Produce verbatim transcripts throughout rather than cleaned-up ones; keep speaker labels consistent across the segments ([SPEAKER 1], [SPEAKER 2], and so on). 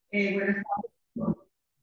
[SPEAKER 1] Eh, buenas tardes,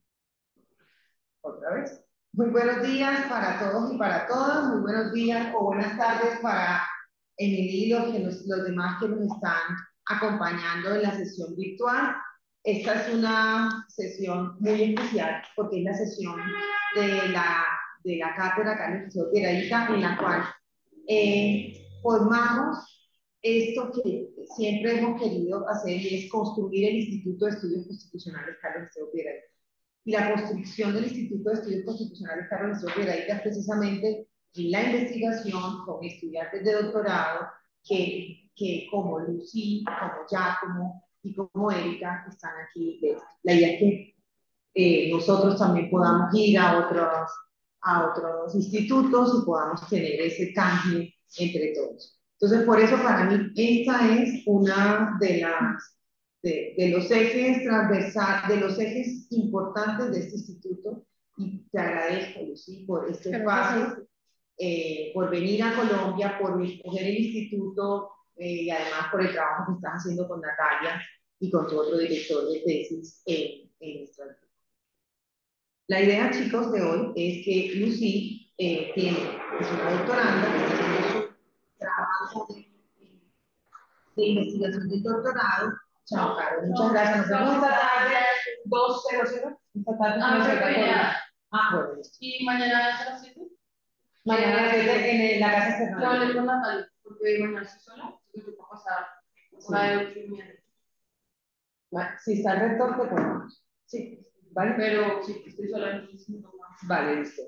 [SPEAKER 1] otra vez. Muy buenos días para todos y para todas. Muy buenos días o buenas tardes para Emily y los, que nos- los demás que nos están acompañando en la sesión virtual. Esta es una sesión muy especial porque es la sesión de la, de la cátedra Carlos Piedrahíta, en la cual eh, formamos esto que siempre hemos querido hacer, y es construir el Instituto de Estudios Constitucionales Carlos Piedrahíta. Y la construcción del Instituto de Estudios Constitucionales Carlos Piedrahíta es precisamente la investigación con estudiantes de doctorado que, que como Lucy, como Giacomo y como Erika están aquí. La idea es que eh, nosotros también podamos ir a otros, a otros institutos y podamos tener ese cambio entre todos. Entonces, por eso para mí esta es una de las de, de los ejes transversales, de los ejes importantes de este instituto, y te agradezco, Lucy, por este espacio, eh, por venir a Colombia, por escoger el instituto eh, y además por el trabajo que estás haciendo con Natalia y con tu otro director de tesis en, en Estrasburgo. La idea, chicos, de hoy es que Lucy eh, tiene, es una doctoranda que está haciendo su trabajo de, de investigación del doctorado. Chao, Caro, muchas gracias. Nos vemos esta tarde, dos cero cero. Esta tarde ah, se nos Ah, bueno, listo. ¿Y mañana a las siete? Mañana a las siete en la casa Fernanda. No, hablé con Natalia, porque mañana estoy sola, entonces te va a pasar una de ocho y media. Si está el rector, te ponemos. Sí, ¿vale? Pero si estoy sola, entonces no toca. Vale, listo.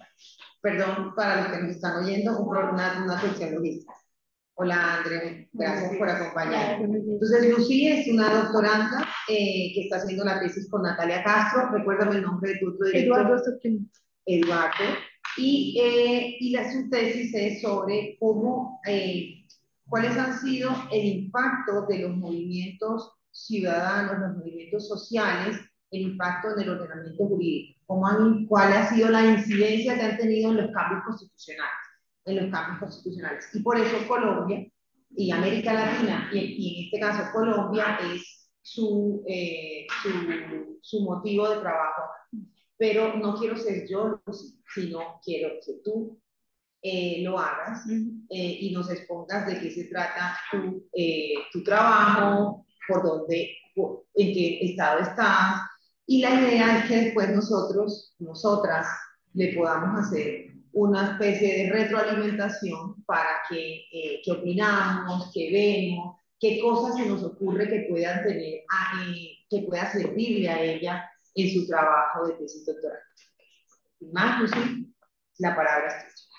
[SPEAKER 1] Perdón para los que nos están oyendo, una, una cuestión logística. Hola, André, gracias por acompañarnos. Entonces, Lucy es una doctoranda eh, que está haciendo la tesis con Natalia Castro. Recuérdame el nombre de tu otro director. Eduardo Sopkin. Eduardo. Y, eh, y la, su tesis es sobre cómo, eh, cuáles han sido el impacto de los movimientos ciudadanos, los movimientos sociales, el impacto en el ordenamiento jurídico, cómo han, cuál ha sido la incidencia que han tenido en los cambios constitucionales, en los cambios constitucionales. Y por eso Colombia y América Latina, y, y en este caso Colombia, es su, eh, su, su motivo de trabajo. Pero no quiero ser yo, sino quiero que tú eh, lo hagas eh, y nos expongas de qué se trata tu, eh, tu trabajo, por dónde, por, en qué estado estás, y la idea es que después nosotros, nosotras, le podamos hacer una especie de retroalimentación para que, eh, qué opinamos, qué vemos, qué cosas se nos ocurre que puedan tener, a, eh, que pueda servirle a ella en su trabajo de tesis doctoral. Y más, Lucy, la palabra es tuya.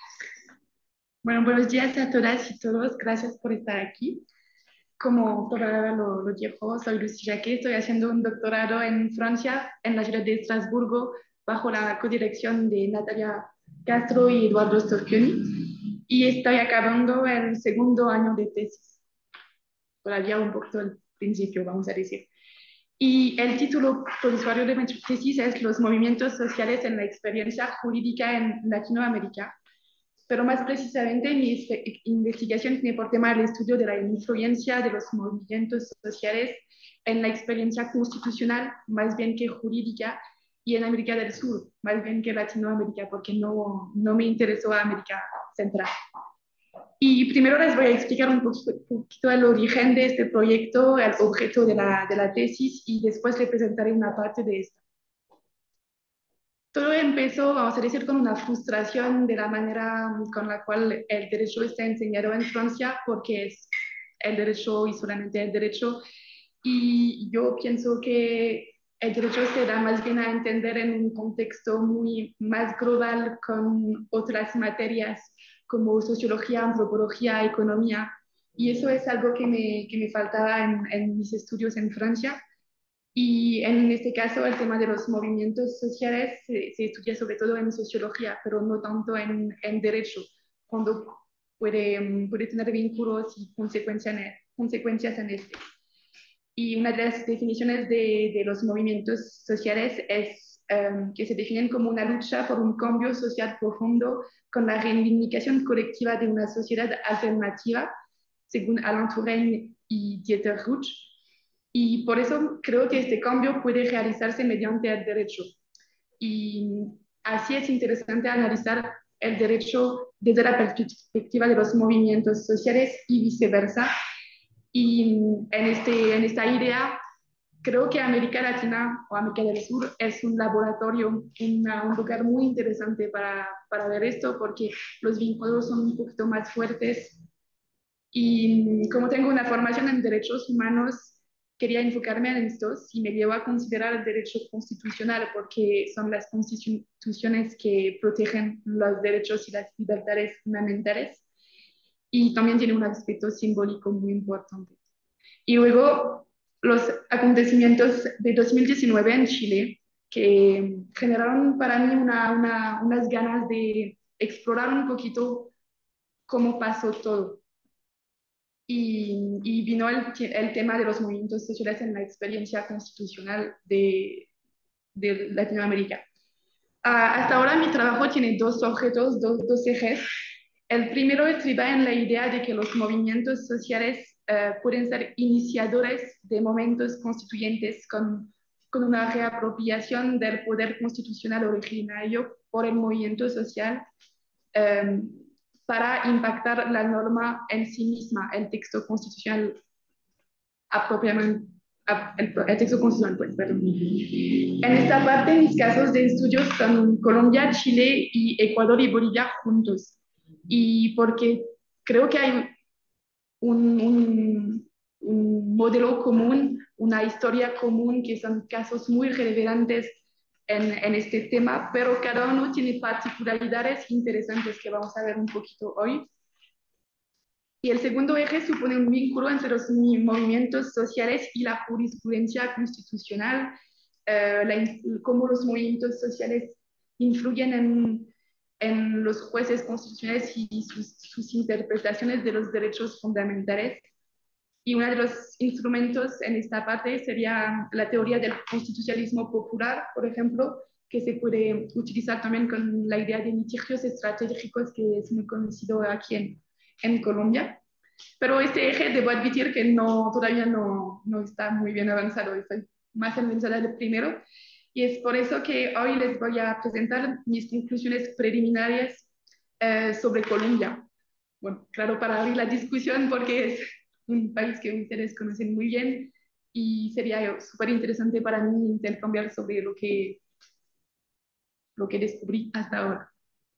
[SPEAKER 2] Bueno, buenos días a todas y todos. Gracias por estar aquí. Como toda lo, lo dijo, soy Lucy Jacquet. Estoy haciendo un doctorado en Francia, en la ciudad de Estrasburgo, bajo la codirección de Natalia Castro y Eduardo Storchioni. Y estoy acabando el segundo año de tesis. Todavía un poquito al principio, vamos a decir. Y el título provisorio de mi tesis es Los movimientos sociales en la experiencia jurídica en Latinoamérica. Pero más precisamente mi investigación tiene por tema el estudio de la influencia de los movimientos sociales en la experiencia constitucional, más bien que jurídica, y en América del Sur, más bien que Latinoamérica, porque no, no me interesó a América Central. Y primero les voy a explicar un poquito, un poquito el origen de este proyecto, el objeto de la, de la tesis, y después les presentaré una parte de esta. Todo empezó, vamos a decir, con una frustración de la manera con la cual el derecho está enseñado en Francia, porque es el derecho y solamente el derecho. Y yo pienso que el derecho se da más bien a entender en un contexto muy más global con otras materias como sociología, antropología, economía. Y eso es algo que me, que me faltaba en, en mis estudios en Francia. Y en este caso el tema de los movimientos sociales se, se estudia sobre todo en sociología, pero no tanto en, en derecho, cuando puede, puede tener vínculos y consecuencias en, consecuencias en este. Y una de las definiciones de, de los movimientos sociales es um, que se definen como una lucha por un cambio social profundo con la reivindicación colectiva de una sociedad alternativa, según Alain Touraine y Dieter Rutsch. Y por eso creo que este cambio puede realizarse mediante el derecho. Y así es interesante analizar el derecho desde la perspectiva de los movimientos sociales y viceversa. Y en, este, en esta idea, creo que América Latina o América del Sur es un laboratorio, una, un lugar muy interesante para, para ver esto, porque los vínculos son un poquito más fuertes. Y como tengo una formación en derechos humanos, quería enfocarme en estos y me llevó a considerar el derecho constitucional porque son las constituciones que protegen los derechos y las libertades fundamentales y también tiene un aspecto simbólico muy importante. Y luego los acontecimientos de dos mil diecinueve en Chile que generaron para mí una, una, unas ganas de explorar un poquito cómo pasó todo y, y vino el, el, tema de los movimientos sociales en la experiencia constitucional de, de Latinoamérica. Uh, hasta ahora mi trabajo tiene dos objetos, dos, dos ejes. El primero estriba en la idea de que los movimientos sociales uh, pueden ser iniciadores de momentos constituyentes con, con una reapropiación del poder constitucional originario por el movimiento social um, para impactar la norma en sí misma, el texto constitucional apropiadamente, el, el texto constitucional, pues, perdón. En esta parte, mis casos de estudios son Colombia, Chile y Ecuador y Bolivia juntos. Y porque creo que hay un, un, un modelo común, una historia común, que son casos muy relevantes en, en este tema, pero cada uno tiene particularidades interesantes que vamos a ver un poquito hoy. Y el segundo eje supone un vínculo entre los movimientos sociales y la jurisprudencia constitucional, eh, la, cómo los movimientos sociales influyen en, en los jueces constitucionales y sus, sus interpretaciones de los derechos fundamentales. Y uno de los instrumentos en esta parte sería la teoría del constitucionalismo popular, por ejemplo, que se puede utilizar también con la idea de litigios estratégicos, que es muy conocido aquí en, en Colombia. Pero este eje debo admitir que no, todavía no, no está muy bien avanzado, estoy más avanzada del primero. Y es por eso que hoy les voy a presentar mis conclusiones preliminares eh, sobre Colombia. Bueno, claro, para abrir la discusión porque es un país que ustedes conocen muy bien y sería súper interesante para mí intercambiar sobre lo que, lo que descubrí hasta ahora.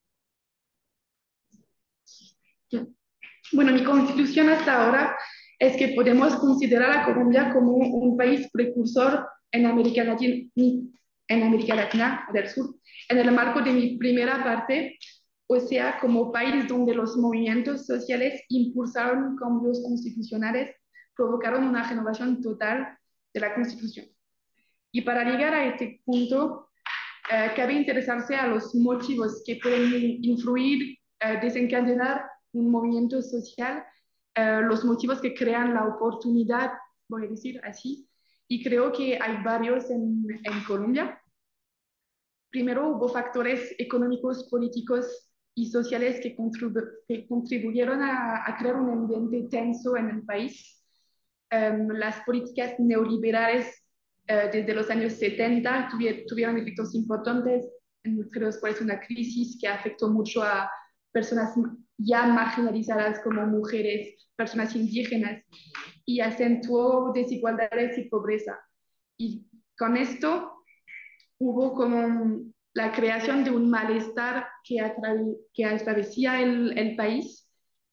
[SPEAKER 2] Bueno, mi conclusión hasta ahora es que podemos considerar a Colombia como un país precursor en América Latina, en América Latina del Sur. En el marco de mi primera parte, o sea, como país donde los movimientos sociales impulsaron cambios constitucionales, provocaron una renovación total de la Constitución. Y para llegar a este punto, eh, cabe interesarse a los motivos que pueden influir, eh, desencadenar un movimiento social, eh, los motivos que crean la oportunidad, voy a decir así, y creo que hay varios en, en Colombia. Primero, hubo factores económicos, políticos y sociales que, contribu que contribuyeron a, a, crear un ambiente tenso en el país. Um, las políticas neoliberales uh, desde los años setenta tuvieron, tuvieron efectos importantes, entre los cuales una crisis que afectó mucho a personas ya marginalizadas como mujeres, personas indígenas, y acentuó desigualdades y pobreza. Y con esto hubo como la creación de un malestar que, que atravesía el, el país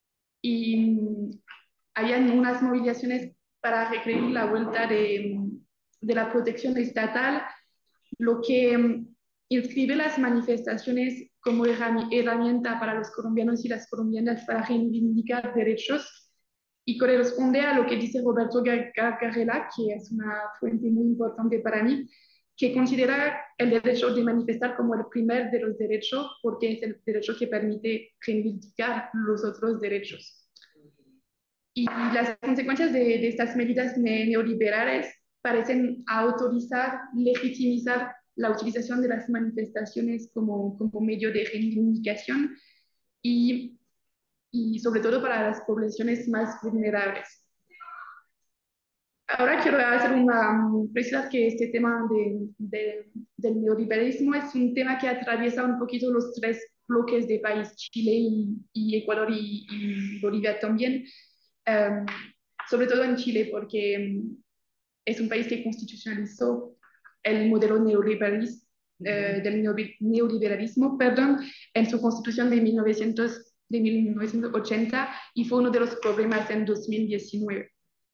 [SPEAKER 2] y habían unas movilizaciones para requerir la vuelta de, de la protección estatal, lo que inscribe las manifestaciones como herramienta para los colombianos y las colombianas para reivindicar derechos y corresponde a lo que dice Roberto Gargarella, que es una fuente muy importante para mí, que considera el derecho de manifestar como el primer de los derechos porque es el derecho que permite reivindicar los otros derechos. Y las consecuencias de, de estas medidas neoliberales parecen autorizar, legitimizar la utilización de las manifestaciones como, como medio de reivindicación y, y sobre todo para las poblaciones más vulnerables. Ahora quiero hacer una um, precisar que este tema de, de- del neoliberalismo es un tema que atraviesa un poquito los tres bloques de país, Chile y, y Ecuador y, y Bolivia también, um, sobre todo en Chile, porque um, es un país que constitucionalizó el modelo neoliberalis- eh, del neoliber- neoliberalismo, perdón, en su constitución de, mil novecientos, de mil novecientos ochenta y fue uno de los problemas en dos mil diecinueve.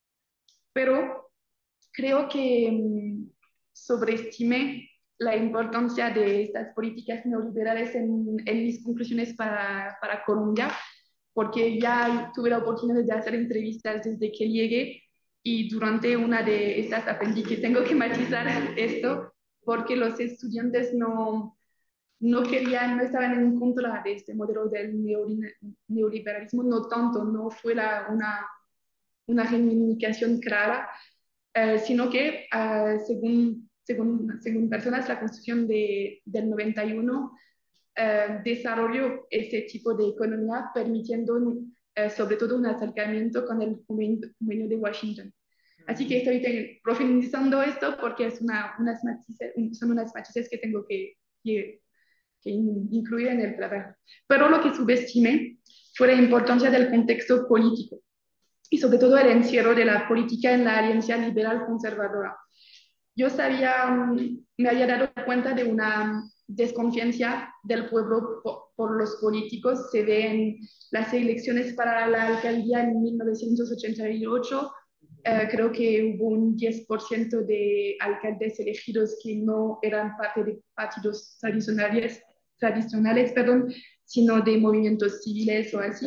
[SPEAKER 2] Pero creo que mm, sobreestimé la importancia de estas políticas neoliberales en, en mis conclusiones para, para Colombia, porque ya tuve la oportunidad de hacer entrevistas desde que llegué y durante una de estas aprendí que tengo que matizar esto porque los estudiantes no, no querían, no estaban en contra de este modelo del neoli- neoliberalismo, no tanto, no fue la, una, una reivindicación clara, eh, sino que uh, según, según, según personas, la Constitución de, del noventa y uno uh, desarrolló este tipo de economía, permitiendo uh, sobre todo un acercamiento con el convenio de Washington. Así que estoy profundizando esto porque es una, unas matices, son unas matices que tengo que, que, que incluir en el trabajo. Pero lo que subestimé fue la importancia del contexto político y sobre todo el encierro de la política en la alianza liberal conservadora. Yo sabía, mm, me había dado cuenta de una desconfianza del pueblo por, por los políticos. Se ve en las elecciones para la alcaldía en mil novecientos ochenta y ocho. Eh, creo que hubo un diez por ciento de alcaldes elegidos que no eran parte de partidos tradicionales, tradicionales perdón, sino de movimientos civiles o así.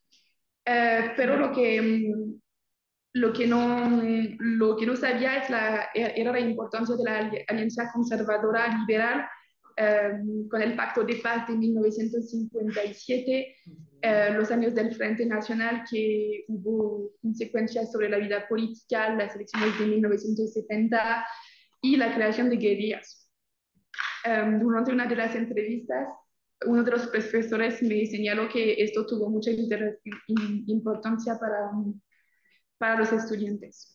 [SPEAKER 2] Eh, pero lo que, mm, lo que, no, lo que no sabía es la, era la importancia de la alianza conservadora liberal eh, con el Pacto de Paz de mil novecientos cincuenta y siete, eh, los años del Frente Nacional, que hubo consecuencias sobre la vida política, las elecciones de mil novecientos setenta y la creación de guerrillas. Um, durante una de las entrevistas, uno de los profesores me señaló que esto tuvo mucha importancia para, para los estudiantes.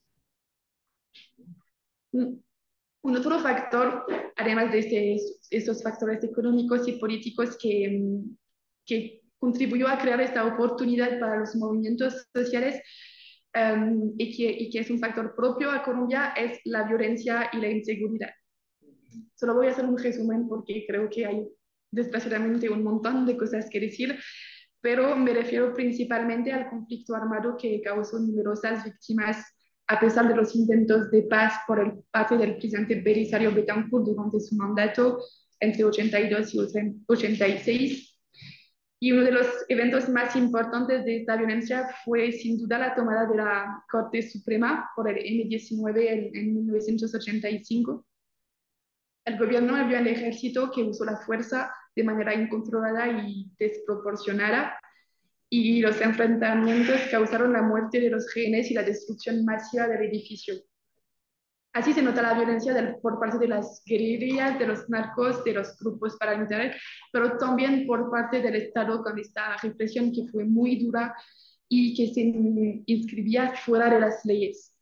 [SPEAKER 2] Un, un otro factor, además de este, estos factores económicos y políticos que, que contribuyó a crear esta oportunidad para los movimientos sociales um, y, que, y que es un factor propio a Colombia, es la violencia y la inseguridad. Solo voy a hacer un resumen porque creo que hay desgraciadamente un montón de cosas que decir, pero me refiero principalmente al conflicto armado que causó numerosas víctimas a pesar de los intentos de paz por el parte del presidente Belisario Betancourt durante su mandato entre ochenta y dos y ochenta y seis. Y uno de los eventos más importantes de esta violencia fue sin duda la tomada de la Corte Suprema por el eme diecinueve en, en mil novecientos ochenta y cinco. El gobierno envió al ejército que usó la fuerza de manera incontrolada y desproporcionada y los enfrentamientos causaron la muerte de los rehenes y la destrucción masiva del edificio. Así se nota la violencia del, por parte de las guerrillas, de los narcos, de los grupos paramilitares, pero también por parte del Estado con esta represión que fue muy dura y que se inscribía fuera de las leyes.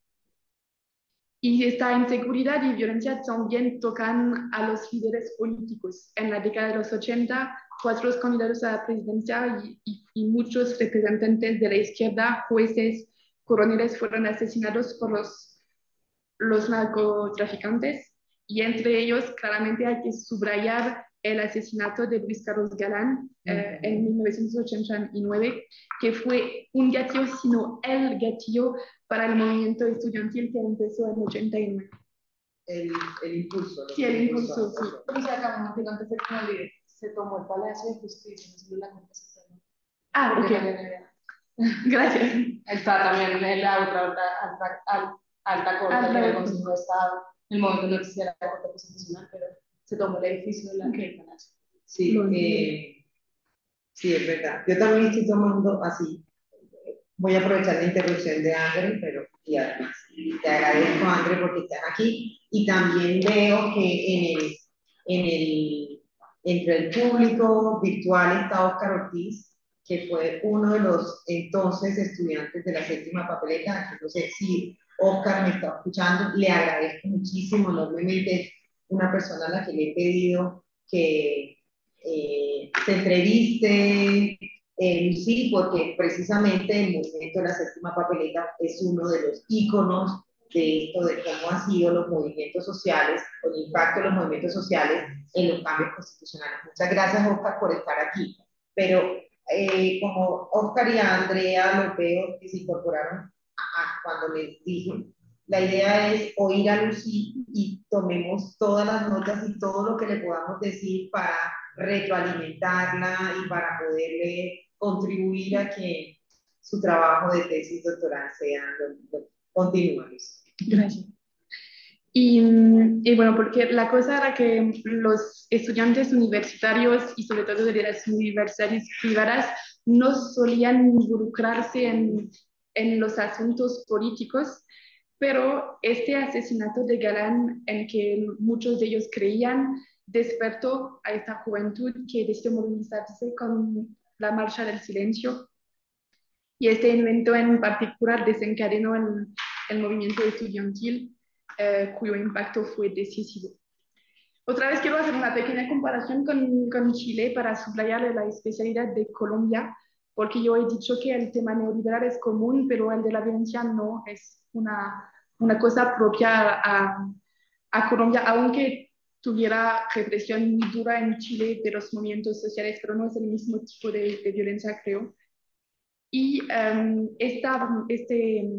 [SPEAKER 2] Y esta inseguridad y violencia también tocan a los líderes políticos. En la década de los ochenta, cuatro candidatos a la presidencia y, y, y muchos representantes de la izquierda, jueces, coroneles, fueron asesinados por los, los narcotraficantes. Y entre ellos, claramente hay que subrayar el asesinato de Luis Carlos Galán eh, en mil novecientos ochenta y nueve, que fue un gatillo, sino el gatillo para el movimiento estudiantil que empezó en ochenta y nueve.
[SPEAKER 1] El, el impulso.
[SPEAKER 2] Sí, el impulso, sí.
[SPEAKER 3] Pero se acabó, que antes de que se tomó el Palacio de Justicia, no se la Corte Suprema.
[SPEAKER 2] Ah, ok. Gracias.
[SPEAKER 3] Está también en la otra alta, alta, alta, alta corte,
[SPEAKER 2] Alta
[SPEAKER 3] que era el
[SPEAKER 2] corte.
[SPEAKER 3] Consejo de Estado. En el momento no existía la Corte Constitucional, pero se tomó el edificio de la
[SPEAKER 2] Okay.
[SPEAKER 3] del Palacio.
[SPEAKER 1] Sí, eh, sí, es verdad. Yo también estoy tomando así. Voy a aprovechar la interrupción de André, pero y además te agradezco, André, porque estás aquí. Y también veo que en el, en el, entre el público virtual está Óscar Ortiz, que fue uno de los entonces estudiantes de la séptima papeleta. No sé si Oscar me está escuchando, le agradezco muchísimo, enormemente, es una persona a la que le he pedido que eh, se entreviste, eh, sí, porque precisamente el movimiento de la séptima papeleta es uno de los íconos de esto, de cómo han sido los movimientos sociales, o el impacto de los movimientos sociales en los cambios constitucionales. Muchas gracias, Oscar, por estar aquí. Pero eh, como Oscar y Andrea los veo que se incorporaron a, a, cuando les dije, la idea es oír a Lucy y tomemos todas las notas y todo lo que le podamos decir para retroalimentarla y para poderle contribuir a que su trabajo de tesis doctoral sea continúe.
[SPEAKER 2] Gracias. Y, y, bueno, porque la cosa era que los estudiantes universitarios y sobre todo de las universidades privadas no solían involucrarse en, en los asuntos políticos, pero este asesinato de Galán en que muchos de ellos creían despertó a esta juventud que decidió movilizarse con la Marcha del Silencio, y este evento en particular desencadenó el, el movimiento estudiantil, eh, cuyo impacto fue decisivo. Otra vez quiero hacer una pequeña comparación con, con Chile para subrayar la especialidad de Colombia, porque yo he dicho que el tema neoliberal es común, pero el de la violencia no es una, una cosa propia a, a Colombia, aunque tuviera represión muy dura en Chile de los movimientos sociales, pero no es el mismo tipo de, de violencia, creo. Y um, esta, este,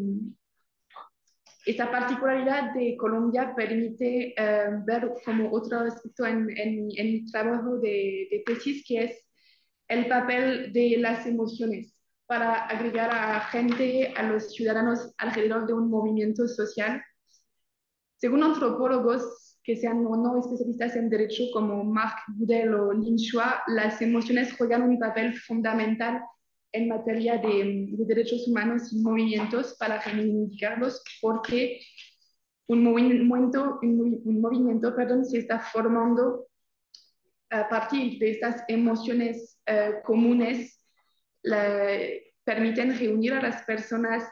[SPEAKER 2] esta particularidad de Colombia permite uh, ver como otro aspecto en, en, en mi trabajo de, de tesis, que es el papel de las emociones para agregar a gente, a los ciudadanos alrededor de un movimiento social. Según antropólogos que sean no, no especialistas en derecho como Marc Goodell o Lin Chua, las emociones juegan un papel fundamental en materia de, de derechos humanos y movimientos para reivindicarlos, porque un movimiento, un, un movimiento perdón, se está formando a partir de estas emociones uh, comunes, la, permiten reunir a las personas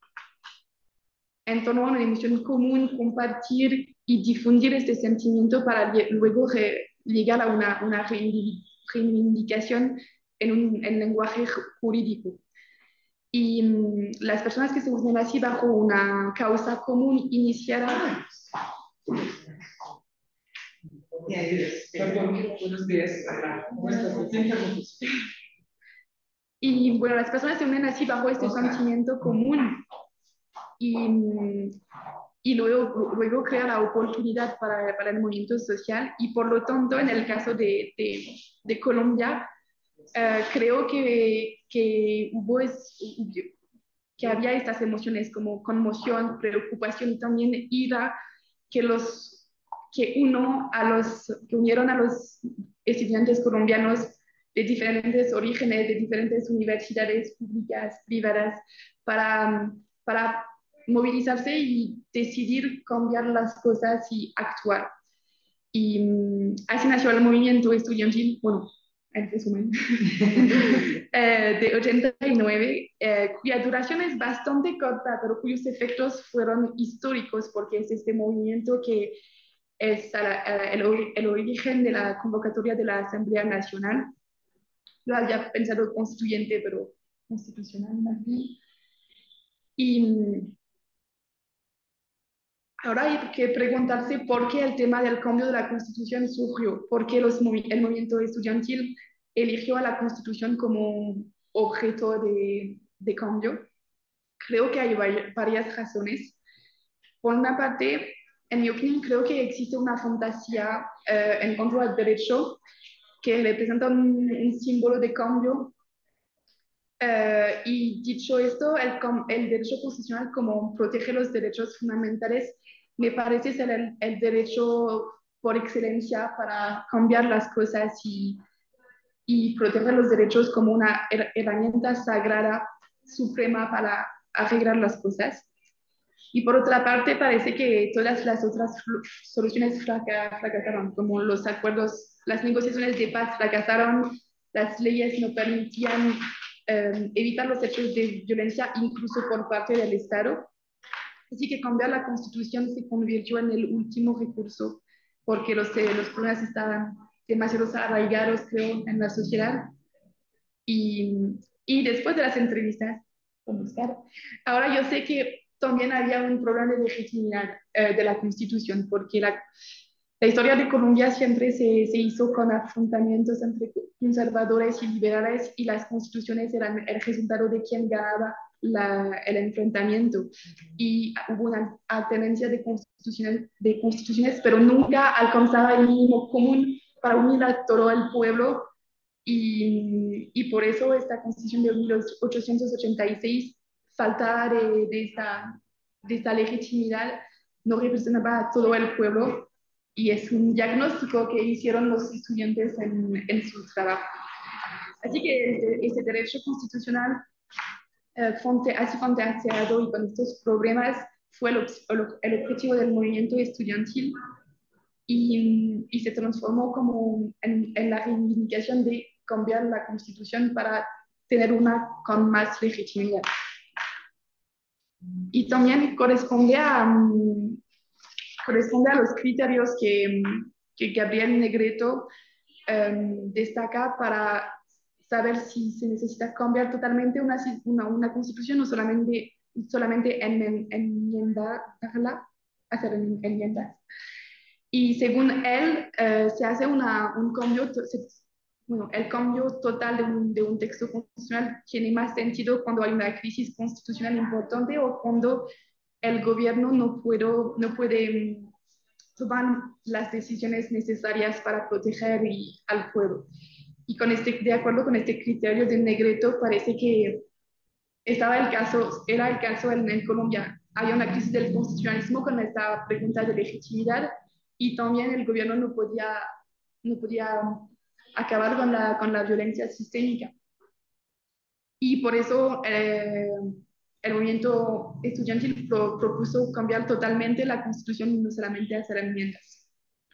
[SPEAKER 2] en torno a una emoción común, compartir y difundir este sentimiento para luego llegar a una, una reivindicación en un en lenguaje jurídico. Y um, las personas que se unen así bajo una causa común iniciada.
[SPEAKER 3] Buenos días.
[SPEAKER 2] Y bueno, las personas se unen así bajo este sentimiento común y, y luego, luego crea la oportunidad para, para el movimiento social, y por lo tanto en el caso de, de, de Colombia uh, creo que, que hubo es, que había estas emociones como conmoción, preocupación y también ira que los que uno a los que unieron a los estudiantes colombianos de diferentes orígenes, de diferentes universidades públicas, privadas, para, para movilizarse y decidir cambiar las cosas y actuar. Y um, así nació el movimiento estudiantil, bueno, en resumen, eh, de ochenta y nueve, eh, cuya duración es bastante corta, pero cuyos efectos fueron históricos, porque es este movimiento que es uh, el, el origen de la convocatoria de la Asamblea Nacional. Yo había pensado constituyente, pero constitucional más bien. Y ahora hay que preguntarse por qué el tema del cambio de la Constitución surgió, por qué los movi el movimiento estudiantil eligió a la Constitución como objeto de, de cambio. Creo que hay varias razones. Por una parte, en mi opinión, creo que existe una fantasía eh, en cuanto al derecho que representa un, un símbolo de cambio. Uh, y dicho esto, el, el derecho constitucional, como protege los derechos fundamentales, me parece ser el, el derecho por excelencia para cambiar las cosas y, y proteger los derechos como una her herramienta sagrada, suprema para arreglar las cosas. Y por otra parte, parece que todas las otras soluciones fraca fracasaron, como los acuerdos, las negociaciones de paz fracasaron, las leyes no permitían eh, evitar los hechos de violencia incluso por parte del Estado. Así que cambiar la constitución se convirtió en el último recurso porque los, eh, los problemas estaban demasiado arraigados, creo, en la sociedad. Y, y después de las entrevistas con Oscar, ahora yo sé que también había un problema de legitimidad eh, de la Constitución, porque la, la historia de Colombia siempre se, se hizo con afrontamientos entre conservadores y liberales, y las constituciones eran el resultado de quien ganaba la, el enfrentamiento. Y hubo una alternancia de constituciones, de constituciones, pero nunca alcanzaba el mínimo común para unir a todo el pueblo. Y, y por eso esta constitución de mil ochocientos ochenta y seis, falta de, de, esta, de esta legitimidad, no representaba a todo el pueblo, y es un diagnóstico que hicieron los estudiantes en, en su trabajo. Así que este, este derecho constitucional, eh, fonte, así fondeado y con estos problemas, fue el, el objetivo del movimiento estudiantil, y, y se transformó como en, en la reivindicación de cambiar la constitución para tener una con más legitimidad. Y también corresponde a, um, corresponde a los criterios que, que Gabriel Negreto um, destaca para saber si se necesita cambiar totalmente una, una, una constitución o solamente, solamente en, en, enmendarla, hacer enmiendas. Y según él, eh, se hace una, un cambio, se, bueno, el cambio total de un, de un texto constitucional tiene más sentido cuando hay una crisis constitucional importante o cuando el gobierno no, puedo, no puede um, tomar las decisiones necesarias para proteger y, al pueblo. Y con este, de acuerdo con este criterio de Negreto, parece que estaba el caso, era el caso en, en Colombia. Había una crisis del constitucionalismo con esta pregunta de legitimidad, y también el gobierno no podía, no podía acabar con la, con la violencia sistémica. Y por eso eh, el movimiento estudiantil pro, propuso cambiar totalmente la constitución y no solamente hacer enmiendas.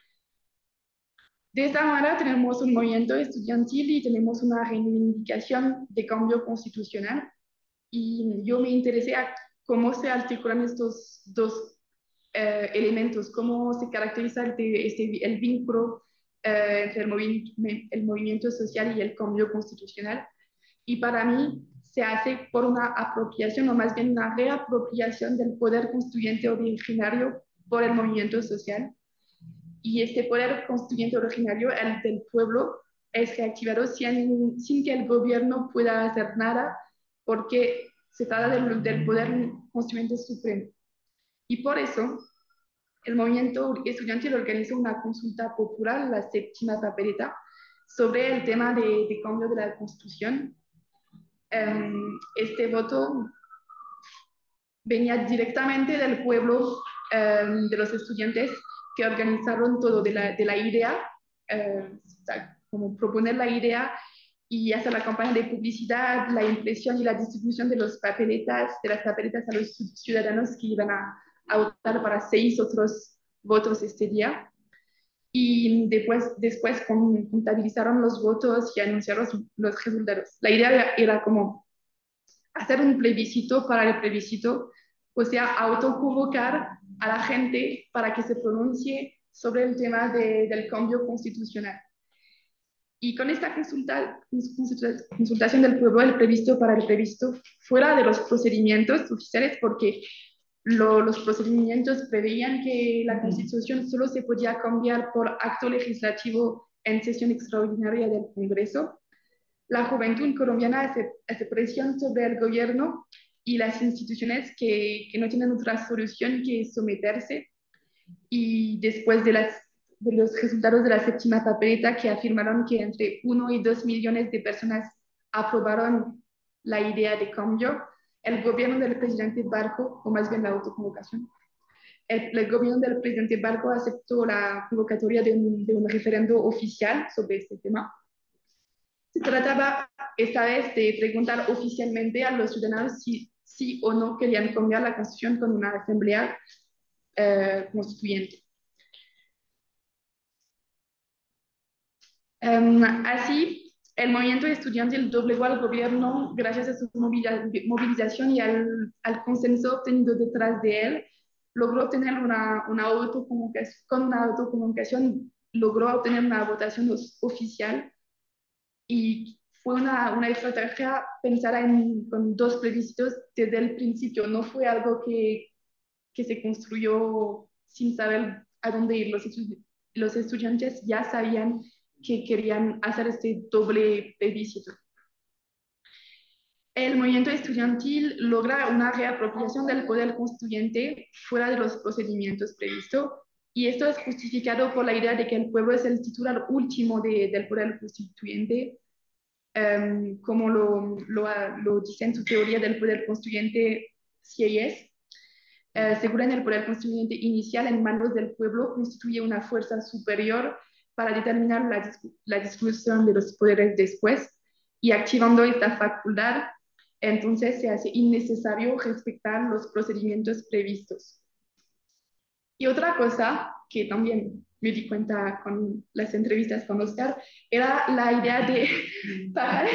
[SPEAKER 2] De esta manera tenemos un movimiento estudiantil y tenemos una reivindicación de cambio constitucional. Y yo me interesé a cómo se articulan estos dos eh, elementos, cómo se caracteriza este, este, el vínculo eh, entre el, movi el movimiento social y el cambio constitucional. Y para mí se hace por una apropiación, o más bien una reapropiación del poder constituyente originario por el movimiento social. Y este poder constituyente originario, el del pueblo, es reactivado sin, sin que el gobierno pueda hacer nada, porque se trata del, del poder constituyente supremo. Y por eso el movimiento estudiantil organizó una consulta popular, la séptima papeleta, sobre el tema de, de cambio de la Constitución. Um, este voto venía directamente del pueblo, um, de los estudiantes que organizaron todo, de la, de la idea, uh, como proponer la idea y hacer la campaña de publicidad, la impresión y la distribución de los papeletas, de las papeletas a los ciudadanos que iban a, a votar para seis otros votos este día. Y después, después contabilizaron los votos y anunciaron los, los resultados. La idea era como hacer un plebiscito para el plebiscito, o sea, autoconvocar a la gente para que se pronuncie sobre el tema de, del cambio constitucional. Y con esta consulta, consultación del pueblo, el previsto para el previsto, fuera de los procedimientos oficiales, porque lo, los procedimientos preveían que la Constitución solo se podía cambiar por acto legislativo en sesión extraordinaria del Congreso. La juventud colombiana hace, hace presión sobre el gobierno y las instituciones que, que no tienen otra solución que someterse. Y después de las de los resultados de la séptima papeleta, que afirmaron que entre uno y dos millones de personas aprobaron la idea de cambio, el gobierno del presidente Barco, o más bien la autoconvocación, el, el gobierno del presidente Barco aceptó la convocatoria de un, de un referendo oficial sobre este tema. Se trataba esta vez de preguntar oficialmente a los ciudadanos si sí o no querían cambiar la Constitución con una asamblea eh, constituyente. Um, así, el movimiento estudiantil doblegó al gobierno gracias a su movilización y al, al consenso obtenido detrás de él. Logró tener una, una autocomunicación, con una autocomunicación logró obtener una votación oficial y fue una, una estrategia pensada en, con dos plebiscitos desde el principio. No fue algo que, que se construyó sin saber a dónde ir. Los, estu los estudiantes ya sabían que querían hacer este doble plebiscito. El movimiento estudiantil logra una reapropiación del poder constituyente fuera de los procedimientos previstos, y esto es justificado por la idea de que el pueblo es el titular último de, del poder constituyente, um, como lo, lo, lo dice en su teoría del poder constituyente Sieyès. Uh, según el poder constituyente inicial en manos del pueblo constituye una fuerza superior para determinar la, discu la distribución de los poderes después, y activando esta facultad, entonces se hace innecesario respetar los procedimientos previstos. Y otra cosa que también me di cuenta con las entrevistas con Oscar era la idea de pagar,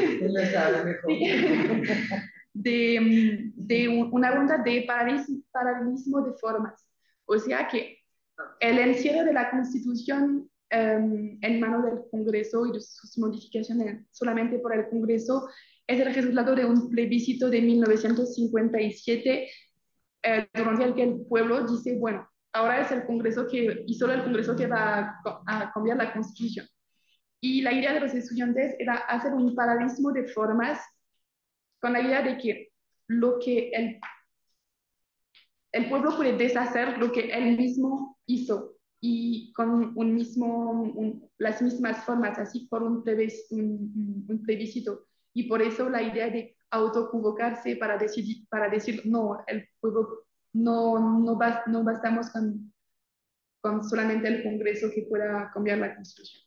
[SPEAKER 2] de, de una ronda de paralelismo de formas. O sea que el encierro de la Constitución um, en manos del Congreso y de sus modificaciones solamente por el Congreso es el resultado de un plebiscito de mil novecientos cincuenta y siete, eh, durante el que el pueblo dice, bueno, ahora es el Congreso que, y solo el Congreso que va a, a cambiar la Constitución. Y la idea de los estudiantes era hacer un paralelismo de formas con la idea de que lo que el, el pueblo puede deshacer lo que él mismo hizo, y con un mismo, un, las mismas formas, así por un, plebis, un, un plebiscito. Y por eso la idea de autoconvocarse para, decidir, para decir, no, el pueblo, no, no, bast, no bastamos con, con solamente el Congreso que pueda cambiar la Constitución.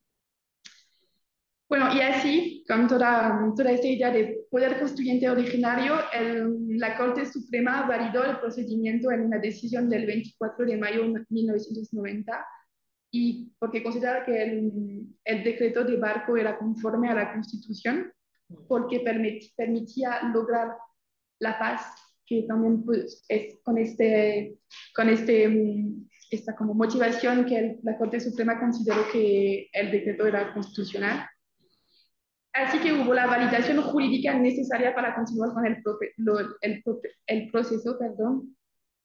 [SPEAKER 2] Bueno, y así, con toda, toda esta idea de poder constituyente originario, el, la Corte Suprema validó el procedimiento en una decisión del veinticuatro de mayo de mil novecientos noventa, y porque considera que el, el decreto de Barco era conforme a la Constitución, porque permit, permitía lograr la paz, que también pues, es con, este, con este, esta como motivación que el, la Corte Suprema consideró que el decreto era constitucional. Así que hubo la validación jurídica necesaria para continuar con el, profe, lo, el, el proceso, perdón,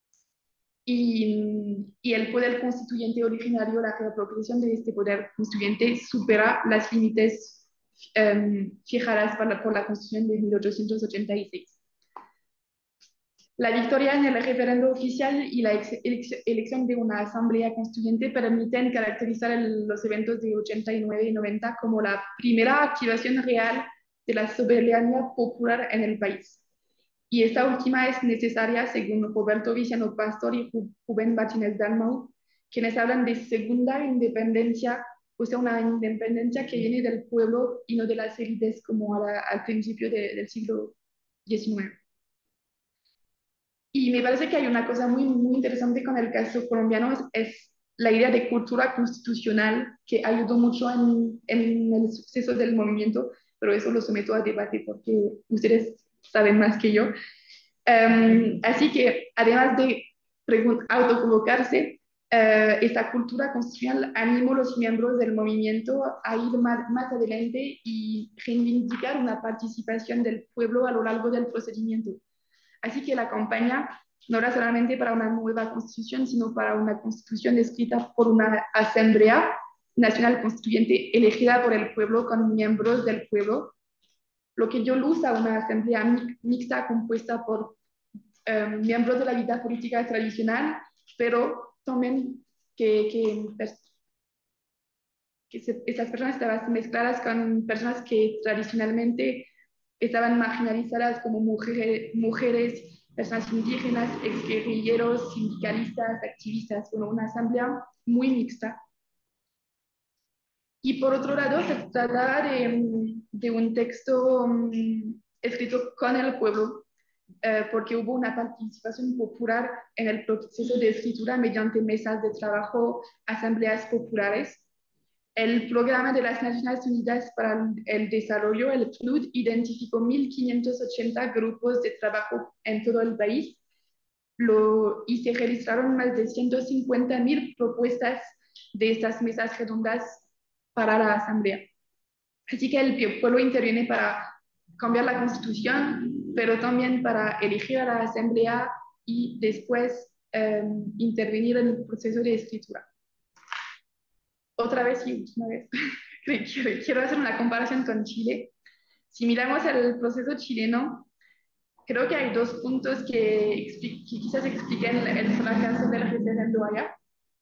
[SPEAKER 2] y, y el poder constituyente originario, la reapropiación de este poder constituyente supera las límites um, fijadas por la, por la Constitución de mil ochocientos ochenta y seis. La victoria en el referendo oficial y la ex, ex, elección de una asamblea constituyente permiten caracterizar el, los eventos de ochenta y nueve y noventa como la primera activación real de la soberanía popular en el país. Y esta última es necesaria, según Roberto Viciano Pastor y Rubén Martínez Dalmau, quienes hablan de segunda independencia, o sea, una independencia que viene del pueblo y no de las élites como a la, al principio de, del siglo diecinueve. Y me parece que hay una cosa muy, muy interesante con el caso colombiano, es, es la idea de cultura constitucional que ayudó mucho en, en el suceso del movimiento, pero eso lo someto a debate porque ustedes saben más que yo. Um, así que, además de autoconvocarse, uh, esta cultura constitucional animó a los miembros del movimiento a ir más, más adelante y reivindicar una participación del pueblo a lo largo del procedimiento. Así que la campaña no era solamente para una nueva constitución, sino para una constitución escrita por una asamblea nacional constituyente elegida por el pueblo con miembros del pueblo, lo que dio luz a una asamblea mixta compuesta por um, miembros de la vida política tradicional, pero también que, que, que se, estas personas estaban mezcladas con personas que tradicionalmente estaban marginalizadas, como mujeres, mujeres personas indígenas, exguerrilleros, sindicalistas, activistas, bueno, una asamblea muy mixta. Y por otro lado, se trataba de, de un texto um, escrito con el pueblo, eh, porque hubo una participación popular en el proceso de escritura mediante mesas de trabajo, asambleas populares. el Programa de las Naciones Unidas para el Desarrollo, el P N U D, identificó mil quinientos ochenta grupos de trabajo en todo el país lo, y se registraron más de ciento cincuenta mil propuestas de estas mesas redondas para la Asamblea. Así que el pueblo interviene para cambiar la Constitución, pero también para elegir a la Asamblea y después eh, intervenir en el proceso de escritura. Otra vez y última vez, quiero hacer una comparación con Chile. Si miramos el proceso chileno, creo que hay dos puntos que, que quizás expliquen el fracaso del referendo allá.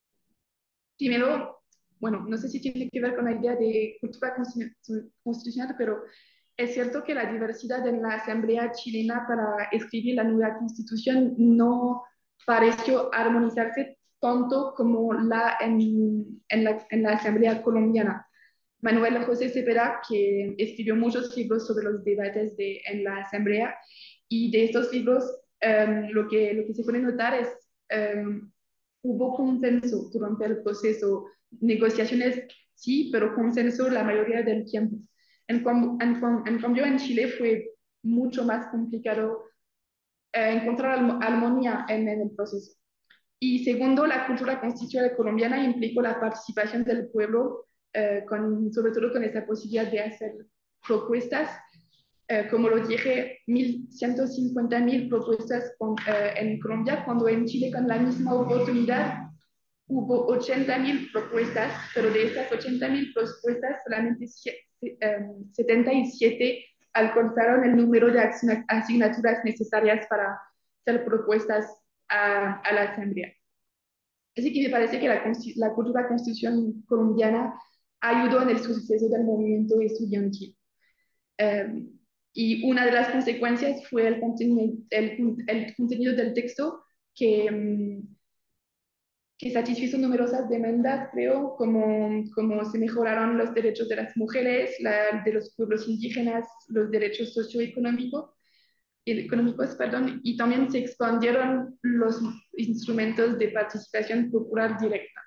[SPEAKER 2] Primero, bueno, no sé si tiene que ver con la idea de cultura constitucional, pero es cierto que la diversidad en la Asamblea chilena para escribir la nueva Constitución no pareció armonizarse tanto como la en, en, la, en la Asamblea colombiana. Manuel José Cepeda, que escribió muchos libros sobre los debates de, en la Asamblea, y de estos libros um, lo, que, lo que se puede notar es um, hubo consenso durante el proceso, negociaciones sí, pero consenso la mayoría del tiempo. En, en, en cambio, en Chile fue mucho más complicado eh, encontrar armonía en, en el proceso. Y segundo, la cultura constitucional colombiana implicó la participación del pueblo, eh, con, sobre todo con esa posibilidad de hacer propuestas. Eh, como lo dije, ciento cincuenta mil propuestas con, eh, en Colombia, cuando en Chile con la misma oportunidad hubo ochenta mil propuestas, pero de estas ochenta mil propuestas solamente um, setenta y siete alcanzaron el número de asignaturas necesarias para hacer propuestas a, a la Asamblea. Así que me parece que la, la cultura constitución colombiana ayudó en el suceso del movimiento estudiantil. Um, y una de las consecuencias fue el contenido, el, el contenido del texto que, um, que satisfizo numerosas demandas, creo, como, como se mejoraron los derechos de las mujeres, la, de los pueblos indígenas, los derechos socioeconómicos, económicos, perdón, y también se expandieron los instrumentos de participación popular directa.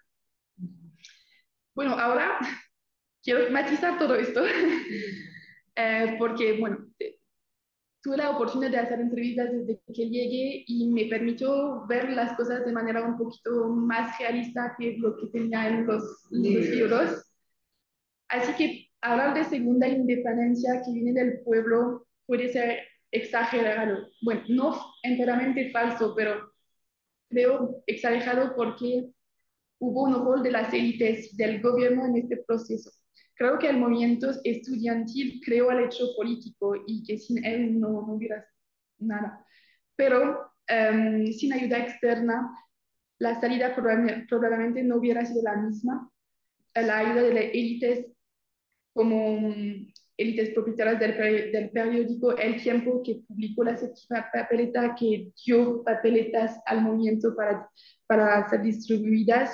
[SPEAKER 2] Bueno, ahora quiero matizar todo esto, eh, porque, bueno, tuve la oportunidad de hacer entrevistas desde que llegué y me permitió ver las cosas de manera un poquito más realista que lo que tenía en los, los libros. Así que hablar de segunda independencia que viene del pueblo puede ser exagerado. Bueno, no enteramente falso, pero creo exagerado porque hubo un rol de las élites del gobierno en este proceso. Creo que el movimiento estudiantil creó el hecho político y que sin él no, no hubiera nada. Pero um, sin ayuda externa, la salida probablemente no hubiera sido la misma. La ayuda de las élites como um, élites propietarias del, del periódico El Tiempo, que publicó la séptima papeleta, que dio papeletas al movimiento para, para ser distribuidas,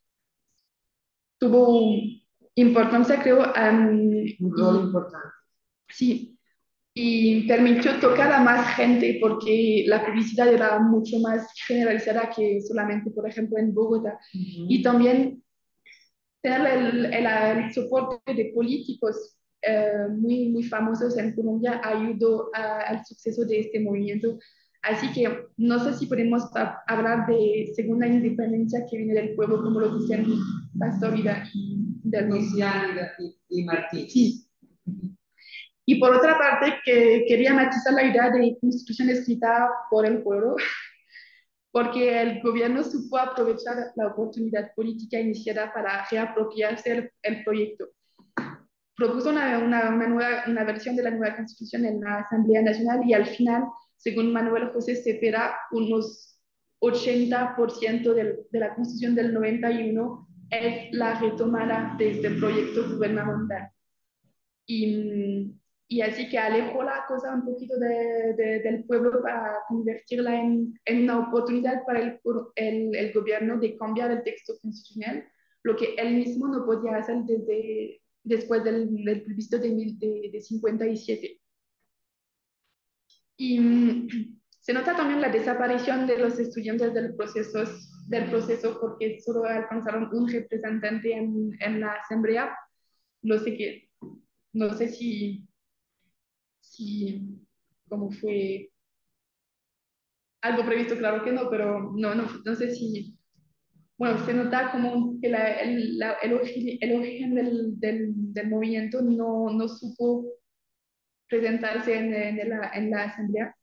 [SPEAKER 2] tuvo importancia, creo. Um,
[SPEAKER 1] Un rol importante.
[SPEAKER 2] Sí, y permitió tocar a más gente porque la publicidad era mucho más generalizada que solamente, por ejemplo, en Bogotá. Uh-huh. Y también tener el, el, el soporte de políticos eh, muy, muy famosos en Colombia ayudó a, al suceso de este movimiento. Así que no sé si podemos hablar de segunda independencia que viene del pueblo, como lo dicen Pastor Vida y del
[SPEAKER 1] Luciano y, y Martín.
[SPEAKER 2] Sí. Y por otra parte, que quería matizar la idea de constitución escrita por el pueblo, porque el gobierno supo aprovechar la oportunidad política iniciada para reapropiarse el, el proyecto. Propuso una, una, una, nueva, una versión de la nueva constitución en la Asamblea Nacional y al final, según Manuel José Cepeda, unos ochenta por ciento del, de la constitución del noventa y uno es la retomada de este proyecto gubernamental. Y, y así que alejó la cosa un poquito de, de, del pueblo para convertirla en, en una oportunidad para el, el, el gobierno de cambiar el texto constitucional, lo que él mismo no podía hacer desde después del, del plebiscito de, de, de cincuenta y siete. Y um, se nota también la desaparición de los estudiantes del proceso, del proceso porque solo alcanzaron un representante en, en la asamblea. no sé qué, no sé si, si, cómo fue algo previsto, claro que no, pero no, no, no sé si, bueno, se nota como que la, el, la- el, ori- el origen del, del, del movimiento no, no supo presentarse en, en la, en la asamblea.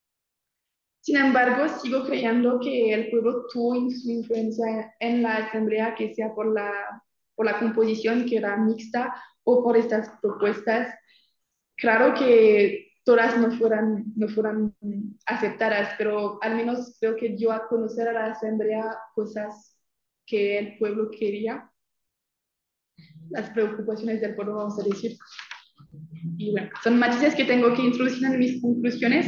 [SPEAKER 2] Sin embargo, sigo creyendo que el pueblo tuvo in- su influencia en la asamblea, que sea por la, por la composición que era mixta o por estas propuestas. Claro que todas no fueran, no fueran aceptadas, pero al menos creo que dio a conocer a la asamblea cosas que el pueblo quería, las preocupaciones del pueblo, vamos a decir. Y bueno, son matices que tengo que introducir en mis conclusiones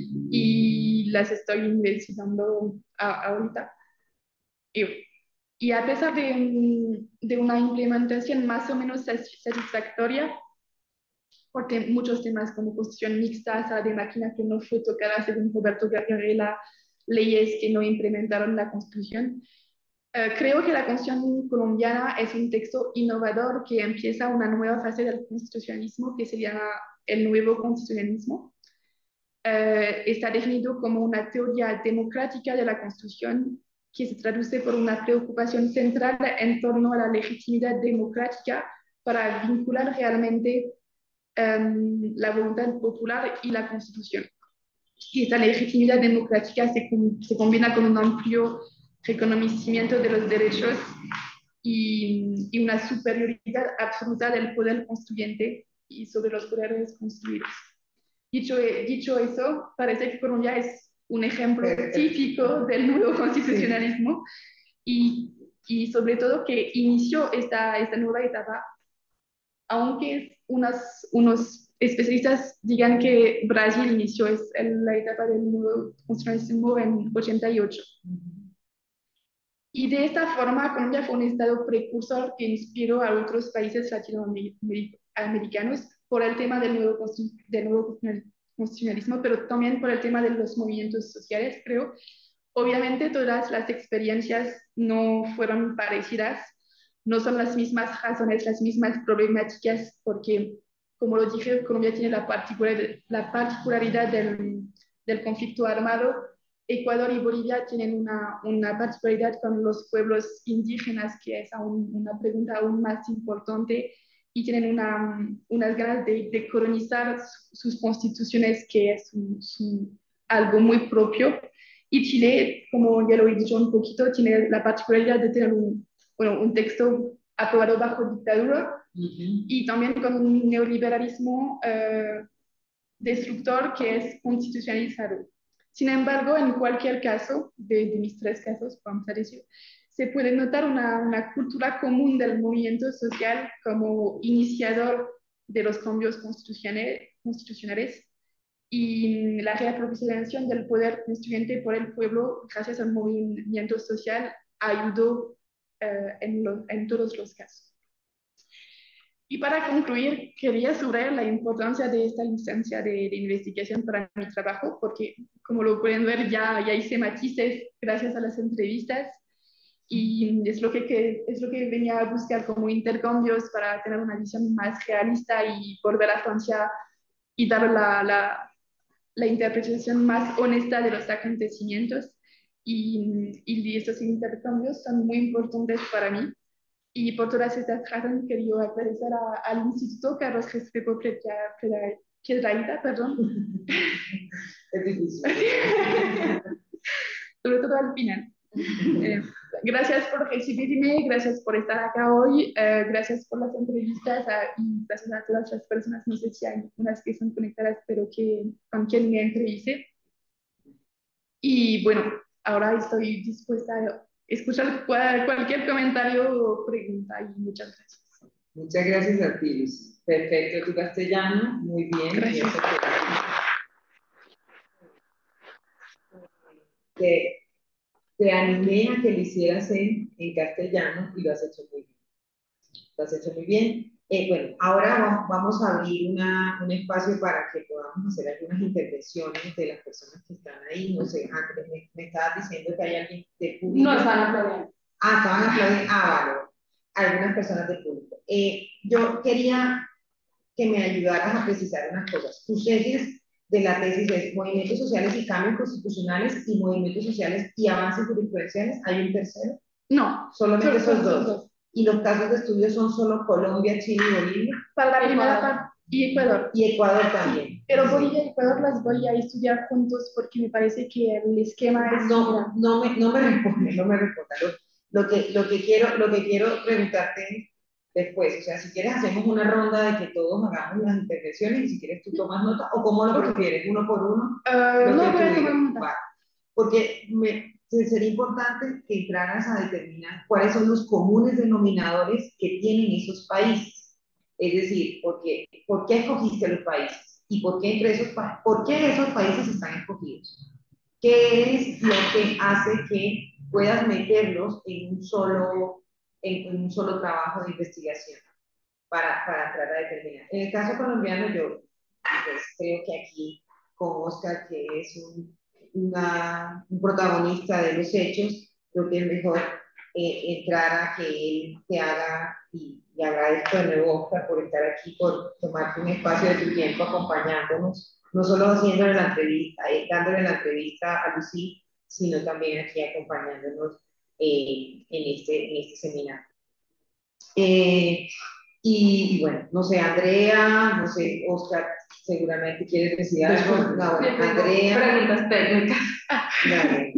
[SPEAKER 2] y las estoy investigando a- ahorita. Y, y a pesar de, un- de una implementación más o menos sas- satisfactoria, porque muchos temas como construcción mixta, sala de máquina que no fue tocada según Roberto Gargarella, leyes que no implementaron la Constitución, eh, creo que la Constitución colombiana es un texto innovador que empieza una nueva fase del constitucionalismo que se llama el nuevo constitucionalismo. Eh, está definido como una teoría democrática de la Constitución que se traduce por una preocupación central en torno a la legitimidad democrática para vincular realmente um, la voluntad popular y la Constitución. Y esta legitimidad democrática se, se combina con un amplio reconocimiento de los derechos y, y una superioridad absoluta del poder constituyente y sobre los poderes construidos. Dicho, dicho eso, parece que Colombia es un ejemplo típico del nuevo constitucionalismo y, y sobre todo que inició esta, esta nueva etapa, aunque unas, unos especialistas digan que Brasil inició es la etapa del nuevo constitucionalismo en ochenta y ocho. Y de esta forma, Colombia fue un estado precursor que inspiró a otros países latinoamericanos por el tema del nuevo, del nuevo constitucionalismo, pero también por el tema de los movimientos sociales, creo. Obviamente todas las experiencias no fueron parecidas, no son las mismas razones, las mismas problemáticas, porque, como lo dije, Colombia tiene la particularidad, la particularidad del, del conflicto armado. Ecuador y Bolivia tienen una, una particularidad con los pueblos indígenas, que es aún una pregunta aún más importante, y tienen una, unas ganas de, de colonizar sus constituciones, que es un, un, algo muy propio. Y Chile, como ya lo he dicho un poquito, tiene la particularidad de tener un, bueno, un texto aprobado bajo dictadura uh-huh. y también con un neoliberalismo uh, destructor que es constitucionalizado. Sin embargo, en cualquier caso, de, de mis tres casos, vamos a decir, se puede notar una, una cultura común del movimiento social como iniciador de los cambios constitucionales, constitucionales y la reapropiación del poder constituyente por el pueblo gracias al movimiento social ayudó uh, en, lo, en todos los casos. Y para concluir, quería subrayar la importancia de esta instancia de, de investigación para mi trabajo, porque como lo pueden ver, ya, ya hice matices gracias a las entrevistas y es lo que, que, es lo que venía a buscar como intercambios para tener una visión más realista y volver a Francia y dar la, la, la interpretación más honesta de los acontecimientos. Y, y estos intercambios son muy importantes para mí. Y por todas estas razones quería agradecer a, al Instituto Carlos Restrepo Piedrahita, perdón.
[SPEAKER 1] Es difícil.
[SPEAKER 2] Sobre todo al final. Eh, gracias por recibirme, gracias por estar acá hoy, eh, gracias por las entrevistas a, y gracias a todas las personas, no sé si hay unas que son conectadas, pero que con quien me entrevisté. Y bueno, ahora estoy dispuesta a escuchar cual, cualquier comentario o pregunta y muchas gracias.
[SPEAKER 1] Muchas gracias a ti, Luz. Perfecto, tu castellano, muy bien.
[SPEAKER 2] Gracias.
[SPEAKER 1] Te, te animé a que lo hicieras en, en castellano y lo has hecho muy bien. Lo has hecho muy bien. Eh, bueno, ahora vamos a abrir una, un espacio para que podamos hacer algunas intervenciones de las personas que están ahí. No sé, antes me, me estabas diciendo que hay alguien de público.
[SPEAKER 3] No, están aplaudiendo.
[SPEAKER 1] Ah, estaban aplaudiendo. Ah, vale. Algunas personas de público. eh, yo quería que me ayudaras a precisar unas cosas. Tus tesis de la tesis es movimientos sociales y cambios constitucionales y movimientos sociales y avances jurisprudenciales. ¿Hay un tercero?
[SPEAKER 2] No,
[SPEAKER 1] Solamente
[SPEAKER 2] solo-
[SPEAKER 1] esos
[SPEAKER 2] solo
[SPEAKER 1] dos.
[SPEAKER 2] dos.
[SPEAKER 1] Y los casos de estudio son solo Colombia, Chile y Bolivia.
[SPEAKER 2] Para la primera
[SPEAKER 3] Ecuador.
[SPEAKER 2] parte, y Ecuador.
[SPEAKER 1] Y Ecuador también.
[SPEAKER 2] Pero Bolivia y Ecuador las voy a estudiar juntos porque me parece que el esquema es
[SPEAKER 1] No,
[SPEAKER 2] similar.
[SPEAKER 1] no me, no me responde, no me responda. Lo, lo que, lo, que quiero, lo que quiero preguntarte después, o sea, si quieres hacemos una ronda de que todos hagamos las intervenciones y si quieres tú tomas nota o cómo lo prefieres, uno por uno.
[SPEAKER 2] Uh,
[SPEAKER 1] lo
[SPEAKER 2] no
[SPEAKER 1] que
[SPEAKER 2] voy a
[SPEAKER 1] tú
[SPEAKER 2] tomar
[SPEAKER 1] digas.
[SPEAKER 2] nota.
[SPEAKER 1] Vale. Porque me, sería importante que entraras a determinar cuáles son los comunes denominadores que tienen esos países. Es decir, ¿por qué, por qué escogiste los países? ¿Y por qué, entre esos, pa por qué esos países están escogidos? ¿Qué es lo que hace que puedas meterlos en un solo, en, en un solo trabajo de investigación para, para tratar de determinar? En el caso colombiano, yo pues, creo que aquí con Oscar, que es un, una, un protagonista de los hechos, creo que es mejor eh, entrar a que él te haga, y, y agradezco de nuevo, Oscar, por estar aquí, por tomarte un espacio de tu tiempo acompañándonos, no solo haciéndole la entrevista, eh, dándole la entrevista a Lucy, sino también aquí acompañándonos eh, en, este, en este seminario. Eh, y, y, bueno, no sé, Andrea, no sé, Oscar, seguramente quieres decir algo. No, bueno, Andrea.
[SPEAKER 3] Preguntas técnicas.
[SPEAKER 1] Dale.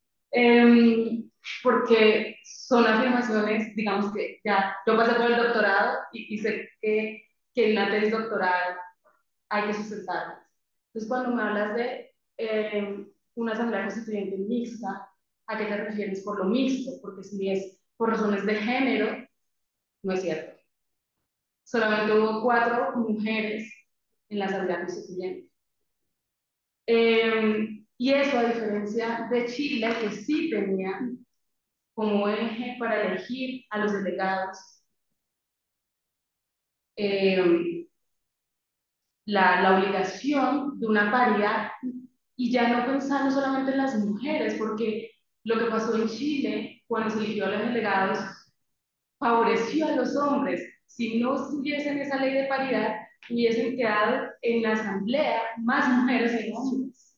[SPEAKER 3] eh, porque son afirmaciones, digamos que ya, yo pasé por el doctorado y, y sé que, que en una tesis doctoral hay que sustentarlas. Entonces, cuando me hablas de eh, una asamblea constituyente mixta, ¿a qué te refieres por lo mixto? Porque si es por razones de género, no es cierto. Solamente hubo cuatro mujeres en la asamblea constituyente. Eh, y eso, a diferencia de Chile, que sí tenía como eje para elegir a los delegados eh, la, la obligación de una paridad, y ya no pensando solamente en las mujeres, porque lo que pasó en Chile cuando se eligió a los delegados favoreció a los hombres. Si no estuviesen esa ley de paridad, hubiesen quedado en la asamblea más mujeres que hombres.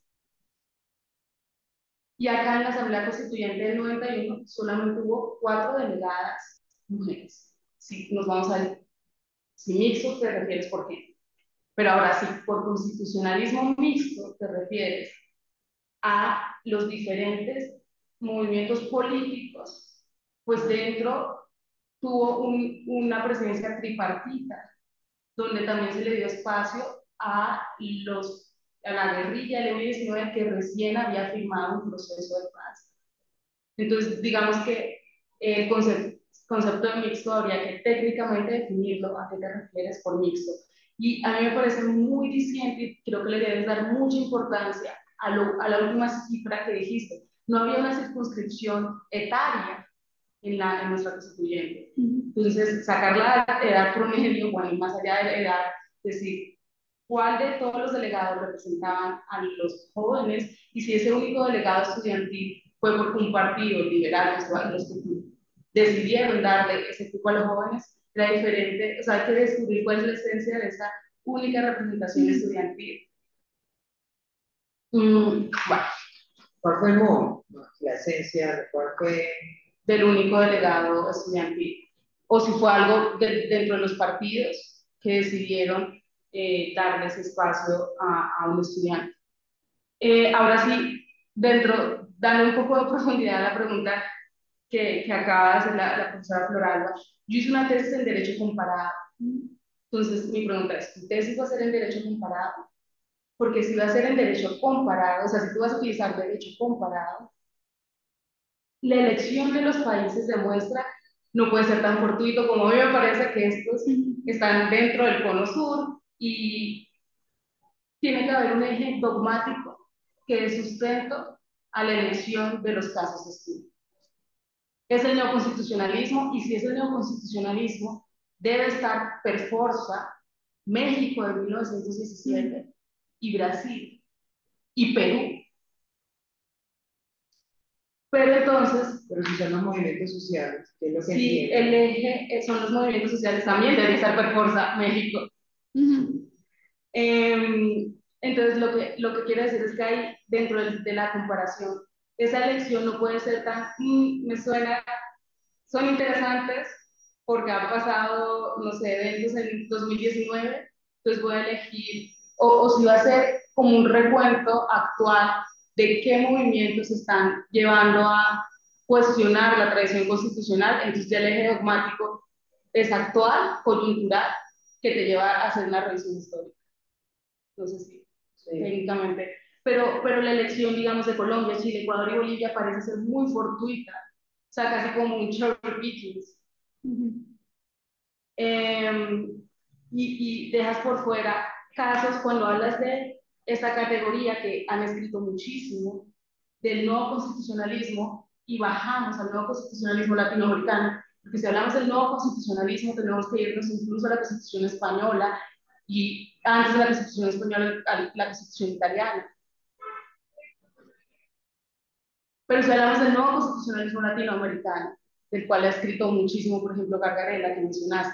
[SPEAKER 3] Y acá en la asamblea constituyente del noventa y uno solamente hubo cuatro delegadas mujeres. Si nos vamos a ver, si mixto te refieres, ¿por qué? Pero ahora sí, por constitucionalismo mixto te refieres a los diferentes movimientos políticos, pues dentro tuvo un, una presidencia tripartita, donde también se le dio espacio a, los, a la guerrilla del eme diecinueve que recién había firmado un proceso de paz. Entonces, digamos que el concepto, concepto de mixto habría que técnicamente definirlo, a qué te refieres por mixto. Y a mí me parece muy diciente y creo que le debes dar mucha importancia a, lo, a la última cifra que dijiste. No había una circunscripción etaria en, la, en nuestra constituyente. Entonces, sacar la edad promedio, bueno, y más allá de la edad, decir cuál de todos los delegados representaban a los jóvenes y si ese único delegado estudiantil fue porque un partido liberal, los que decidieron darle ese tipo a los jóvenes, era diferente. O sea, hay que descubrir cuál es la esencia de esa única representación estudiantil. Mm, bueno.
[SPEAKER 1] ¿Cuál fue el móvil? La esencia, ¿cuál fue?
[SPEAKER 3] Del único delegado estudiantil. O si fue algo de, dentro de los partidos que decidieron eh, darle ese espacio a, a un estudiante. Eh, ahora sí, dentro, dando un poco de profundidad a la pregunta que, que acaba de hacer la, la profesora Floralba, yo hice una tesis en Derecho Comparado. Entonces, mi pregunta es, ¿tu tesis va a ser en Derecho Comparado? Porque si va a ser en Derecho Comparado, o sea, si tú vas a utilizar Derecho Comparado, la elección de los países demuestra no puede ser tan fortuito como a mí me parece que estos están dentro del cono sur y tiene que haber un eje dogmático que dé sustento a la elección de los casos de estudio. Es el neoconstitucionalismo y si es el neoconstitucionalismo debe estar per forza México de mil novecientos diecisiete y Brasil y Perú. Pero entonces
[SPEAKER 1] Pero si son los movimientos sociales, que es lo que
[SPEAKER 3] Sí,
[SPEAKER 1] entiendo.
[SPEAKER 3] el eje eh, son los movimientos sociales también, debería estar Perforza, México.
[SPEAKER 2] Ujú.
[SPEAKER 3] Eh, entonces, lo que, lo que quiero decir es que hay dentro de, de la comparación, esa elección no puede ser tan, mm, me suena, son interesantes porque han pasado, no sé, eventos en dos mil diecinueve, entonces voy a elegir, o, o si va a ser como un recuento actual de qué movimientos están llevando a cuestionar la tradición constitucional, entonces ya el eje dogmático es actual, coyuntural, que te lleva a hacer una revisión histórica. Entonces, sí, sí, técnicamente. Pero, pero la elección, digamos, de Colombia, Chile, Ecuador y Bolivia parece ser muy fortuita. O sea, casi como un cherry picking.
[SPEAKER 2] Ujú.
[SPEAKER 3] Eh, y, y dejas por fuera casos cuando hablas de esta categoría que han escrito muchísimo, del nuevo constitucionalismo, y bajamos al nuevo constitucionalismo latinoamericano, porque si hablamos del nuevo constitucionalismo tenemos que irnos incluso a la Constitución española, y antes de la Constitución española, a la Constitución italiana. Pero si hablamos del nuevo constitucionalismo latinoamericano, del cual ha escrito muchísimo, por ejemplo, Gargarella, que mencionaste,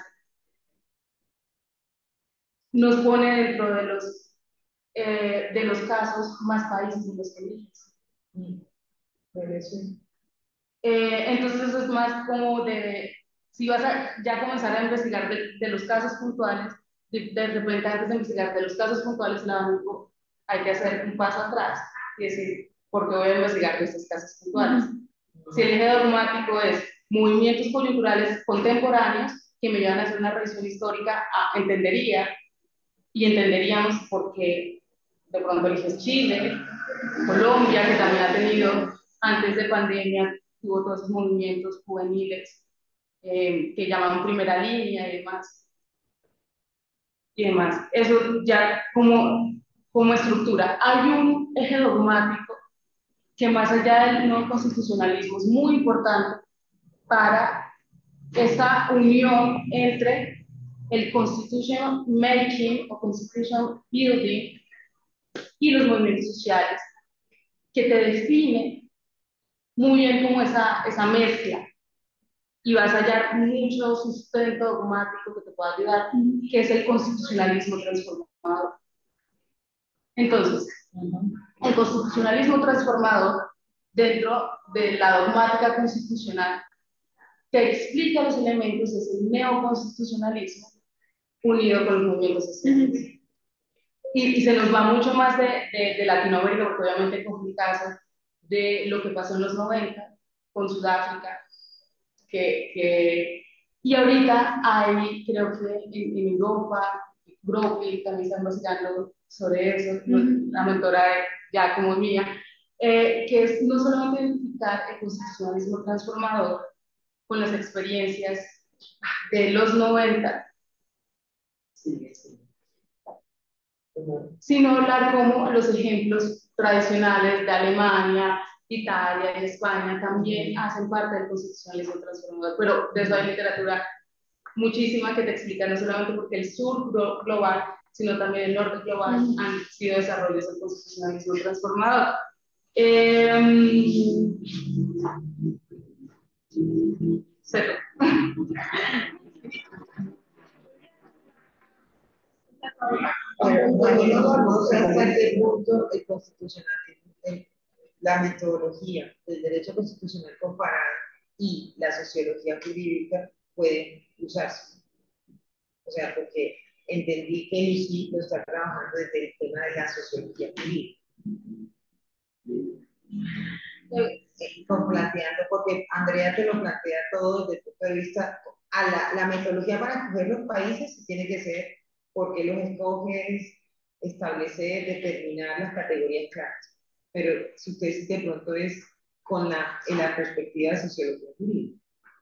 [SPEAKER 3] nos pone dentro de los, eh, de los casos más países en los que eliges.
[SPEAKER 1] Mm. Por eso.
[SPEAKER 3] Eh, entonces eso es más como de, si vas a ya comenzar a investigar de, de los casos puntuales, de, de repente antes de investigar de los casos puntuales, el abanico, hay que hacer un paso atrás y decir, ¿por qué voy a investigar de estos casos puntuales?
[SPEAKER 2] Ujú.
[SPEAKER 3] Si el eje dogmático es movimientos coyunturales contemporáneos que me llevan a hacer una revisión histórica, ah, entendería y entenderíamos por qué de pronto eliges Chile, Colombia, que también ha tenido, antes de pandemia, tuvo todos esos movimientos juveniles eh, que llamaban primera línea y demás. Y demás. Eso ya como, como estructura. Hay un eje dogmático que más allá del no constitucionalismo es muy importante para esta unión entre el constitution making o constitution building y los movimientos sociales, que te define muy bien como esa, esa mezcla y vas a hallar mucho sustento dogmático que te pueda ayudar, que es el constitucionalismo transformador. Entonces, el constitucionalismo transformador, dentro de la dogmática constitucional, te explica los elementos de ese neoconstitucionalismo unido con los movimientos sociales. Y, y se nos va mucho más de, de, de Latinoamérica, porque obviamente con el caso de lo que pasó en los noventa con Sudáfrica, que, que, y ahorita hay, creo que en, en Europa, Gropi también está investigando sobre eso,
[SPEAKER 2] Ujú.
[SPEAKER 3] la mentora ya como mía, eh, que es no solamente identificar el constitucionalismo transformador con las experiencias de los noventa,
[SPEAKER 1] Sí, sí. Como,
[SPEAKER 3] sino hablar como los ejemplos tradicionales de Alemania, Italia y España también hacen parte del constitucionalismo transformador, pero de eso hay literatura muchísima que te explica no solamente porque el sur global, sino también el norte global
[SPEAKER 2] Mm.
[SPEAKER 3] han sido desarrollos del constitucionalismo transformador. Eh, cero.
[SPEAKER 1] pero bueno, no sé hasta qué punto el constitucionalismo, el- la metodología del derecho constitucional comparado y la sociología jurídica pueden usarse. O sea, porque entendí que el I G I lo está trabajando desde el tema de la sociología jurídica. Eh, con planteando, porque Andrea te lo plantea todo desde el punto de vista, a la, la metodología para escoger los países tiene que ser por qué los escoges, establecer, determinar las categorías claras. Pero si usted de pronto es con la, en la perspectiva de sociología jurídica.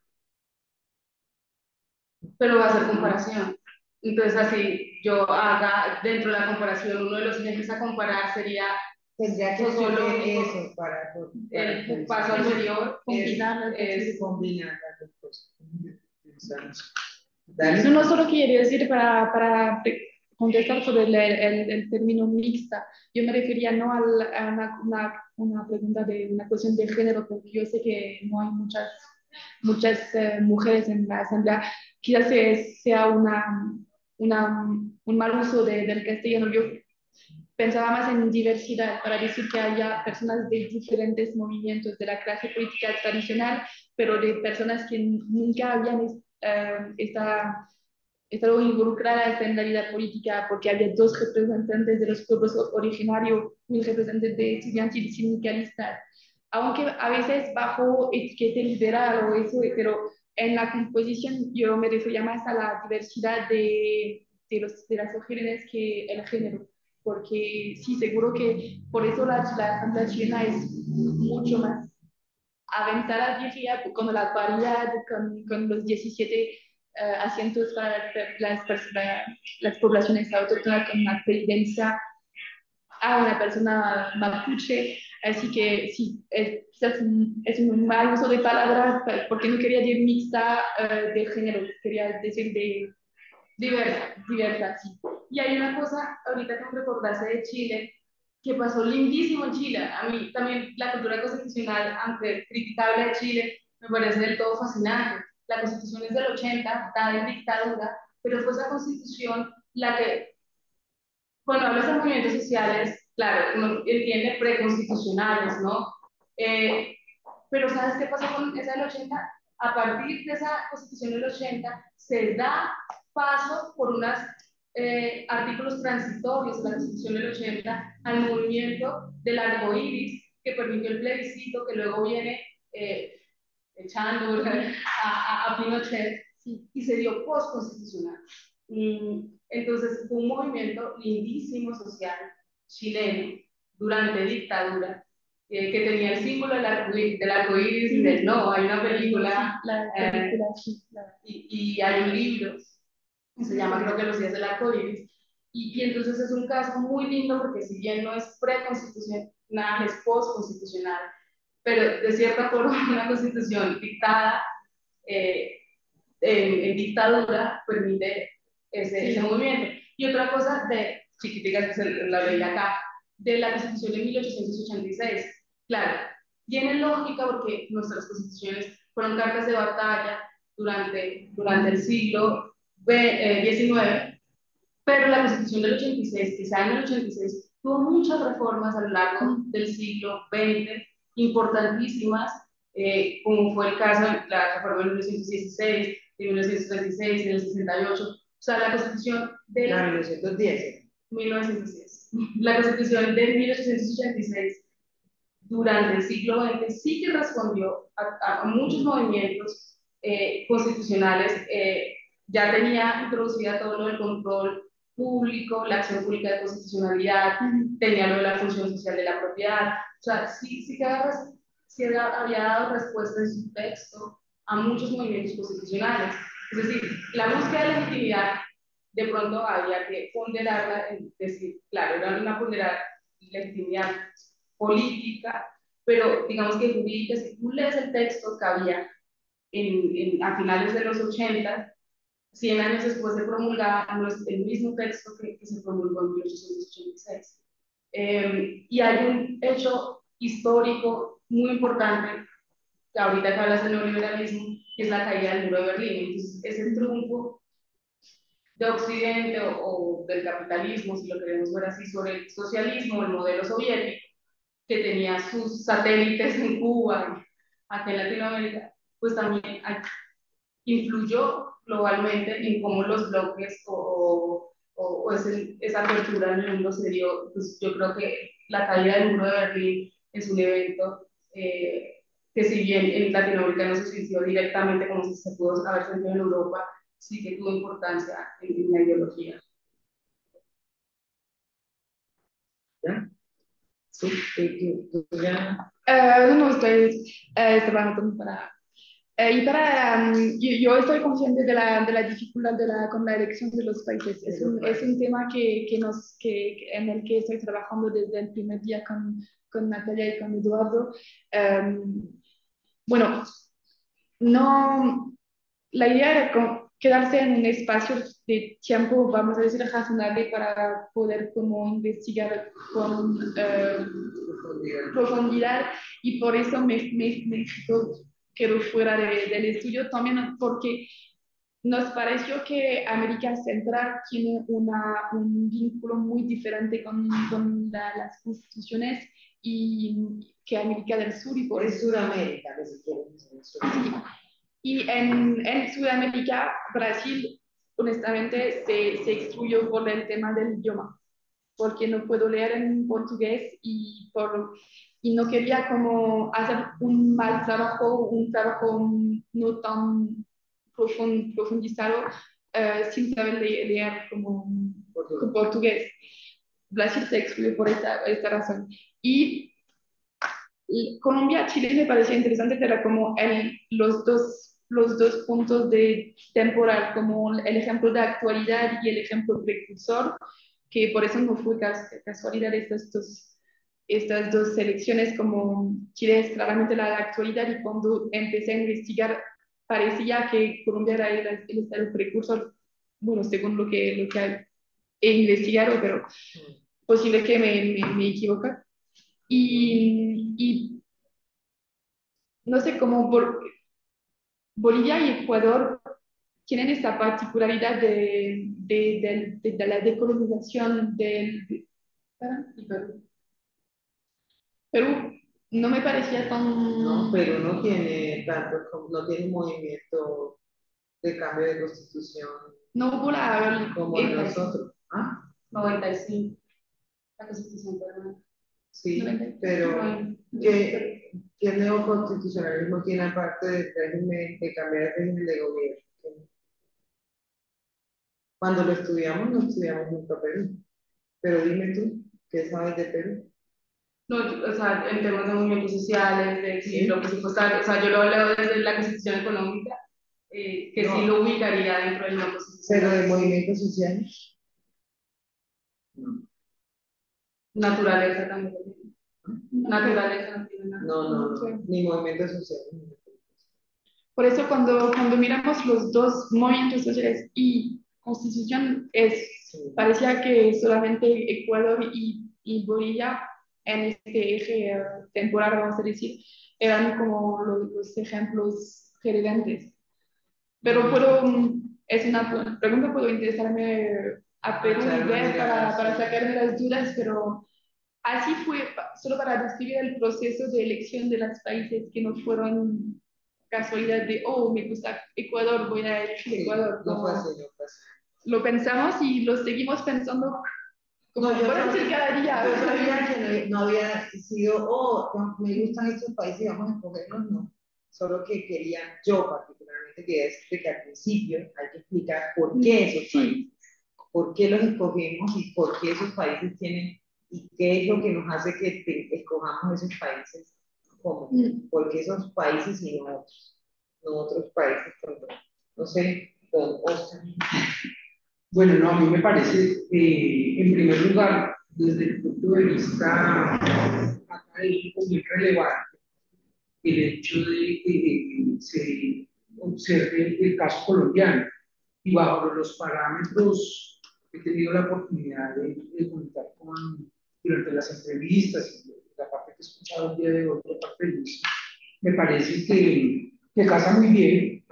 [SPEAKER 3] Pero va a ser comparación. Entonces, así yo haga dentro de la comparación, uno de los ejes a comparar sería
[SPEAKER 1] Tendría que
[SPEAKER 3] sociológico,
[SPEAKER 1] eso para, para
[SPEAKER 3] el paso anterior,
[SPEAKER 2] Combinar
[SPEAKER 3] es, es
[SPEAKER 1] combinar las dos cosas.
[SPEAKER 2] No, no solo quiero decir para, para contestar sobre el, el, el término mixta, yo me refería no al, a una, una, una pregunta de una cuestión de género, porque yo sé que no hay muchas, muchas eh, mujeres en la asamblea. Quizás se- sea una, una, un mal uso de, del castellano. Yo pensaba más en diversidad, para decir que haya personas de diferentes movimientos de la clase política tradicional, pero de personas que nunca habían eh, esta, estado involucradas en la vida política, porque había dos representantes de los pueblos originarios, un representante de estudiantes y sindicalistas, aunque a veces bajo etiqueta liberal o eso, pero en la composición yo me refería más a la diversidad de, de, los, de las jóvenes que el género, porque sí, seguro que por eso la, la Asamblea chilena es mucho más aventada, diría, con la paridad, con, con los diecisiete uh, asientos para las, para las poblaciones autóctonas, con una presidencia a una persona mapuche. Así que sí, es, quizás un, es un mal uso de palabras, porque no quería decir mixta uh, de género, quería decir de diversa, diversa, sí. Y hay una cosa, ahorita que me recordaste de Chile, que pasó lindísimo en Chile. A mí también la cultura constitucional, aunque criticable de Chile, me parece del todo fascinante. La constitución es del ochenta, da en dictadura, pero fue esa constitución la que, cuando hablas de movimientos sociales, claro, uno entiende preconstitucionales, ¿no? Eh, pero ¿sabes qué pasó con esa del ochenta? A partir de esa constitución del ochenta, se da paso por unos eh, artículos transitorios de la constitución del ochenta al movimiento del arco iris que permitió el plebiscito que luego viene eh, echando a, a, a Pinochet, sí, y se dio post-constitucional. Entonces fue un movimiento lindísimo social chileno durante dictadura eh, que tenía el símbolo del arco, del arco iris sí, y del no, hay una película, sí, la película eh, sí, la... y, y hay un libro que se llama creo que Los días del arco iris y, y entonces es un caso muy lindo porque si bien no es preconstitucional, es postconstitucional, pero de cierta forma una constitución dictada eh, en, en, dictadura permite ese, sí, ese movimiento. Y otra cosa de chiquitica que se la leí acá, de la constitución de mil ochocientos ochenta y seis. Claro, tiene lógica porque nuestras constituciones fueron cartas de batalla durante, durante el siglo diecinueve, pero la constitución del ochenta y seis, quizá en el ochenta y seis, tuvo muchas reformas a lo largo del siglo veinte, importantísimas, eh, como fue el caso de la reforma de mil novecientos dieciséis, de mil novecientos treinta y seis, del sesenta y ocho, o sea, la constitución de
[SPEAKER 1] la mil novecientos diez.
[SPEAKER 2] mil novecientos diez. La constitución de mil ochocientos ochenta y seis, durante el siglo veinte, sí que respondió a, a muchos movimientos eh, constitucionales, eh, ya tenía introducida todo lo del control público, la acción pública de constitucionalidad, uh-huh. tenía lo de la función social de la propiedad, o sea, sí, sí que había, sí había dado respuesta en su texto a muchos movimientos constitucionales. Es decir, la búsqueda de legitimidad, de pronto había que ponderarla, en decir, claro, era una ponderar legitimidad política, pero digamos que jurídica, si tú lees el texto que había en, en, a finales de los ochenta, cien años después de promulgar, no es el mismo texto que, que se promulgó en mil ochocientos ochenta y seis. Eh, y hay un hecho histórico muy importante, que ahorita que hablas del neoliberalismo, que es la caída del muro de Berlín. Entonces, ese triunfo de Occidente o, o del capitalismo, si lo queremos ver así, sobre el socialismo, el modelo soviético, que tenía sus satélites en Cuba, aquí en Latinoamérica, pues también influyó globalmente en cómo los bloques o, o, o ese, esa apertura en el mundo se dio. Pues yo creo que la caída del muro de Berlín es un evento eh, que si bien en Latinoamérica no se sintió directamente como si se pudo haber sentido en Europa, sí que tuvo importancia en, en la ideología.
[SPEAKER 1] ¿Ya? Sí, sí, sí, ya.
[SPEAKER 2] Uh, no, estoy uh, trabajando para... Uh, y para... Um, yo, yo estoy consciente de la, de la dificultad de la, con la elección de los países. Es un, es un tema que, que nos, que, en el que estoy trabajando desde el primer día con, con Natalia y con Eduardo. Um, bueno, no... La idea era quedarse en un espacio de tiempo, vamos a decir, razonable para poder como investigar con eh, profundidad, y por eso me, me, México quedó fuera de, del estudio también, porque nos pareció que América Central tiene una, un vínculo muy diferente con, con la, las constituciones y que América del Sur, y por
[SPEAKER 1] Es
[SPEAKER 2] eso...
[SPEAKER 1] Sudamérica, que si quieren decir en Sudamérica.
[SPEAKER 2] Y en, en Sudamérica, Brasil, honestamente, se, se excluyó por el tema del idioma, porque no puedo leer en portugués y, por, y no quería como hacer un mal trabajo, un trabajo no tan profund, profundizado uh, sin saber le, leer como portugués. portugués. Brasil se excluyó por esta, esta razón. Y Colombia, Chile me parecía interesante, pero como el, los, dos, los dos puntos de temporal, como el ejemplo de actualidad y el ejemplo precursor, que por eso no fue casualidad estas dos, estas dos selecciones, como Chile es claramente la actualidad, y cuando empecé a investigar parecía que Colombia era el, el estado precursor, bueno, según lo que, lo que he investigado, pero posible que me, me, me equivoque. Y, y no sé cómo Bol Bolivia y Ecuador tienen esta particularidad de, de, de, de la decolonización del de, Perú. Perú no me parecía tan...
[SPEAKER 1] No, Perú no tiene tanto, no tiene un movimiento de cambio de constitución.
[SPEAKER 2] No hubo la...
[SPEAKER 1] Como el, nosotros. ¿Ah?
[SPEAKER 3] noventa y cinco, la constitución peruana.
[SPEAKER 1] Sí, noventa, pero ¿qué, ¿qué neoconstitucionalismo tiene aparte del régimen, de cambiar el régimen de gobierno? Cuando lo estudiamos, no estudiamos junto a Perú. Pero dime tú, ¿qué sabes de Perú?
[SPEAKER 3] No, o sea, en temas de movimientos sociales, de
[SPEAKER 1] ¿Sí?
[SPEAKER 3] lo presupuestario, o sea, yo lo leo desde la Constitución Económica, eh, que no. Sí lo ubicaría dentro de la Constitución.
[SPEAKER 1] ¿Pero de movimientos sociales? No.
[SPEAKER 3] Naturaleza también. Naturaleza no tiene nada.
[SPEAKER 1] No, no, no, ni movimientos sociales.
[SPEAKER 2] Por eso cuando, cuando miramos los dos movimientos sociales y constitución, es, sí. Parecía que solamente Ecuador y, y Bolivia en este eje uh, temporal, vamos a decir, eran como los, los ejemplos relevantes. Pero puedo, es una pregunta, puedo interesarme a Perú y ver para, para sacarme las dudas, pero así fue, solo para describir el proceso de elección de los países que no fueron casualidad de, oh, me gusta Ecuador, voy a elegir sí, Ecuador. No fue así, no fue así. Lo pensamos y lo seguimos pensando como
[SPEAKER 1] no, yo
[SPEAKER 2] puede ser cada día.
[SPEAKER 1] Yo sabía que no, no había sido, oh, me gustan estos países y vamos a escogerlos, no. Solo que quería, yo particularmente quería decirte que al principio hay que explicar por qué esos países, por qué los escogemos y por qué esos países tienen, y qué es lo que nos hace que te, escojamos esos países como, mm. porque esos países y no otros, no otros países, no, no sé, con Oscar.
[SPEAKER 4] Bueno, no, a mí me parece, eh, en primer lugar, desde el punto de vista académico, muy relevante el hecho de que se observe el caso colombiano y bajo los parámetros que he tenido la oportunidad de, de comentar con, durante las entrevistas y la parte que he escuchado el día de hoy por parte de Luis, me parece que, que casa muy bien.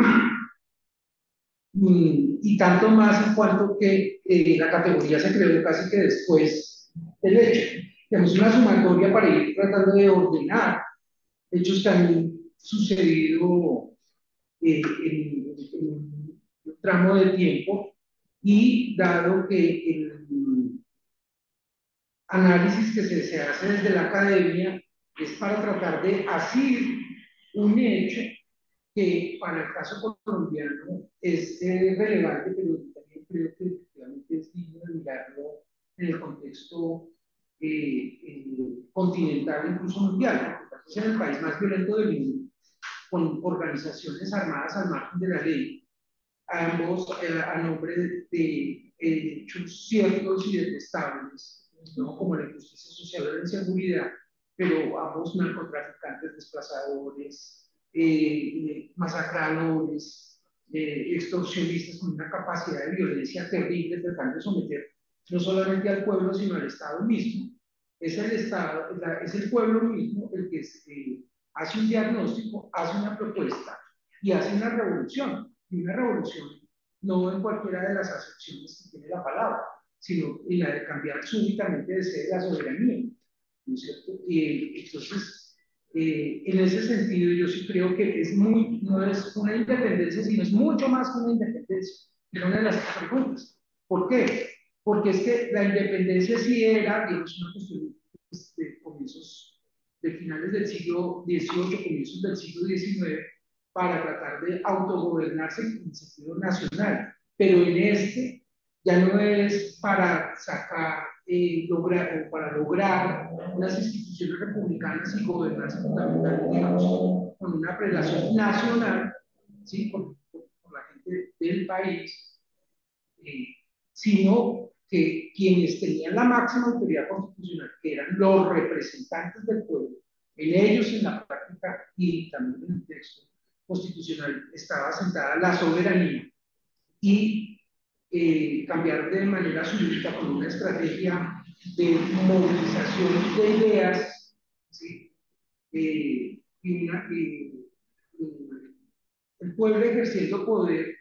[SPEAKER 4] Y tanto más en cuanto que eh, la categoría se creó casi que después del hecho. Tenemos una sumatoria para ir tratando de ordenar hechos que han sucedido eh, en, en un tramo de tiempo, y dado que el análisis que se, se hace desde la academia es para tratar de asir un hecho que para el caso colombiano es eh, relevante, pero también creo que efectivamente es digno de mirarlo en el contexto eh, eh, continental, incluso mundial, porque es el país más violento del mundo, con organizaciones armadas al margen de la ley, ambos eh, a nombre de, de eh, hechos ciertos y detestables, ¿no? Como la injusticia social o la inseguridad, pero ambos narcotraficantes, desplazadores, eh, masacradores, eh, extorsionistas con una capacidad de violencia terrible, tratando de someter no solamente al pueblo, sino al Estado mismo. Es el Estado, la, es el pueblo mismo el que eh, hace un diagnóstico, hace una propuesta y hace una revolución. Y una revolución no en cualquiera de las acepciones que tiene la palabra, sino en la de cambiar súbitamente de sede la soberanía, ¿no es cierto? Eh, entonces, eh, en ese sentido, yo sí creo que es muy, no es una independencia, sino es mucho más que una independencia. Era una de las preguntas. ¿Por qué? Porque es que la independencia sí era, digamos, una cuestión de comienzos, de finales del siglo dieciocho, comienzos del siglo diecinueve, para tratar de autogobernarse en sentido nacional. Pero en este ya no es para sacar, eh, lograr, o para lograr unas instituciones republicanas y gobernarse fundamentalmente, digamos, con una prelación nacional, ¿sí? por, por, por la gente del país, eh, sino que quienes tenían la máxima autoridad constitucional, que eran los representantes del pueblo, en ellos en la práctica y también en el texto constitucional estaba sentada la soberanía, y eh, cambiar de manera súbita con una estrategia de movilización de ideas, ¿sí? eh, y una, eh, eh, el pueblo ejerciendo poder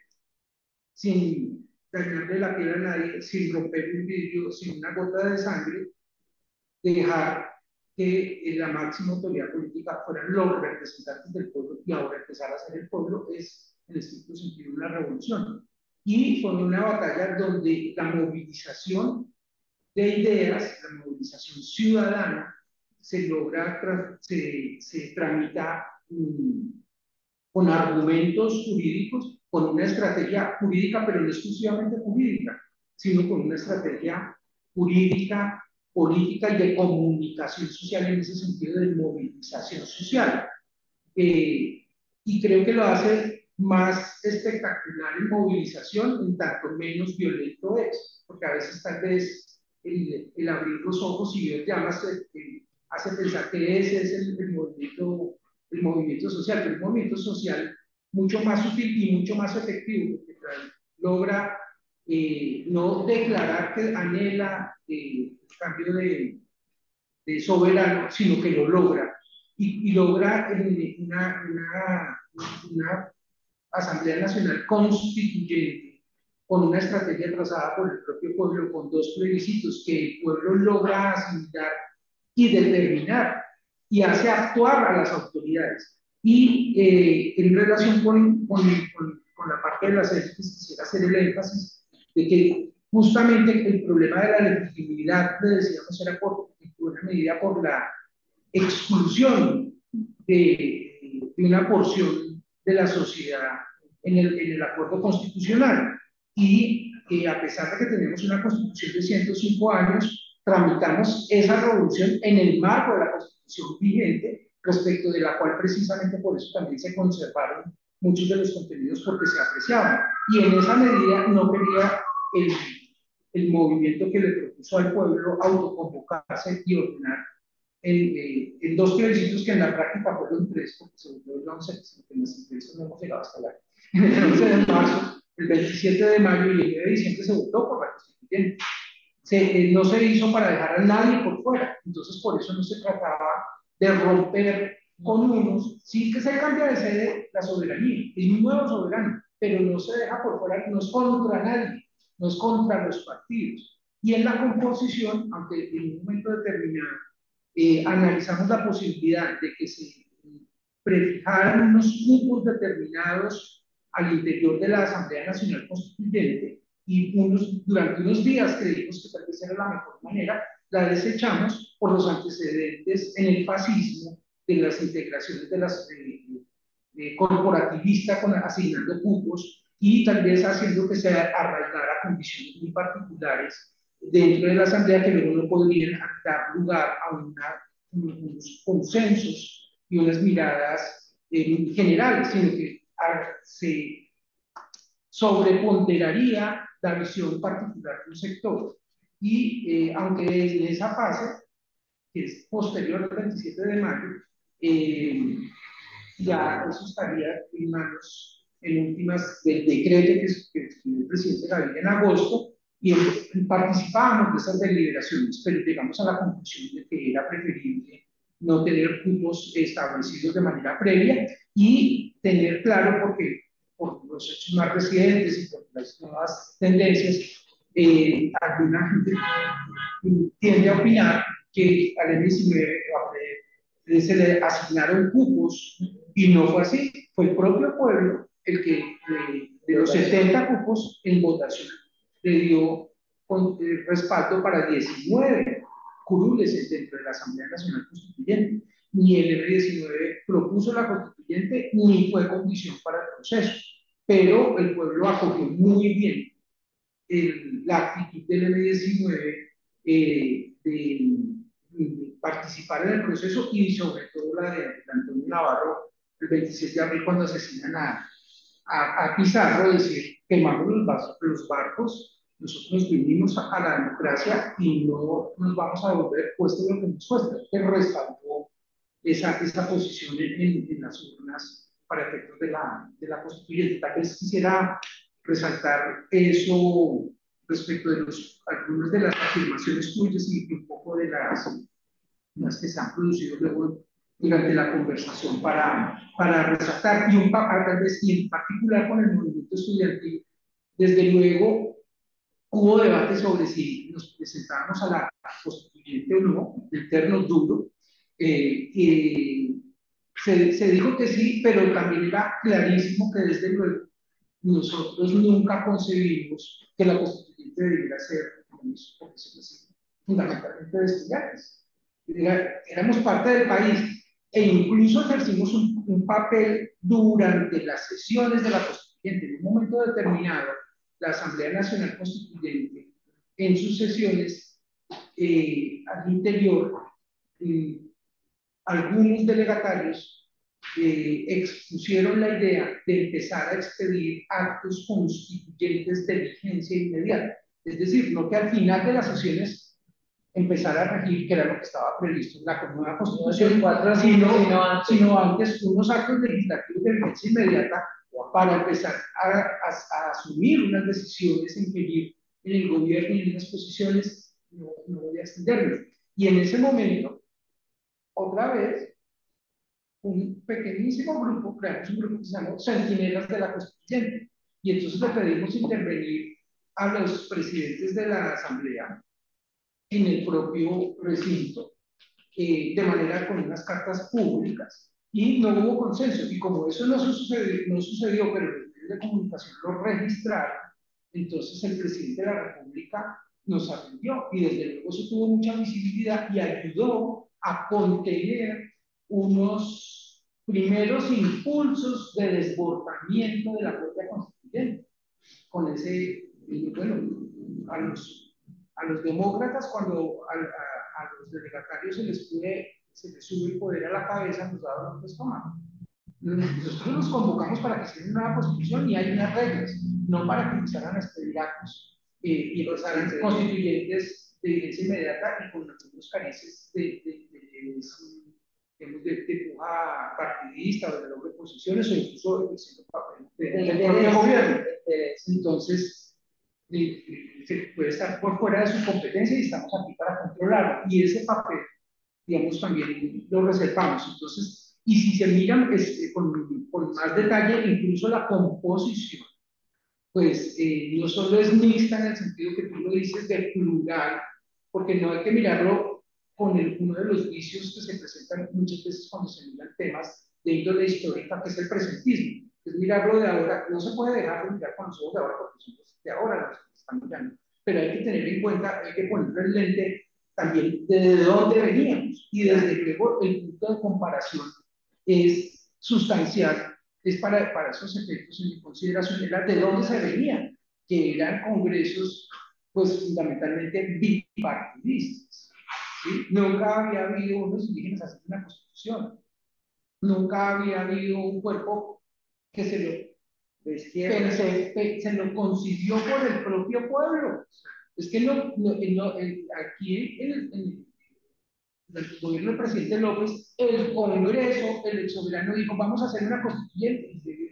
[SPEAKER 4] sin dañarle la piel a nadie, sin romper un vidrio, sin una gota de sangre, dejar que la máxima autoridad política fueran los representantes del pueblo, y ahora empezar a ser el pueblo es, en estricto sentido, una revolución. Y fue una batalla donde la movilización de ideas, la movilización ciudadana, se logra, se, se tramita um, con argumentos jurídicos, con una estrategia jurídica, pero no exclusivamente jurídica, sino con una estrategia jurídica, política y de comunicación social, en ese sentido de movilización social. Eh, y creo que lo hace más espectacular en movilización, en tanto menos violento es, porque a veces tal vez el, el abrir los ojos y ver llamas eh, hace pensar que ese es el, el movimiento el movimiento social, pero un movimiento social mucho más útil y mucho más efectivo, porque logra eh, no declarar que anhela eh, el cambio de, de, soberano, sino que lo logra. Y, y logra eh, una, una, una Asamblea Nacional constituyente con una estrategia trazada por el propio pueblo, con dos plebiscitos que el pueblo logra asimilar y determinar, y hace actuar a las autoridades. Y eh, en relación con, con, con, con la parte de las élites, quisiera hacer el énfasis de que justamente el problema de la legitimidad, le decíamos, era por, en buena medida por la exclusión de, de una porción de la sociedad en el, en el acuerdo constitucional. Y eh, a pesar de que tenemos una constitución de ciento cinco años, tramitamos esa revolución en el marco de la constitución vigente, respecto de la cual precisamente por eso también se conservaron muchos de los contenidos porque se apreciaban. Y en esa medida no quería el, el movimiento que le propuso al pueblo autoconvocarse y ordenar en, eh, en dos plebiscitos que en la práctica fueron tres, porque se volvió el once, porque en las entrevistas no hemos llegado hasta la, el once de marzo, el veintisiete de mayo y el nueve de diciembre se votó por la constituyente. Se, eh, no se hizo para dejar a nadie por fuera, entonces por eso no se trataba de romper con unos, sí que se cambia de sede la soberanía, es un nuevo soberano, pero no se deja por fuera, no es contra nadie, no es contra los partidos. Y en la composición, aunque en un momento determinado eh, analizamos la posibilidad de que se prefijaran unos cupos determinados al interior de la Asamblea Nacional Constituyente, y unos, durante unos días creímos que tal vez era la mejor manera, la desechamos por los antecedentes en el fascismo de las integraciones de las eh, eh, corporativistas con, asignando cupos y tal vez haciendo que se arraigara condiciones muy particulares dentro de la Asamblea que luego no podrían dar lugar a una, unos consensos y unas miradas eh, generales, sino que a, se sobreponderaría la visión particular de un sector. Y eh, aunque en esa fase, que es posterior al veintisiete de mayo, eh, ya eso estaría en manos en últimas del decreto que, que escribió el presidente Gaviria en agosto, y en, participábamos de esas deliberaciones, pero llegamos a la conclusión de que era preferible no tener cupos establecidos de manera previa y tener claro, porque por los hechos más recientes y por las nuevas tendencias, eh, alguna gente tiende a opinar que al M diecinueve se le asignaron cupos y no fue así, fue el propio pueblo el que de, de los setenta cupos en votación le dio con, eh, respaldo para diecinueve curules dentro de la Asamblea Nacional Constituyente. Ni el M diecinueve propuso la constituyente ni fue condición para el proceso, pero el pueblo acogió muy bien el, la actitud del M diecinueve eh, de, de participar en el proceso y sobre todo la de, de Antonio Navarro el veintisiete de abril cuando asesinan a, a, a Pizarro, decir, quemamos los, vasos, los barcos, nosotros vinimos a, a la democracia y no nos vamos a volver cueste lo que nos cueste, que respaldó esa, esa posición en, en, en las urnas para efectos de la, de la constituyente. Tal vez quisiera resaltar eso respecto de los, algunas de las afirmaciones tuyas y un poco de las, las que se han producido luego durante la conversación para, para resaltar, y, un, tal vez, y en particular con el movimiento estudiantil, desde luego hubo debate sobre si nos presentábamos a la constituyente o no, del terno duro, eh, eh, se, se dijo que sí, pero también era clarísimo que desde luego nosotros nunca concebimos que la constituyente debiera ser fundamentalmente de estudiantes. Era, éramos parte del país e incluso ejercimos un, un papel durante las sesiones de la constituyente. En un momento determinado, la Asamblea Nacional Constituyente, en sus sesiones eh, al interior, eh, algunos delegatarios eh, expusieron la idea de empezar a expedir actos constituyentes de vigencia inmediata. Es decir, no que al final de las sesiones empezara a regir, que era lo que estaba previsto en la nueva Constitución, no, sino, sino, antes. sino antes unos actos legislativos de vigencia inmediata para empezar a, a, a asumir unas decisiones, ingerir en el gobierno y en las posiciones, no, no voy a extenderme. Y en ese momento, otra vez, un pequeñísimo grupo, creamos un grupo que se llamó Centinelas de la Constituyente, y entonces le pedimos intervenir a los presidentes de la Asamblea en el propio recinto, eh, de manera con unas cartas públicas, y no hubo consenso, y como eso no sucedió, no sucedió pero los medios de comunicación lo registraron, entonces el presidente de la República nos atendió, y desde luego eso tuvo mucha visibilidad y ayudó a contener unos primeros impulsos de desbordamiento de la propia constituyente, con ese, bueno, a los, a los demócratas cuando a, a, a los delegatarios se les, puede, se les sube el poder a la cabeza, nos da un estómago. Nosotros los convocamos para que se den una nueva constitución y hay unas reglas, no para que empezaran a expedir actos eh, y empezaran constituyentes de vigencia inmediata y con algunos careces de, de, de, de, de, de, de puja partidista o de doble posiciones o incluso de, de, de, del propio gobierno. Entonces, de, de, puede estar por fuera de su competencia y estamos aquí para controlarlo. Y ese papel, digamos, también lo reservamos. Entonces, y si se miran este, con, con más detalle, incluso la composición, pues eh, no solo es mixta en el sentido que tú lo dices de plural, porque no hay que mirarlo con el, uno de los vicios que se presentan muchas veces cuando se miran temas de índole histórica, que es el presentismo. Es mirarlo de ahora, no se puede dejar de mirar con los ojos de ahora, porque son los de ahora los que están mirando, pero hay que tener en cuenta, hay que poner el lente también de dónde veníamos, y desde luego el punto de comparación es sustancial, es para, para esos efectos en mi consideración, era de dónde se venían, que eran congresos, pues fundamentalmente bipartidistas. ¿Sí? Nunca había habido unos indígenas haciendo una constitución, nunca había habido un cuerpo que se lo, se, se lo concibió por el propio pueblo. Es que no, no, no el, aquí en, en del gobierno del presidente López, el Congreso, el soberano dijo, vamos a hacer una constituyente, y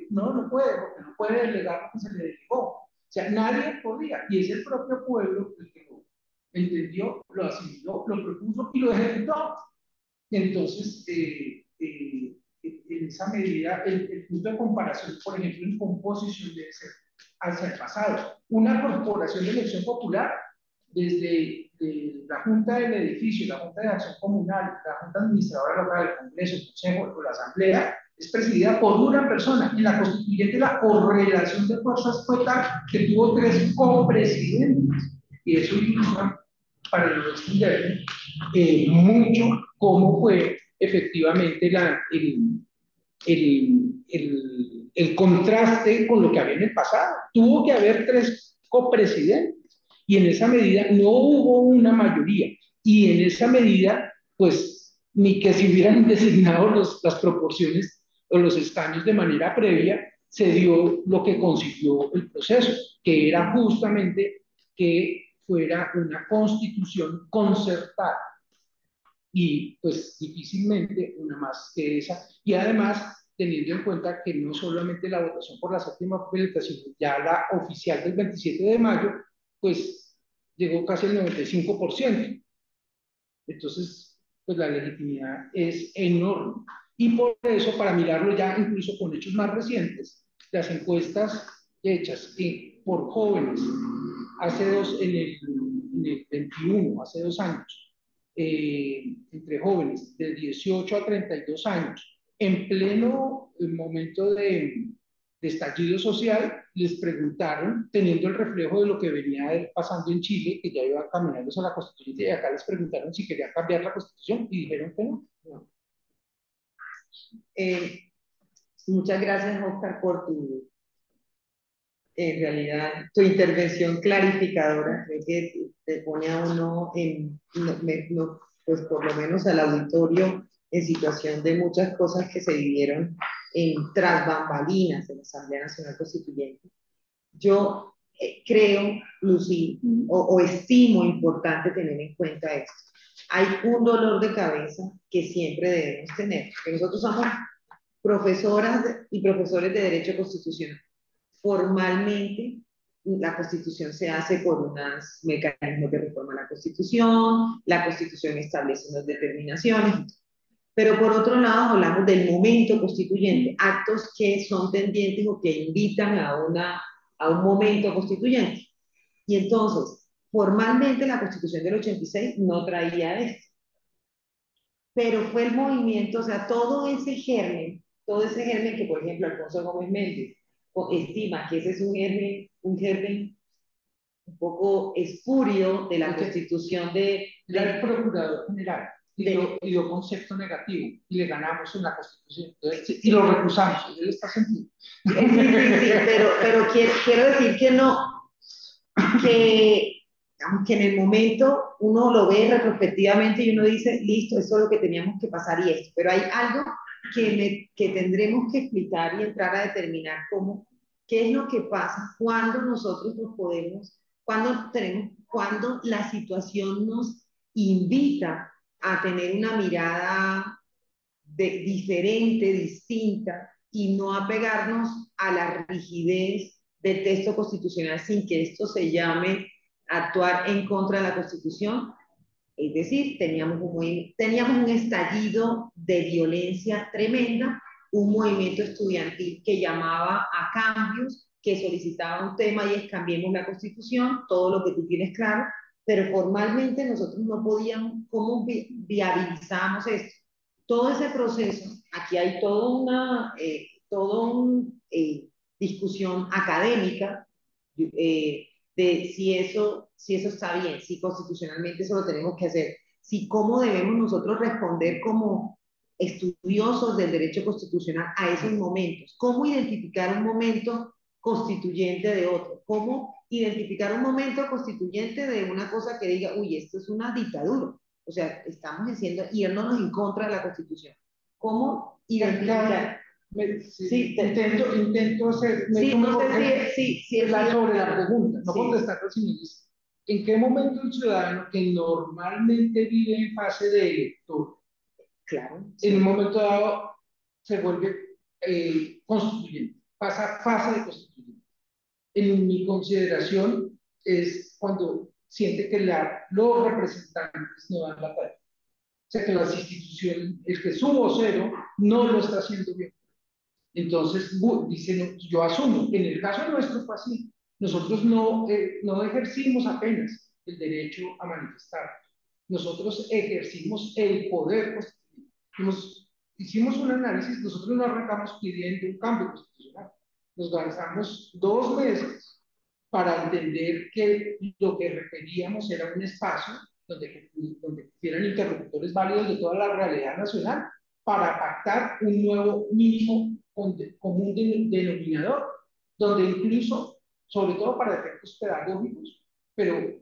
[SPEAKER 4] no, no puede, porque no puede delegar lo que se le delegó. O sea, nadie podía, y es el propio pueblo el que lo entendió, lo asimiló, lo propuso y lo ejecutó. Entonces, eh, eh, en esa medida, el, el punto de comparación, por ejemplo, en composición debe ser hacia el pasado. Una corporación de elección popular, desde de la Junta del Edificio, la Junta de Acción Comunal, la Junta Administradora Local, el Congreso, el Consejo o la Asamblea, es presidida por una persona. En la constituyente, la correlación de fuerzas fue tal que tuvo tres copresidentes. Y eso ilustra para los estudiantes eh, mucho cómo fue efectivamente la, el, el, el, el contraste con lo que había en el pasado. Tuvo que haber tres copresidentes y en esa medida no hubo una mayoría y en esa medida pues ni que se hubieran designado los, las proporciones o los escaños de manera previa, se dio lo que consiguió el proceso, que era justamente que fuera una constitución concertada y pues difícilmente una más que esa, y además teniendo en cuenta que no solamente la votación por la séptima papeleta, sino ya la oficial del veintisiete de mayo, pues llegó casi al noventa y cinco por ciento. Entonces, pues la legitimidad es enorme. Y por eso, para mirarlo ya incluso con hechos más recientes, las encuestas hechas eh, por jóvenes hace dos, en el, en el veintiuno, hace dos años, eh, entre jóvenes de dieciocho a treinta y dos años, en pleno momento de, de estallido social, les preguntaron, teniendo el reflejo de lo que venía pasando en Chile, que ya iban caminando a la constituyente, y acá les preguntaron si querían cambiar la constitución y dijeron que no. no.
[SPEAKER 1] Eh, muchas gracias, Oscar, por tu, en realidad, tu intervención clarificadora. Creo que te pone a uno, en, no, me, no, pues por lo menos al auditorio, en situación de muchas cosas que se vivieron en tras bambalinas en la Asamblea Nacional Constituyente. Yo eh, creo, Lucy, o, o estimo importante tener en cuenta esto. Hay un dolor de cabeza que siempre debemos tener, que nosotros somos profesoras y profesores de Derecho Constitucional. Formalmente, la Constitución se hace por unos mecanismos de reforma a la Constitución, la Constitución establece unas determinaciones, pero por otro lado hablamos del momento constituyente, actos que son tendientes o que invitan a, una, a un momento constituyente. Y entonces, formalmente la Constitución del ochenta y seis no traía esto, pero fue el movimiento, o sea, todo ese germen, todo ese germen que, por ejemplo, Alfonso Gómez Méndez estima que ese es un germen, un germen un poco espurio de la Constitución de...
[SPEAKER 4] de el procurador general y dio, y dio concepto negativo y le ganamos en la Constitución. Entonces, y lo recusamos, él está sentido.
[SPEAKER 1] Sí, sí, sí, pero, pero quiero, quiero decir que no, que, que en el momento uno lo ve retrospectivamente y uno dice, listo, eso es lo que teníamos que pasar y esto, pero hay algo que, me, que tendremos que explicar y entrar a determinar cómo, qué es lo que pasa cuando nosotros nos podemos, cuando tenemos, cuando la situación nos invita a tener una mirada de, diferente, distinta, y no apegarnos a la rigidez del texto constitucional sin que esto se llame actuar en contra de la Constitución. Es decir, teníamos un, teníamos un estallido de violencia tremenda, un movimiento estudiantil que llamaba a cambios, que solicitaba un tema y es cambiemos la Constitución, todo lo que tú tienes claro, pero formalmente nosotros no podíamos, ¿cómo vi viabilizamos esto? Todo ese proceso, aquí hay toda una eh, toda un, eh, discusión académica eh, de si eso, si eso está bien, si constitucionalmente eso lo tenemos que hacer, si cómo debemos nosotros responder como estudiosos del derecho constitucional a esos momentos, cómo identificar un momento constituyente de otro, cómo identificar un momento constituyente de una cosa que diga, uy, esto es una dictadura. O sea, estamos diciendo irnos en contra de la Constitución. ¿Cómo identificar?
[SPEAKER 4] Me, sí, sí, intento, intento hacer.
[SPEAKER 1] Sí, no sé si, si, si
[SPEAKER 4] es la, sobre la pregunta, no
[SPEAKER 1] sí.
[SPEAKER 4] contestar sino ¿en qué momento un ciudadano que normalmente vive en fase de elector,
[SPEAKER 1] claro,
[SPEAKER 4] sí, en un momento dado se vuelve eh, constituyente? pasa fase de constituyente. En mi consideración es cuando siente que la, los representantes no dan la talla. O sea, que las instituciones, el que su vocero no lo está haciendo bien. Entonces, dice, no, yo asumo, en el caso nuestro fue así. Nosotros no, eh, no ejercimos apenas el derecho a manifestar. Nosotros ejercimos el poder constitucional. Hemos, hicimos un análisis, nosotros no arrancamos pidiendo un cambio constitucional. Nos lanzamos dos meses para entender que lo que requeríamos era un espacio donde, donde hicieran interlocutores válidos de toda la realidad nacional para pactar un nuevo mínimo común denominador, donde incluso, sobre todo para efectos pedagógicos, pero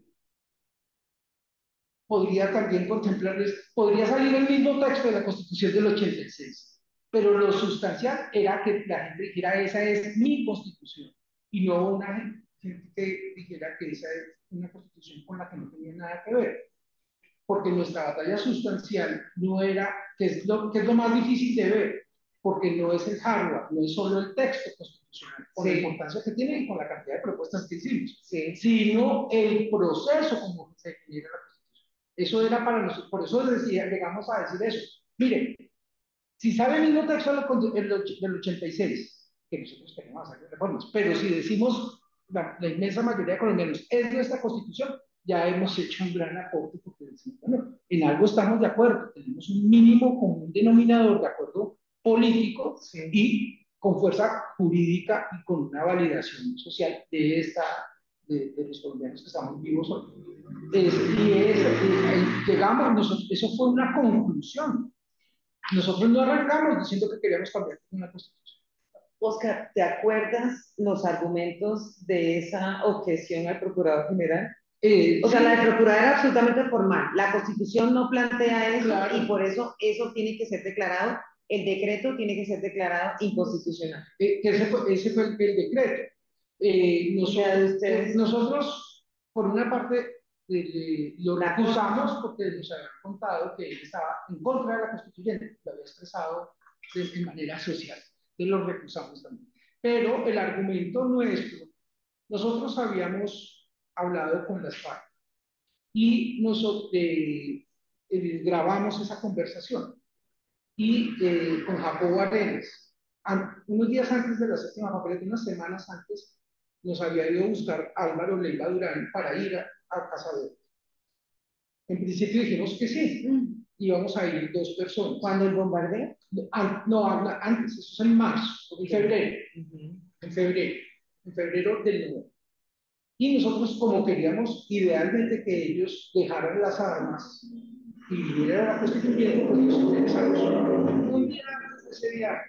[SPEAKER 4] podría también contemplarles, podría salir el mismo texto de la Constitución del ochenta y seis, pero lo sustancial era que la gente dijera, esa es mi Constitución, y no una gente que dijera que esa es una Constitución con la que no tenía nada que ver, porque nuestra batalla sustancial no era, que es lo, que es lo más difícil de ver, porque no es el hardware, no es solo el texto constitucional, con sí. la importancia que tiene y con la cantidad de propuestas que hicimos, sí. sino el proceso como se genera la Constitución. Eso era para nosotros, por eso decía, llegamos a decir eso. Miren, si sale el mismo texto del ochenta y seis, que nosotros queremos hacer reformas, pero si decimos, la, la inmensa mayoría de colombianos, es nuestra Constitución, ya hemos hecho un gran aporte, porque decimos, bueno, en algo estamos de acuerdo, tenemos un mínimo común denominador de acuerdo político sí. y con fuerza jurídica y con una validación social de esta, de, de los colombianos que estamos vivos hoy. Es, y es, y llegamos, nosotros, eso fue una conclusión. Nosotros no arrancamos diciendo que queríamos cambiar una constitución.
[SPEAKER 1] Oscar, ¿te acuerdas los argumentos de esa objeción al procurador general? Eh, o sea, la del procurador era absolutamente formal. La Constitución no plantea eso claro. y por eso eso tiene que ser declarado, el decreto tiene que ser declarado inconstitucional.
[SPEAKER 4] Eh, ese, fue, ese fue el, el decreto. Eh, nosotros, ustedes... nosotros, por una parte, eh, lo recusamos porque nos habían contado que él estaba en contra de la constituyente, lo había expresado de, de manera social. Entonces lo recusamos también. Pero el argumento nuestro, nosotros habíamos hablado con las FARC y nosotros eh, eh, grabamos esa conversación y eh, con Jacobo Arenas, unos días antes de la séptima papeleta, unas semanas antes, nos había ido a buscar Álvaro Leiva Durán para ir a, a Cazador. En principio dijimos que sí, mm. íbamos a ir dos personas.
[SPEAKER 1] ¿Cuándo el bombardeo?
[SPEAKER 4] Ah, no, antes, eso es en marzo, en febrero, uh-huh. en febrero, en febrero del nuevo. Y nosotros, como queríamos idealmente que ellos dejaran las armas y vinieran a la constituyente, pues nos interesamos. Un día antes de ese viaje,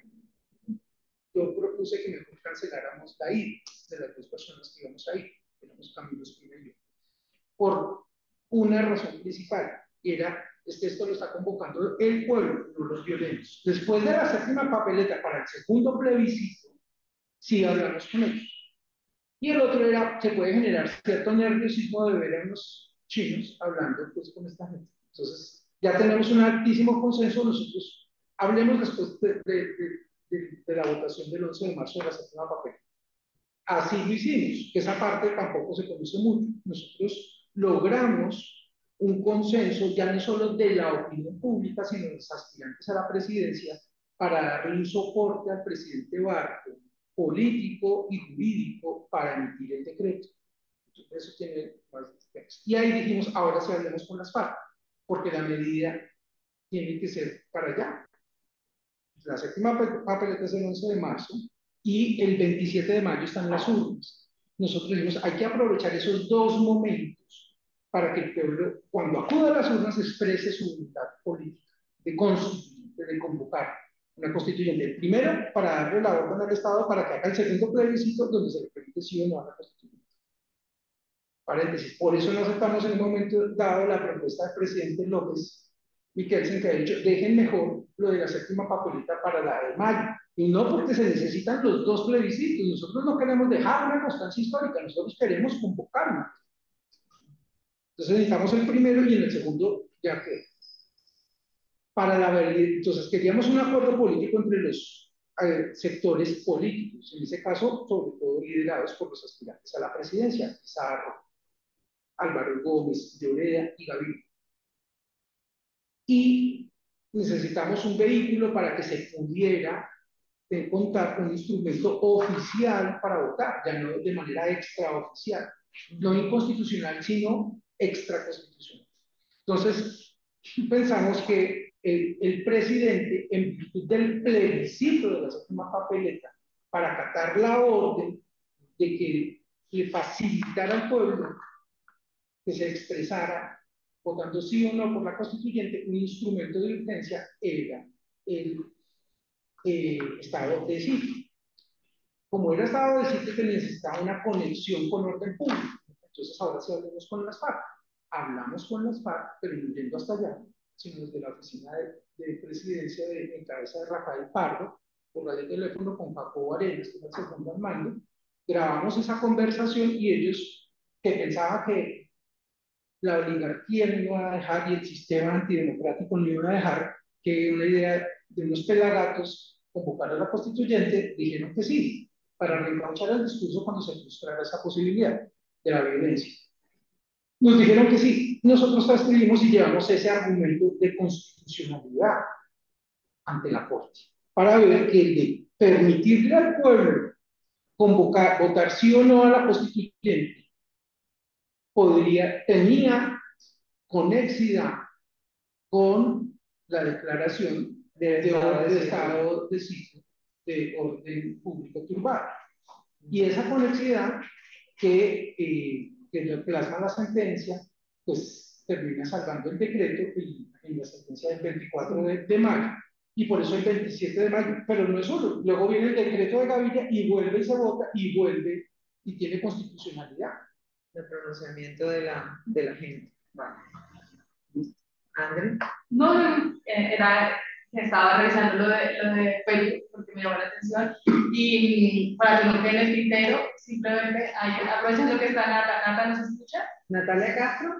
[SPEAKER 4] yo propuse que mejor canceláramos la ida de las dos personas que íbamos a ir, éramos Camilo Espina y yo, por una razón principal, y era, es que esto lo está convocando el pueblo, no los violentos. Después de la séptima papeleta para el segundo plebiscito, sí hablamos con ellos. Y el otro era, se puede generar cierto nerviosismo de ver a unos chinos hablando pues con esta gente. Entonces, ya tenemos un altísimo consenso, nosotros hablemos después de, de, de, de, de la votación del once de marzo de la séptima papeleta. Así lo hicimos, que esa parte tampoco se conoce mucho. Nosotros logramos un consenso ya no solo de la opinión pública, sino de los aspirantes a la presidencia, para darle un soporte al presidente Barco, político y jurídico, para emitir el decreto. Entonces, eso tiene más temas. Y ahí dijimos, ahora sí hablemos con las FARC, porque la medida tiene que ser para allá. La séptima papeleta es el once de marzo, y el veintisiete de mayo están las urnas. Nosotros dijimos, hay que aprovechar esos dos momentos para que el pueblo, cuando acuda a las urnas, exprese su voluntad política, de constituyente, de convocar una constituyente. Primero, para darle la orden al Estado para que haga el segundo plebiscito donde se le permite sí o no a la constituyente. Paréntesis, por eso no aceptamos en un momento dado la propuesta del presidente López Miquelsen, que ha dicho, dejen mejor lo de la séptima papeleta para la de mayo. Y no porque se necesitan los dos plebiscitos. Nosotros no queremos dejar una constancia histórica, nosotros queremos convocar una. Entonces necesitamos el primero y en el segundo ya que para la verdad. Entonces queríamos un acuerdo político entre los eh, sectores políticos, en ese caso, sobre todo liderados por los aspirantes a la presidencia, Pizarro, Álvaro Gómez, Lloreda y Gaviria. Y necesitamos un vehículo para que se pudiera eh, contar con un instrumento oficial para votar, ya no de manera extraoficial, no inconstitucional, sino extraconstitucional. Entonces, pensamos que el, el presidente, en virtud del plebiscito de la séptima papeleta, para acatar la orden de que le facilitara al pueblo que se expresara votando sí o no por la constituyente, un instrumento de urgencia era el eh, estado de sitio. Como era estado de sitio, que necesitaba una conexión con orden público. Entonces ahora sí hablamos con las FARC. Hablamos con las FARC, pero no yendo hasta allá, sino desde la oficina de, de presidencia de, en cabeza de Rafael Pardo, por radio de teléfono con Jacobo Arenas, que era el segundo al mando. Grabamos esa conversación y ellos, que pensaban que la oligarquía no iba a dejar y el sistema antidemocrático no iba a dejar que una idea de unos pelagatos convocara a la constituyente, dijeron que sí, para reencauchar el discurso cuando se frustrara esa posibilidad de la violencia. Nos dijeron que sí, nosotros transcribimos y llevamos ese argumento de constitucionalidad ante la Corte, para ver que el de permitirle al pueblo convocar, votar sí o no a la constituyente, podría, tenía conexidad con la declaración de, de, orden, de estado de sitio de orden público turbado. Y esa conexidad que, eh, que lo plasma la sentencia, pues termina salvando el decreto y, en la sentencia del veinticuatro de, de mayo, y por eso el veintisiete de mayo, pero no es solo, luego viene el decreto de Gaviria y vuelve y se vota y vuelve y tiene constitucionalidad.
[SPEAKER 1] El pronunciamiento de la, de la gente. Vale. ¿Andrés?
[SPEAKER 3] No, no, era, estaba revisando lo de, lo de Perú, porque me llamó la atención, y para que no quede en el tintero, simplemente hay, aprovechando que está Nata, Nata, ¿nos escucha?
[SPEAKER 1] ¿Natalia Castro?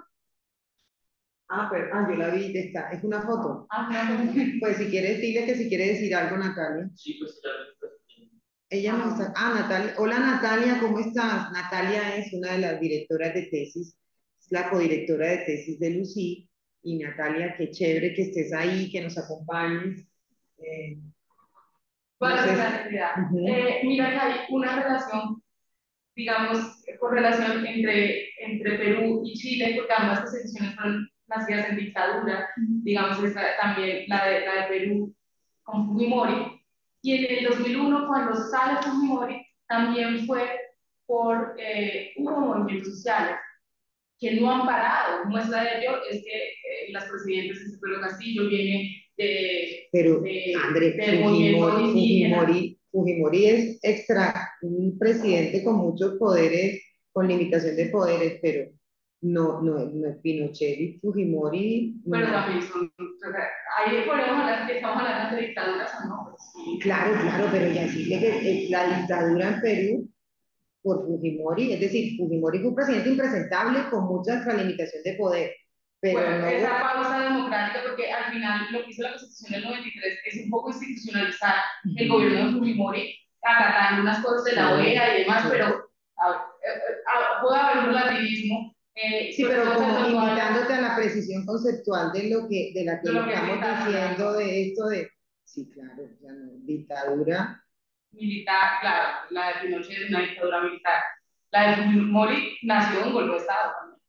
[SPEAKER 1] Ah, pero, ah, yo la vi, está, es una foto.
[SPEAKER 3] Ah, no,
[SPEAKER 1] pues si quieres, dile que si quiere decir algo, Natalia.
[SPEAKER 5] Sí, pues ya lo está escuchando.
[SPEAKER 1] Ella no está, ah, Natalia, hola Natalia, ¿cómo estás? Natalia es una de las directoras de tesis, es la codirectora de tesis de Lucí, y Natalia, qué chévere que estés ahí, que nos acompañes. Eh,
[SPEAKER 3] ¿Cuál
[SPEAKER 1] no
[SPEAKER 3] es
[SPEAKER 1] sé,
[SPEAKER 3] la necesidad?
[SPEAKER 1] uh-huh.
[SPEAKER 3] eh, mira que hay una relación, digamos, correlación entre, entre Perú y Chile, porque ambas constituciones fueron nacidas en dictadura, digamos, esta, también la de, la de Perú con Fujimori, y en el dos mil uno, cuando sale Fujimori, también fue por, eh, hubo movimientos sociales que no han parado. Muestra de ello es que eh, las presidentes de Pedro Castillo vienen de,
[SPEAKER 1] pero
[SPEAKER 3] de,
[SPEAKER 1] André,
[SPEAKER 3] del
[SPEAKER 1] Fujimori,
[SPEAKER 3] indígena.
[SPEAKER 1] Fujimori, Fujimori es extra, un presidente con muchos poderes, con limitación de poderes, pero no, no, no Pinochet y Fujimori.
[SPEAKER 3] Pero
[SPEAKER 1] no.
[SPEAKER 3] también son, o sea, ahí podemos hablar que estamos hablando de dictaduras o no. Sí.
[SPEAKER 1] Claro, claro, pero ya sí que la dictadura en Perú por Fujimori, es decir, Fujimori fue un presidente impresentable con mucha extralimitación de poder. Pero
[SPEAKER 3] bueno,
[SPEAKER 1] no...
[SPEAKER 3] esa pausa democrática, porque al final lo que hizo la Constitución del noventa y tres es un poco institucionalizar uh-huh. el gobierno de Fujimori, acatando unas cosas de la O E A y demás, sí. pero a, a, a, puede haber un relativismo. Eh,
[SPEAKER 1] sí, pero como invitándote a la precisión conceptual de lo que, de la que, de lo que estamos diciendo de esto de, sí, claro, o sea, no, dictadura.
[SPEAKER 3] Militar, claro, la de Pinochet es una dictadura militar. La de Fujimori nació en un golpe de Estado también.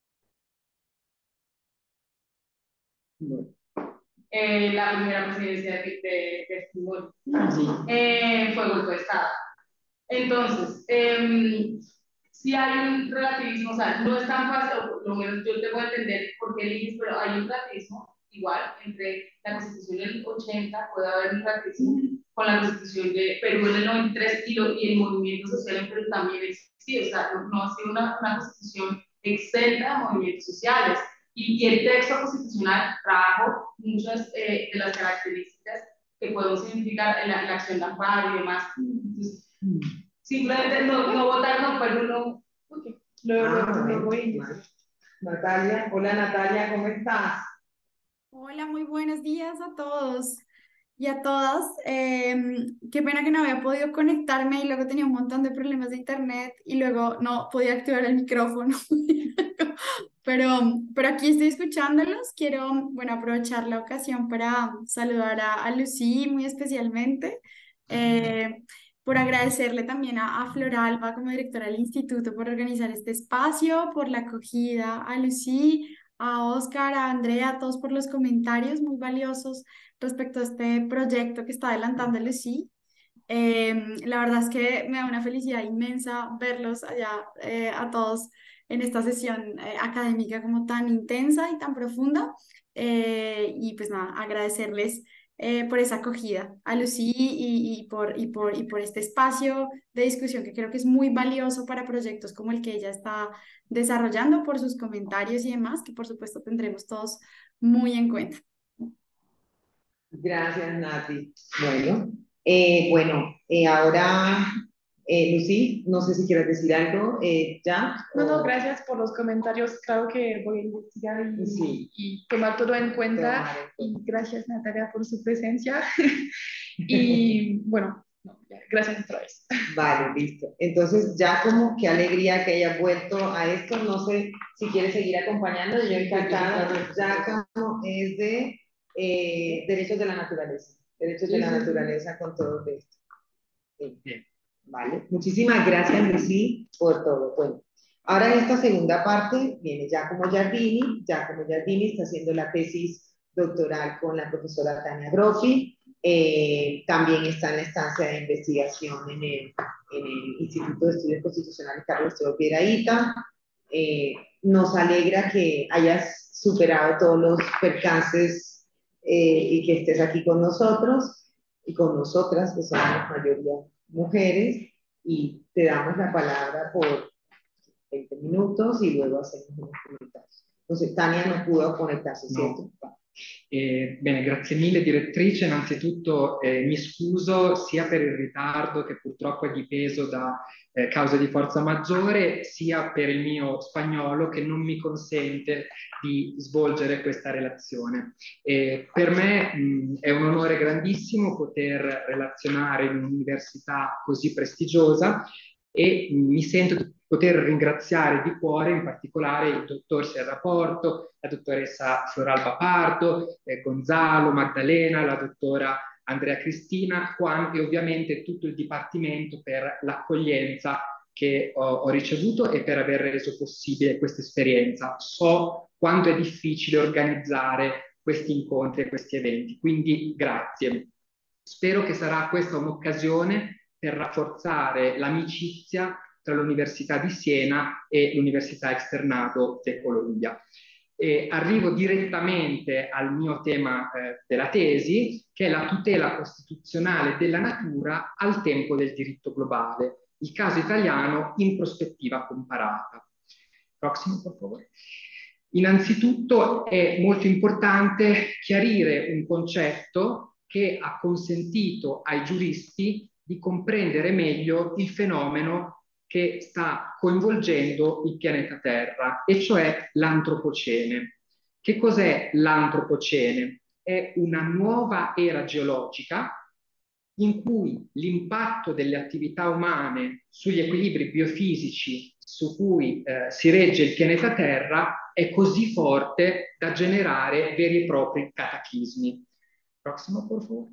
[SPEAKER 1] No.
[SPEAKER 3] Eh, la primera presidencia de, de, de Fujimori
[SPEAKER 1] sí.
[SPEAKER 3] eh, fue golpe de Estado. Entonces, eh, si hay un relativismo, o sea, no es tan fácil, o por lo menos yo te puedo entender por qué eliges, pero hay un relativismo igual entre la Constitución del ochenta, puede haber un relativismo con la Constitución de Perú en el noventa y tres y, lo, y el movimiento social en Perú también existía, o sea, no, no ha sido una, una Constitución exenta de movimientos sociales. Y, y el texto constitucional trajo muchas eh, de las características que podemos significar en la, en la acción de amparo y demás. Entonces, mm. simplemente no, no votar, no, pero no. Okay. Lo,
[SPEAKER 1] ah,
[SPEAKER 3] lo,
[SPEAKER 1] bueno,
[SPEAKER 3] lo voy
[SPEAKER 1] bueno. Natalia, hola Natalia, ¿cómo estás?
[SPEAKER 6] Hola, muy buenos días a todos. y a todas. Eh, qué pena que no había podido conectarme y luego tenía un montón de problemas de internet y luego no podía activar el micrófono. Pero, pero aquí estoy escuchándolos. Quiero, bueno, aprovechar la ocasión para saludar a, a Lucy muy especialmente, eh, por agradecerle también a, a Flora Alba como directora del instituto por organizar este espacio, por la acogida, a Lucy, a Oscar, a Andrea, a todos por los comentarios muy valiosos respecto a este proyecto que está adelantando Lucy. Eh, la verdad es que me da una felicidad inmensa verlos allá, eh, a todos en esta sesión eh, académica como tan intensa y tan profunda. Eh, y pues nada, agradecerles eh, por esa acogida a Lucy y, y por, y, por, y por este espacio de discusión que creo que es muy valioso para proyectos como el que ella está desarrollando, por sus comentarios y demás, que por supuesto tendremos todos muy en cuenta.
[SPEAKER 1] Gracias, Nati. Bueno, eh, bueno, eh, ahora, eh, Lucy, no sé si quieres decir algo, eh, ¿ya?
[SPEAKER 2] No, no,
[SPEAKER 1] O-
[SPEAKER 2] gracias por los comentarios. Claro que voy a investigar y,
[SPEAKER 1] Sí.
[SPEAKER 2] y tomar todo en cuenta.
[SPEAKER 1] Tomar en
[SPEAKER 2] Y
[SPEAKER 1] cuenta.
[SPEAKER 2] gracias, Natalia, por su presencia. Y bueno, no, ya, gracias otra vez.
[SPEAKER 1] Vale, listo. Entonces, ya como qué alegría que hayas vuelto a esto. No sé si quieres seguir acompañando. Yo encantada. Ya como es de eh, derechos de la naturaleza. Derechos de la naturaleza con todo esto. Sí.
[SPEAKER 5] Bien.
[SPEAKER 1] Vale. Muchísimas gracias, Lucy, por todo. Bueno, ahora en esta segunda parte viene ya como Giardini. Ya como Giardini está haciendo la tesis doctoral con la profesora Tania Groffi. Eh, también está en la estancia de investigación en el, en el Instituto de Estudios Constitucionales Carlos Teo Piedrahíta. Eh, nos alegra que hayas superado todos los percances eh, y que estés aquí con nosotros y con nosotras, que somos la mayoría mujeres, y te damos la palabra por veinte minutos y luego hacemos unos comentarios. Entonces, Tania no pudo conectarse, ¿cierto?
[SPEAKER 5] No. Eh, bene, grazie mille direttrice. Innanzitutto eh, mi scuso sia per il ritardo che purtroppo è dipeso da eh, cause di forza maggiore, sia per il mio spagnolo che non mi consente di svolgere questa relazione. Eh, per me mh, è un onore grandissimo poter relazionare in un'università così prestigiosa e mh, mi sento di poter ringraziare di cuore in particolare il dottor Serra Porto, la dottoressa Floralba Pardo, eh, Gonzalo, Maddalena, la dottora Andrea Cristina, Juan e ovviamente tutto il Dipartimento per l'accoglienza che ho, ho ricevuto e per aver reso possibile questa esperienza. So quanto è difficile organizzare questi incontri e questi eventi, quindi grazie. Spero che sarà questa un'occasione per rafforzare l'amicizia tra l'Università di Siena e l'Università Externado de Colombia. E arrivo direttamente al mio tema eh, della tesi, che è la tutela costituzionale della natura al tempo del diritto globale, il caso italiano in prospettiva comparata. Prossimo, per favore. Innanzitutto è molto importante chiarire un concetto che ha consentito ai giuristi di comprendere meglio il fenomeno che sta coinvolgendo il pianeta Terra, e cioè l'antropocene. Che cos'è l'antropocene? È una nuova era geologica in cui l'impatto delle attività umane sugli equilibri biofisici su cui eh, si regge il pianeta Terra è così forte da generare veri e propri cataclismi. Prossimo, per favore.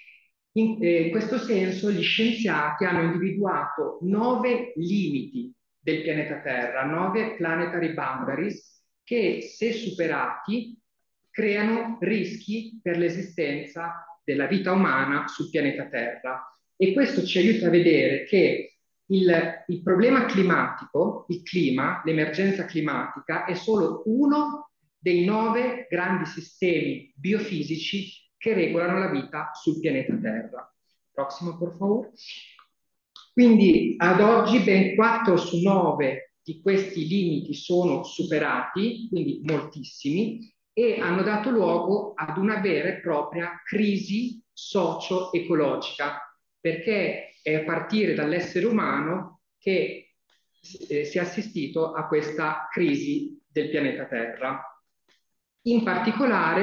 [SPEAKER 5] In eh, questo senso gli scienziati hanno individuato nove limiti del pianeta Terra, nove planetary boundaries, che se superati creano rischi per l'esistenza della vita umana sul pianeta Terra. E questo ci aiuta a vedere che il, il problema climatico, il clima, l'emergenza climatica è solo uno dei nove grandi sistemi biofisici che regolano la vita sul pianeta Terra. Prossimo, per favore. Quindi ad oggi ben quattro su nove di questi limiti sono superati, quindi moltissimi, e hanno dato luogo ad una vera e propria crisi socio-ecologica, perché è a partire dall'essere umano che eh, si è assistito a questa crisi del pianeta Terra. In particolare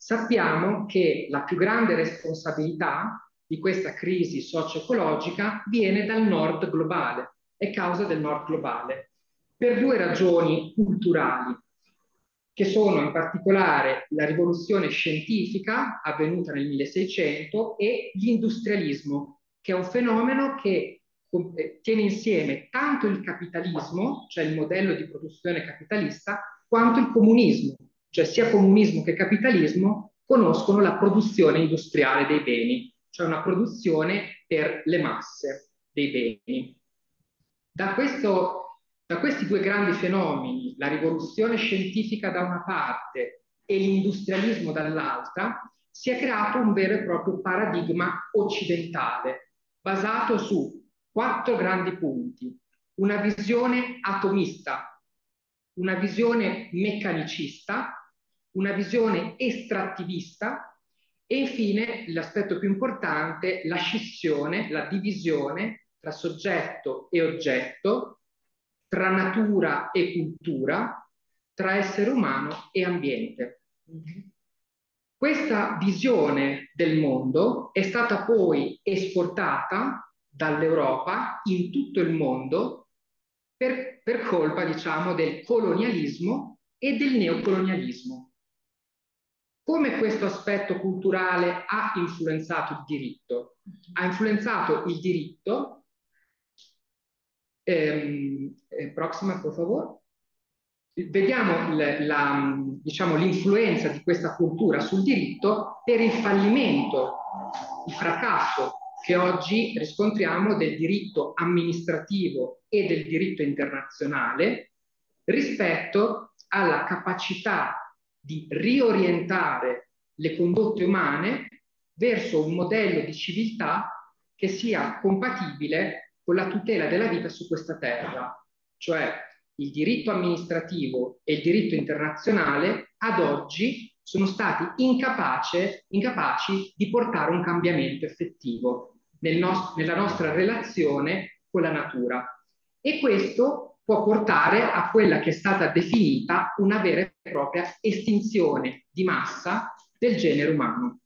[SPEAKER 5] sappiamo che la più grande responsabilità di questa crisi socio-ecologica viene dal nord globale, è causa del nord globale, per due ragioni culturali, che sono in particolare la rivoluzione scientifica avvenuta nel milleseicento e l'industrialismo, che è un fenomeno che tiene insieme tanto il capitalismo, cioè il modello di produzione capitalista, quanto il comunismo, cioè sia comunismo che capitalismo conoscono la produzione industriale dei beni, cioè una produzione per le masse dei beni. Da, questo, da questi due grandi fenomeni, la rivoluzione scientifica da una parte e l'industrialismo dall'altra, si è creato un vero e proprio paradigma occidentale, basato su quattro grandi punti: una visione atomista, una visione meccanicista, una visione estrattivista e infine l'aspetto più importante, la scissione, la divisione tra soggetto e oggetto, tra natura e cultura, tra essere umano e ambiente. Questa visione del mondo è stata poi esportata dall'Europa in tutto il mondo per, per colpa, diciamo, del colonialismo e del neocolonialismo. Come questo aspetto culturale ha influenzato il diritto? Ha influenzato il diritto, ehm, eh, prossima per favore, vediamo la, diciamo, l'influenza di questa cultura sul diritto per il fallimento, il fracasso che oggi riscontriamo del diritto amministrativo e del diritto internazionale rispetto alla capacità di riorientare le condotte umane verso un modello di civiltà che sia compatibile con la tutela della vita su questa terra, cioè il diritto amministrativo e il diritto internazionale ad oggi sono stati incapace, incapaci di portare un cambiamento effettivo nel nos- nella nostra relazione con la natura. E questo può portare a quella che è stata definita una vera e propria estinzione di massa del genere umano.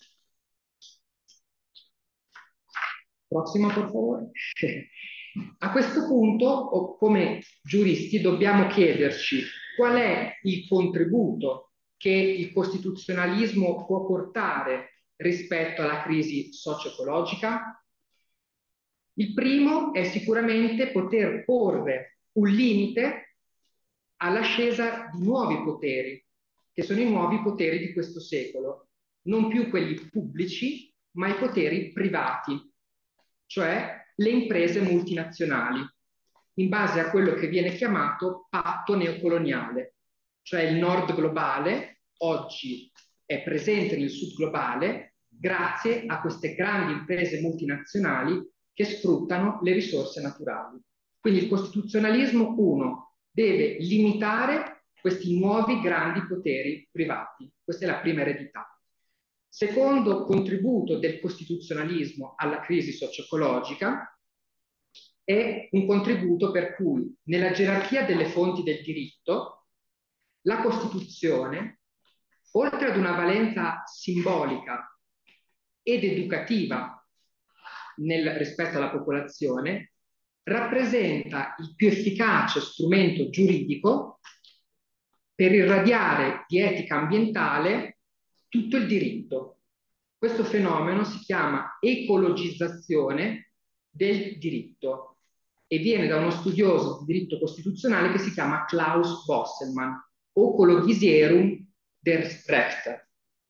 [SPEAKER 5] Prossimo, per favore. A questo punto, come giuristi, dobbiamo chiederci qual è il contributo che il costituzionalismo può portare rispetto alla crisi socio-ecologica. Il primo è sicuramente poter porre un limite all'ascesa di nuovi poteri, che sono i nuovi poteri di questo secolo, non più quelli pubblici, ma i poteri privati, cioè le imprese multinazionali, in base a quello che viene chiamato patto neocoloniale, cioè il nord globale oggi è presente nel sud globale grazie a queste grandi imprese multinazionali che sfruttano le risorse naturali. Quindi il costituzionalismo, uno, deve limitare questi nuovi grandi poteri privati. Questa è la prima eredità. Secondo contributo del costituzionalismo alla crisi socio-ecologica è un contributo per cui nella gerarchia delle fonti del diritto la Costituzione, oltre ad una valenza simbolica ed educativa nel, rispetto alla popolazione, rappresenta il più efficace strumento giuridico per irradiare di etica ambientale tutto il diritto. Questo fenomeno si chiama ecologizzazione del diritto e viene da uno studioso di diritto costituzionale che si chiama Klaus Bosselmann, Ökologisierung der Rechte.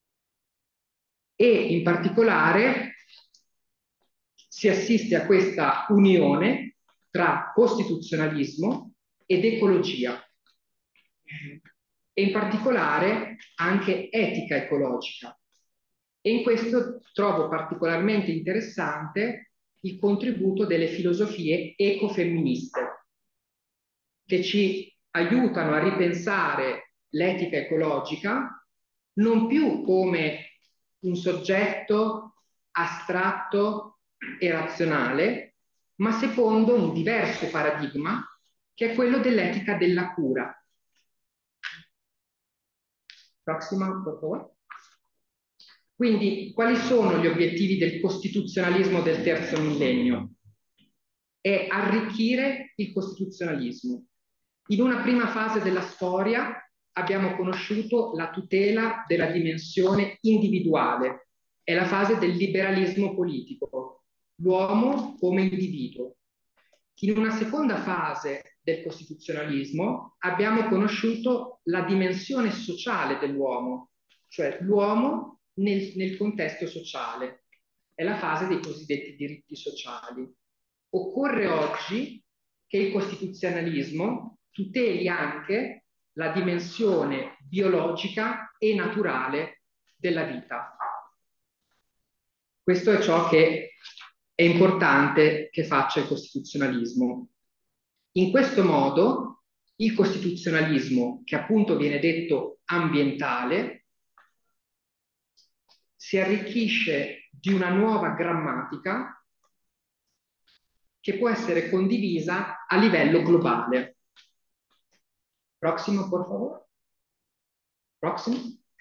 [SPEAKER 5] E in particolare si assiste a questa unione tra costituzionalismo ed ecologia e in particolare anche etica ecologica. E in questo trovo particolarmente interessante il contributo delle filosofie ecofemministe, che ci aiutano a ripensare l'etica ecologica non più come un soggetto astratto e razionale, ma secondo un diverso paradigma che è quello dell'etica della cura. Prossima, per favore. Quindi, quali sono gli obiettivi del costituzionalismo del terzo millennio? È arricchire il costituzionalismo. In una prima fase della storia abbiamo conosciuto la tutela della dimensione individuale, è la fase del liberalismo politico, l'uomo come individuo. In una seconda fase del costituzionalismo abbiamo conosciuto la dimensione sociale dell'uomo, cioè l'uomo nel, nel contesto sociale, è la fase dei cosiddetti diritti sociali. Occorre oggi che il costituzionalismo tuteli anche la dimensione biologica e naturale della vita. Questo è ciò che è importante che faccia il costituzionalismo. In questo modo, il costituzionalismo, che appunto viene detto ambientale, si arricchisce di una nuova grammatica che può essere condivisa a livello globale. Prossimo, por favor. Prossimo.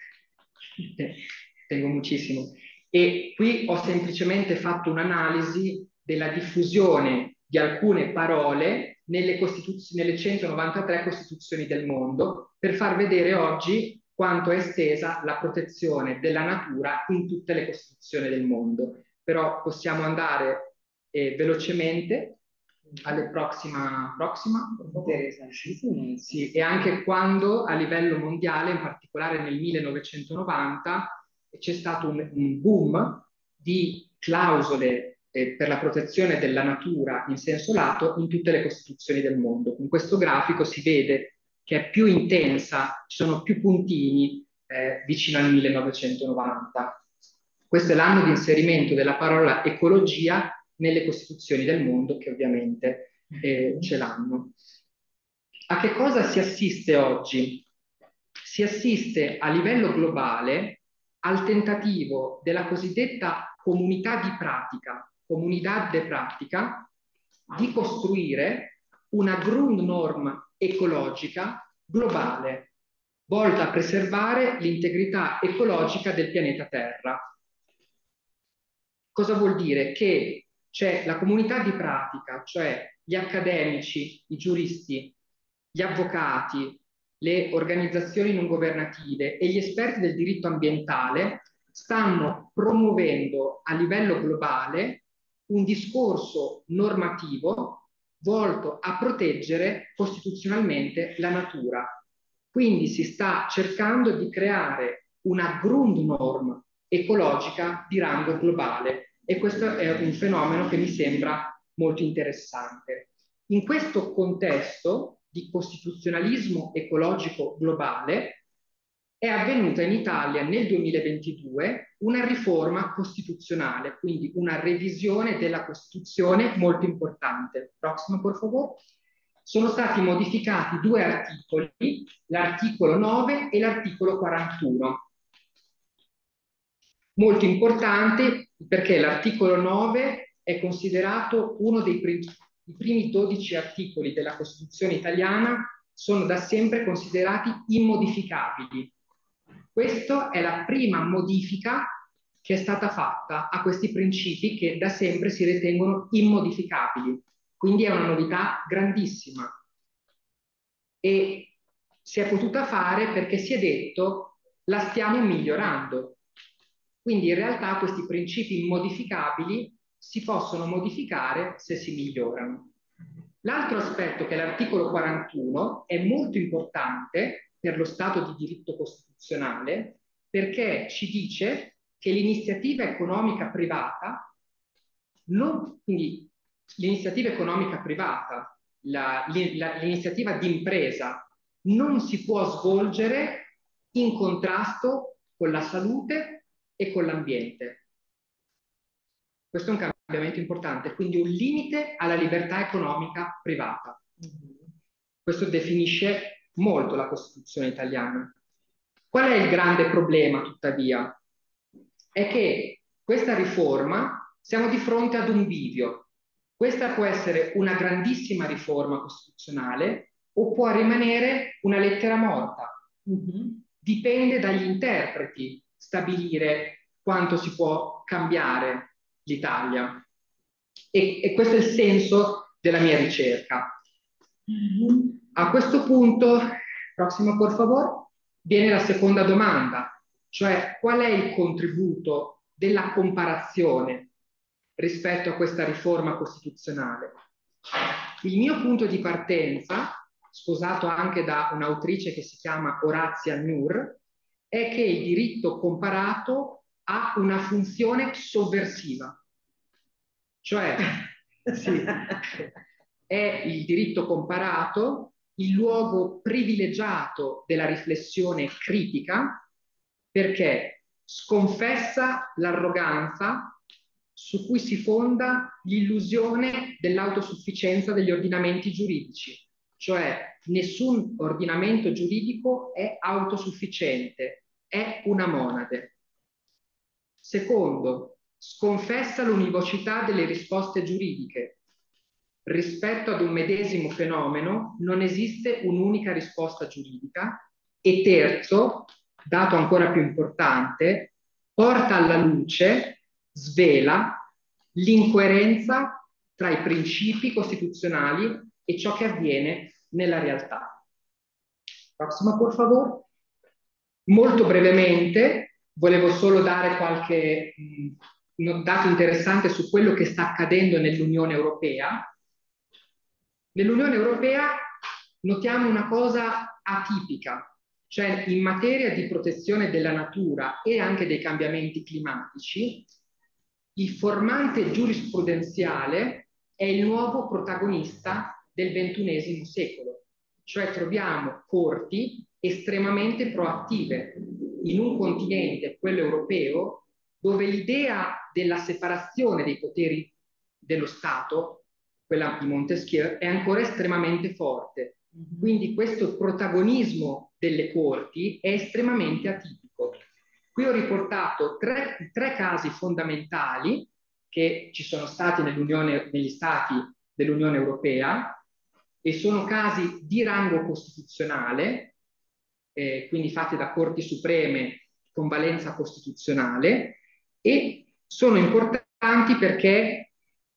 [SPEAKER 5] Tengo muchísimo. E qui ho semplicemente fatto un'analisi della diffusione di alcune parole nelle, nelle centonovantatré costituzioni del mondo, per far vedere oggi quanto è estesa la protezione della natura in tutte le costituzioni del mondo. Però possiamo andare eh, velocemente alle prossima, prossima. Sì, e anche quando a livello mondiale, in particolare nel millenovecentonovanta, c'è stato un, un boom di clausole eh, per la protezione della natura in senso lato in tutte le costituzioni del mondo. In questo grafico si vede che è più intensa, ci sono più puntini eh, vicino al millenovecentonovanta. Questo è l'anno di inserimento della parola ecologia nelle costituzioni del mondo, che ovviamente eh, ce l'hanno. A che cosa si assiste oggi? Si assiste a livello globale al tentativo della cosiddetta comunità di pratica, comunità de pratica, di costruire una Grundnorm ecologica globale, volta a preservare l'integrità ecologica del pianeta Terra. Cosa vuol dire? Che c'è la comunità di pratica, cioè gli accademici, i giuristi, gli avvocati, le organizzazioni non governative e gli esperti del diritto ambientale stanno promuovendo a livello globale un discorso normativo volto a proteggere costituzionalmente la natura. Quindi si sta cercando di creare una Grundnorm ecologica di rango globale, e questo è un fenomeno che mi sembra molto interessante. In questo contesto di costituzionalismo ecologico globale è avvenuta in Italia nel duemilaventidue una riforma costituzionale, quindi una revisione della Costituzione molto importante. Prossimo, per favore. Sono stati modificati due articoli, l'articolo nove e l'articolo quarantuno. Molto importante perché l'articolo nove è considerato uno dei i primi dodici articoli della Costituzione italiana, sono da sempre considerati immodificabili. Questa è la prima modifica che è stata fatta a questi principi che da sempre si ritengono immodificabili. Quindi è una novità grandissima. E si è potuta fare perché si è detto la stiamo migliorando. Quindi in realtà questi principi immodificabili si possono modificare se si migliorano. L'altro aspetto, che è l'articolo quarantuno, è molto importante per lo Stato di diritto costituzionale, perché ci dice che l'iniziativa economica privata, non, quindi l'iniziativa economica privata, l'iniziativa di impresa, non si può svolgere in contrasto con la salute e con l'ambiente. Questo è un cambiamento importante, quindi un limite alla libertà economica privata. Questo definisce molto la Costituzione italiana. Qual è il grande problema, tuttavia? È che questa riforma, siamo di fronte ad un bivio. Questa può essere una grandissima riforma costituzionale o può rimanere una lettera morta. Uh-huh. Dipende dagli interpreti stabilire quanto si può cambiare l'Italia. E, e questo è il senso della mia ricerca. A questo punto, prossimo por favore, viene la seconda domanda, cioè qual è il contributo della comparazione rispetto a questa riforma costituzionale. Il mio punto di partenza, sposato anche da un'autrice che si chiama Orazia Nur, è che il diritto comparato ha una funzione sovversiva. Cioè, sì, è il diritto comparato il luogo privilegiato della riflessione critica, perché sconfessa l'arroganza su cui si fonda l'illusione dell'autosufficienza degli ordinamenti giuridici, cioè nessun ordinamento giuridico è autosufficiente, è una monade. Secondo, sconfessa l'univocità delle risposte giuridiche. Rispetto ad un medesimo fenomeno non esiste un'unica risposta giuridica. E terzo, dato ancora più importante, porta alla luce, svela l'incoerenza tra i principi costituzionali e ciò che avviene nella realtà. Prossima, por favore. Molto brevemente, volevo solo dare qualche mh, dato interessante su quello che sta accadendo nell'Unione Europea. Nell'Unione Europea notiamo una cosa atipica, cioè in materia di protezione della natura e anche dei cambiamenti climatici, il formante giurisprudenziale è il nuovo protagonista del ventunesimo secolo, cioè troviamo corti estremamente proattive in un continente, quello europeo, dove l'idea della separazione dei poteri dello Stato, quella di Montesquieu, è ancora estremamente forte. Quindi questo protagonismo delle corti è estremamente atipico. Qui ho riportato tre, tre casi fondamentali che ci sono stati nell'Unione, negli Stati dell'Unione Europea, e sono casi di rango costituzionale, eh, quindi fatti da corti supreme con valenza costituzionale, e sono importanti perché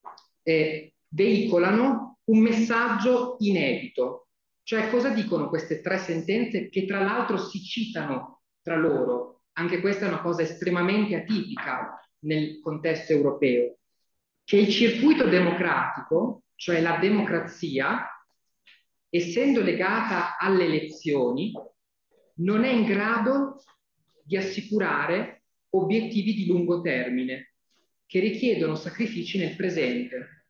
[SPEAKER 5] eh, veicolano un messaggio inedito. Cioè, cosa dicono queste tre sentenze che tra l'altro si citano tra loro? Anche questa è una cosa estremamente atipica nel contesto europeo. Che il circuito democratico, cioè la democrazia, essendo legata alle elezioni, non è in grado di assicurare obiettivi di lungo termine, che richiedono sacrifici nel presente.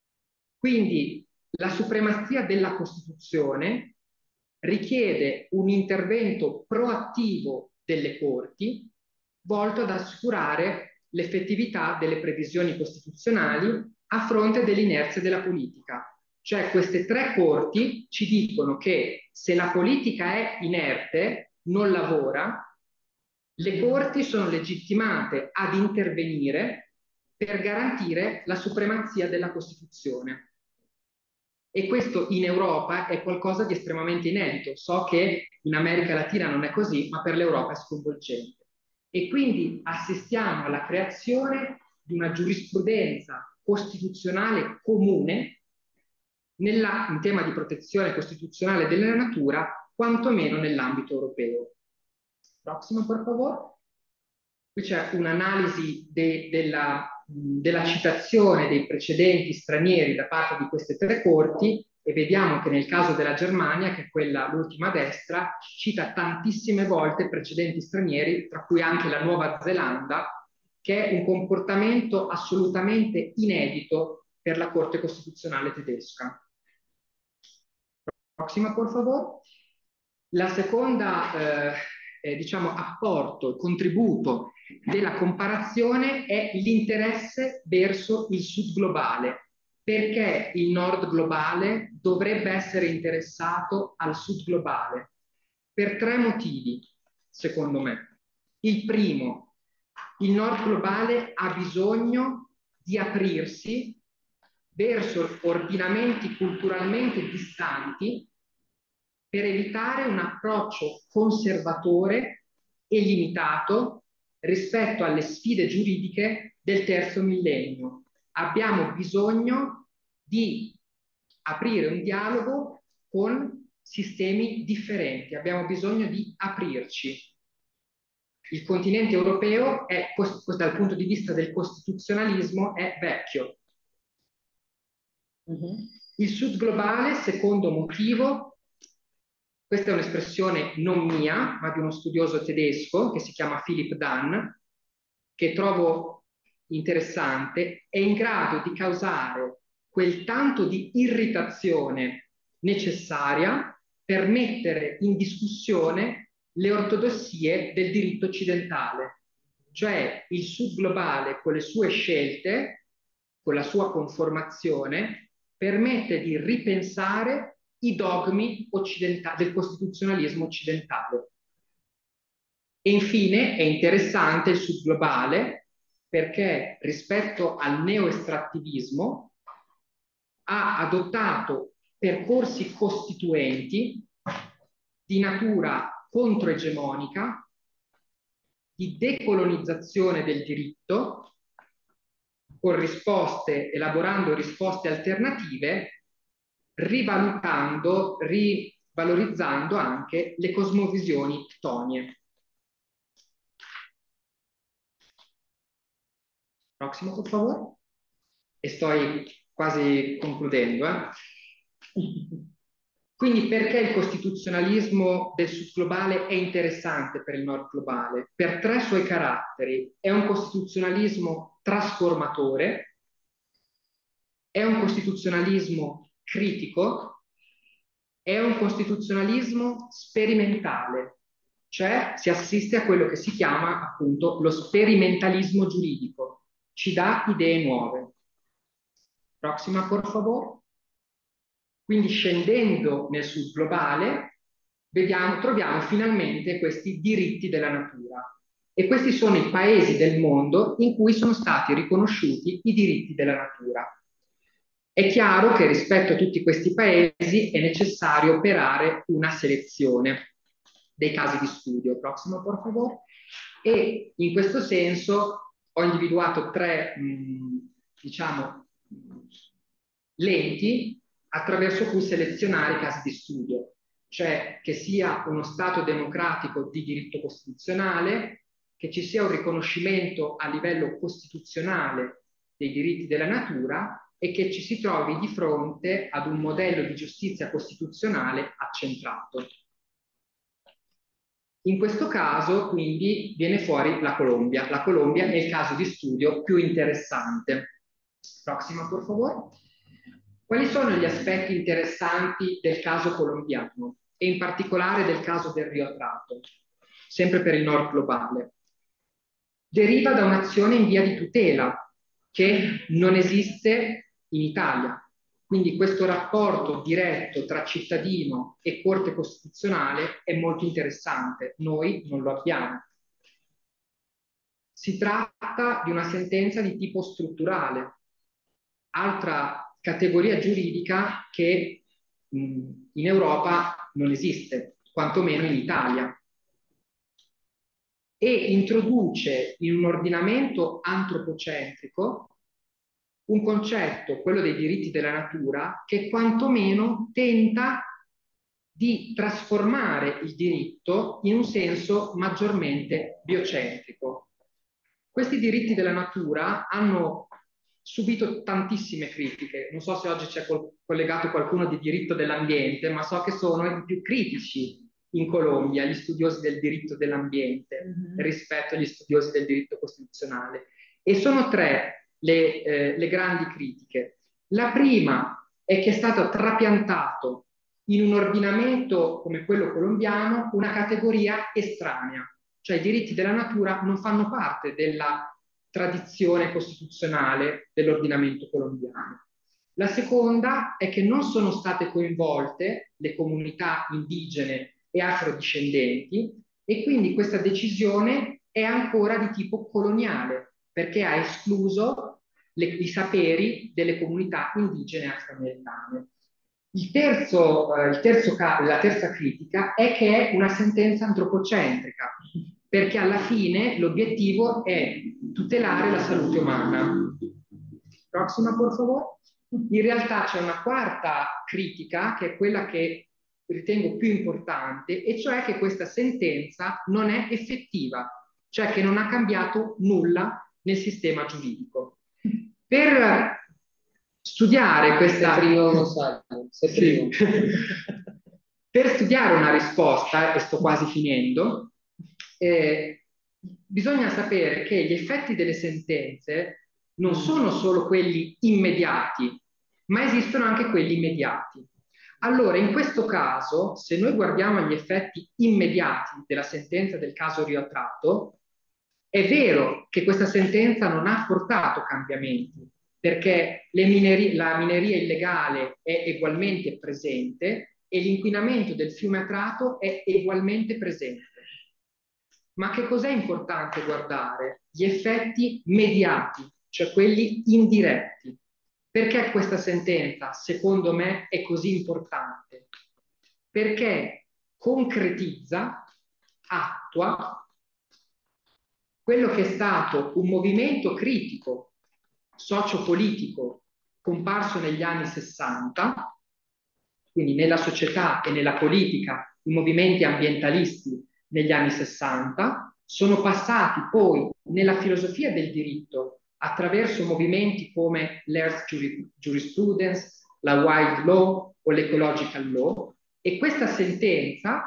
[SPEAKER 5] Quindi la supremazia della Costituzione richiede un intervento proattivo delle Corti volto ad assicurare l'effettività delle previsioni costituzionali a fronte dell'inerzia della politica. Cioè queste tre Corti ci dicono che se la politica è inerte, non lavora, le Corti sono legittimate ad intervenire per garantire la supremazia della Costituzione. E questo in Europa è qualcosa di estremamente inedito. So che in America Latina non è così, ma per l'Europa è sconvolgente. E quindi assistiamo alla creazione di una giurisprudenza costituzionale comune nella, in tema di protezione costituzionale della natura, quantomeno nell'ambito europeo. Prossimo, per favore. Qui c'è un'analisi de, della, della citazione dei precedenti stranieri da parte di queste tre corti, e vediamo che nel caso della Germania, che è quella l'ultima a destra, cita tantissime volte precedenti stranieri, tra cui anche la Nuova Zelanda, che è un comportamento assolutamente inedito per la Corte Costituzionale tedesca. Prossima, por favore. La seconda, eh, eh, diciamo, apporto, il contributo della comparazione è l'interesse verso il sud globale. Perché il nord globale dovrebbe essere interessato al sud globale? Per tre motivi, secondo me. Il primo, il nord globale ha bisogno di aprirsi verso ordinamenti culturalmente distanti per evitare un approccio conservatore e limitato rispetto alle sfide giuridiche del terzo millennio. Abbiamo bisogno di aprire un dialogo con sistemi differenti, abbiamo bisogno di aprirci. Il continente europeo, è, dal punto di vista del costituzionalismo, è vecchio. Uh-huh. Il sud globale, secondo motivo, questa è un'espressione non mia, ma di uno studioso tedesco che si chiama Philipp Dann, che trovo interessante, è in grado di causare quel tanto di irritazione necessaria per mettere in discussione le ortodossie del diritto occidentale. Cioè il sud globale con le sue scelte, con la sua conformazione, permette di ripensare i dogmi occidentali, del costituzionalismo occidentale. E infine è interessante il sud globale perché rispetto al neoestrattivismo ha adottato percorsi costituenti di natura controegemonica, di decolonizzazione del diritto, con risposte, elaborando risposte alternative, rivalutando, rivalorizzando anche le cosmovisioni chtonie. Prossimo, per favore. E sto quasi concludendo. Eh? Quindi perché il costituzionalismo del sud globale è interessante per il nord globale? Per tre suoi caratteri. È un costituzionalismo trasformatore, è un costituzionalismo critico, è un costituzionalismo sperimentale, cioè si assiste a quello che si chiama appunto lo sperimentalismo giuridico, ci dà idee nuove. Prossima, per favore. Quindi scendendo nel sud globale, vediamo, troviamo finalmente questi diritti della natura. E questi sono i paesi del mondo in cui sono stati riconosciuti i diritti della natura. È chiaro che rispetto a tutti questi paesi è necessario operare una selezione dei casi di studio. Prossimo, per favore. E in questo senso ho individuato tre, mh, diciamo, lenti attraverso cui selezionare i casi di studio, cioè che sia uno Stato democratico di diritto costituzionale, che ci sia un riconoscimento a livello costituzionale dei diritti della natura e che ci si trovi di fronte ad un modello di giustizia costituzionale accentrato. In questo caso, quindi, viene fuori la Colombia. La Colombia è il caso di studio più interessante. Prossima, per favore. Quali sono gli aspetti interessanti del caso colombiano e in particolare del caso del Rio Atrato, sempre per il nord globale? Deriva da un'azione in via di tutela che non esiste in Italia. Quindi questo rapporto diretto tra cittadino e Corte Costituzionale è molto interessante. Noi non lo abbiamo. Si tratta di una sentenza di tipo strutturale, altra categoria giuridica che mh, in Europa non esiste, quantomeno in Italia, e introduce in un ordinamento antropocentrico un concetto, quello dei diritti della natura, che quantomeno tenta di trasformare il diritto in un senso maggiormente biocentrico. Questi diritti della natura hanno subito tantissime critiche. Non so se oggi c'è collegato qualcuno di diritto dell'ambiente, ma so che sono i più critici in Colombia, gli studiosi del diritto dell'ambiente, mm-hmm. rispetto agli studiosi del diritto costituzionale. E sono tre le, eh, le grandi critiche. La prima è che è stato trapiantato in un ordinamento come quello colombiano una categoria estranea, cioè i diritti della natura non fanno parte della tradizione costituzionale dell'ordinamento colombiano. La seconda è che non sono state coinvolte le comunità indigene e afrodiscendenti e quindi questa decisione è ancora di tipo coloniale perché ha escluso le, i saperi delle comunità indigene afroamericane. Il terzo, eh, il terzo, la terza critica è che è una sentenza antropocentrica perché alla fine l'obiettivo è tutelare la salute umana. Prossima, per favore. In realtà c'è una quarta critica, che è quella che ritengo più importante, e cioè che questa sentenza non è effettiva, cioè che non ha cambiato nulla nel sistema giuridico. Per studiare questa...
[SPEAKER 7] Se primo lo sai, se primo.
[SPEAKER 5] Sì. Per studiare una risposta, e sto quasi finendo, eh, bisogna sapere che gli effetti delle sentenze non sono solo quelli immediati, ma esistono anche quelli immediati. Allora, in questo caso, se noi guardiamo gli effetti immediati della sentenza del caso Rio Tratto, è vero che questa sentenza non ha portato cambiamenti, perché le mineri- la mineria illegale è ugualmente presente e l'inquinamento del fiume Atrato è ugualmente presente. Ma che cos'è importante guardare? Gli effetti mediati, cioè quelli indiretti. Perché questa sentenza, secondo me, è così importante? Perché concretizza, attua quello che è stato un movimento critico, sociopolitico, comparso negli anni sessanta, quindi nella società e nella politica, i movimenti ambientalisti negli anni sessanta, sono passati poi nella filosofia del diritto attraverso movimenti come l'Earth Jurisprudence, la Wild Law o l'Ecological Law, e questa sentenza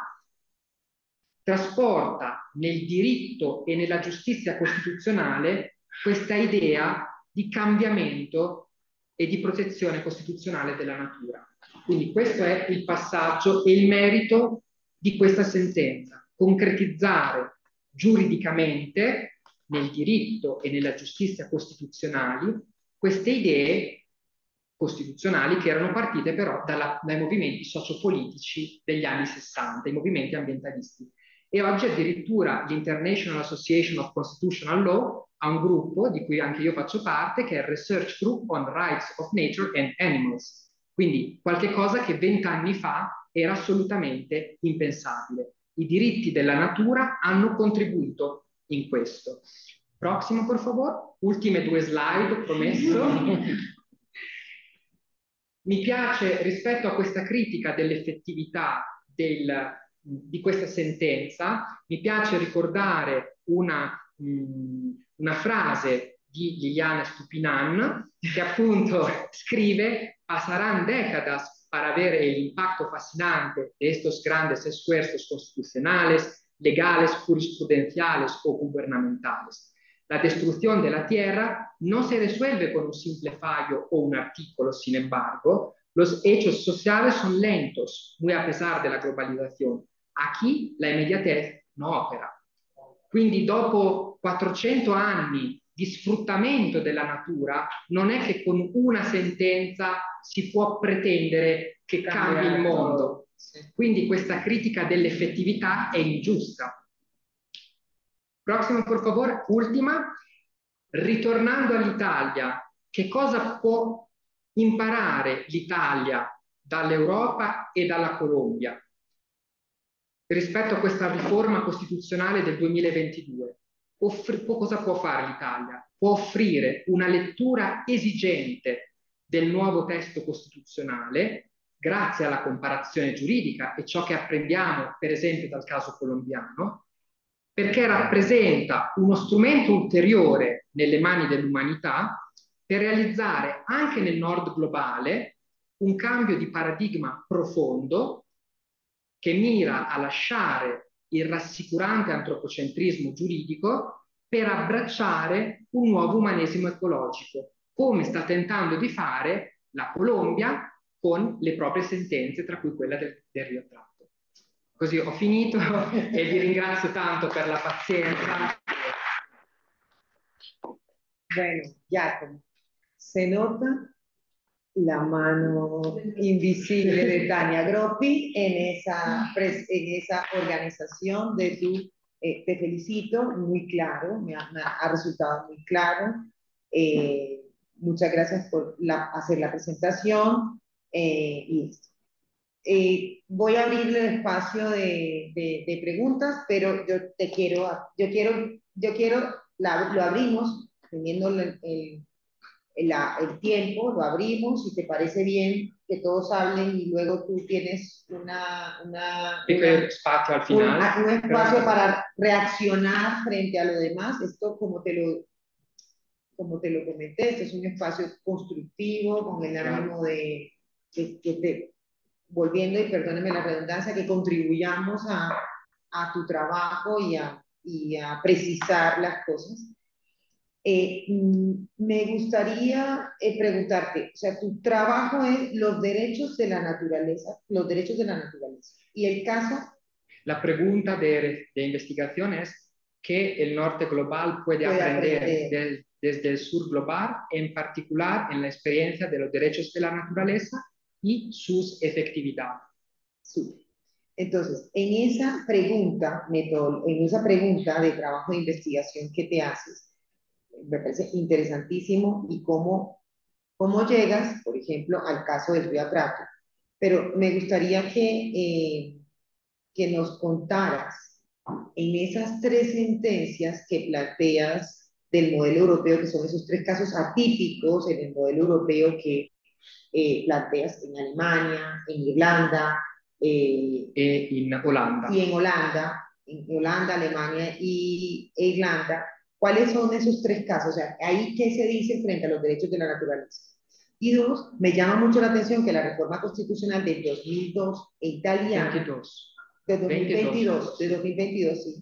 [SPEAKER 5] trasporta nel diritto e nella giustizia costituzionale questa idea di cambiamento e di protezione costituzionale della natura. Quindi questo è il passaggio e il merito di questa sentenza: concretizzare giuridicamente nel diritto e nella giustizia costituzionali queste idee costituzionali che erano partite però dalla, dai movimenti sociopolitici degli anni sessanta, i movimenti ambientalisti. E oggi addirittura l'International Association of Constitutional Law ha un gruppo di cui anche io faccio parte, che è il Research Group on Rights of Nature and Animals. Quindi qualche cosa che vent'anni fa era assolutamente impensabile. I diritti della natura hanno contribuito in questo. Prossimo, per favore. Ultime due slide, promesso. Mi piace, rispetto a questa critica dell'effettività del, di questa sentenza, mi piace ricordare una, mh, una frase di Liliana Stupinan, che appunto scrive: pasarán décadas para ver el impacto fascinante de estos grandes esfuerzos constitucionales, legales, jurisprudenciales o gubernamentales. La destrucción de la tierra no se resuelve con un simple fallo o un artículo, sin embargo, los hechos sociales son lentos, muy a pesar de la globalización. Aquí la inmediatez no opera. Quindi dopo quattrocento anni di sfruttamento della natura, non è che con una sentenza si può pretendere che cambi il mondo. Quindi questa critica dell'effettività è ingiusta. Prossimo, per favore, ultima. Ritornando all'Italia, che cosa può imparare l'Italia dall'Europa e dalla Colombia rispetto a questa riforma costituzionale del duemilaventidue? Offri- cosa può fare l'Italia? Può offrire una lettura esigente del nuovo testo costituzionale grazie alla comparazione giuridica e ciò che apprendiamo, per esempio, dal caso colombiano, perché rappresenta uno strumento ulteriore nelle mani dell'umanità per realizzare anche nel nord globale un cambio di paradigma profondo che mira a lasciare il rassicurante antropocentrismo giuridico per abbracciare un nuovo umanesimo ecologico, come sta tentando di fare la Colombia con le proprie sentenze, tra cui quella del, del Rio Tratto. Così ho finito e vi ringrazio tanto per la pazienza.
[SPEAKER 1] Bueno, Giacomo, se nota la mano invisible de Tania Groppi en esa, en esa organización de tu, eh, te felicito, muy claro, me ha, me ha resultado muy claro. Eh, muchas gracias por la, hacer la presentación eh, y esto. eh, voy a abrirle el espacio de, de, de preguntas, pero yo te quiero, yo quiero, yo quiero, la, lo abrimos, teniendo el, el, el, el tiempo, lo abrimos, si te parece bien que todos hablen y luego tú tienes una, una,
[SPEAKER 5] Piccolo
[SPEAKER 1] una
[SPEAKER 5] spazio al
[SPEAKER 1] un,
[SPEAKER 5] final.
[SPEAKER 1] un espacio para reaccionar frente a lo demás. Esto, como te lo, como te lo comenté, esto es un espacio constructivo con el ánimo de que, que te, volviendo, y perdóneme la redundancia, que contribuyamos a, a tu trabajo y a, y a precisar las cosas. Eh, mm, me gustaría eh, preguntarte, o sea, tu trabajo es los derechos de la naturaleza, los derechos de la naturaleza. Y el caso...
[SPEAKER 5] La pregunta de, de investigación es qué el norte global puede,
[SPEAKER 1] puede
[SPEAKER 5] aprender,
[SPEAKER 1] aprender.
[SPEAKER 5] De, desde el sur global, en particular en la experiencia de los derechos de la naturaleza y sus efectividad.
[SPEAKER 1] Sí. Entonces, en esa pregunta, metod- en esa pregunta de trabajo de investigación que te haces, me parece interesantísimo y cómo, cómo llegas, por ejemplo, al caso del río Atrato. Pero me gustaría que, eh, que nos contaras en esas tres sentencias que planteas del modelo europeo, que son esos tres casos atípicos en el modelo europeo que eh, planteas en Alemania, en Irlanda, eh,
[SPEAKER 5] E in Olanda.
[SPEAKER 1] y en Holanda, en Holanda, Alemania y, e Irlanda. ¿Cuáles son esos tres casos? O sea, ahí qué se dice frente a los derechos de la naturaleza. Y dos, me llama mucho la atención que la reforma constitucional del dos mil dos italiana,
[SPEAKER 5] veintidós.
[SPEAKER 1] de dos mil veintidós, de dos mil veintidós, sí,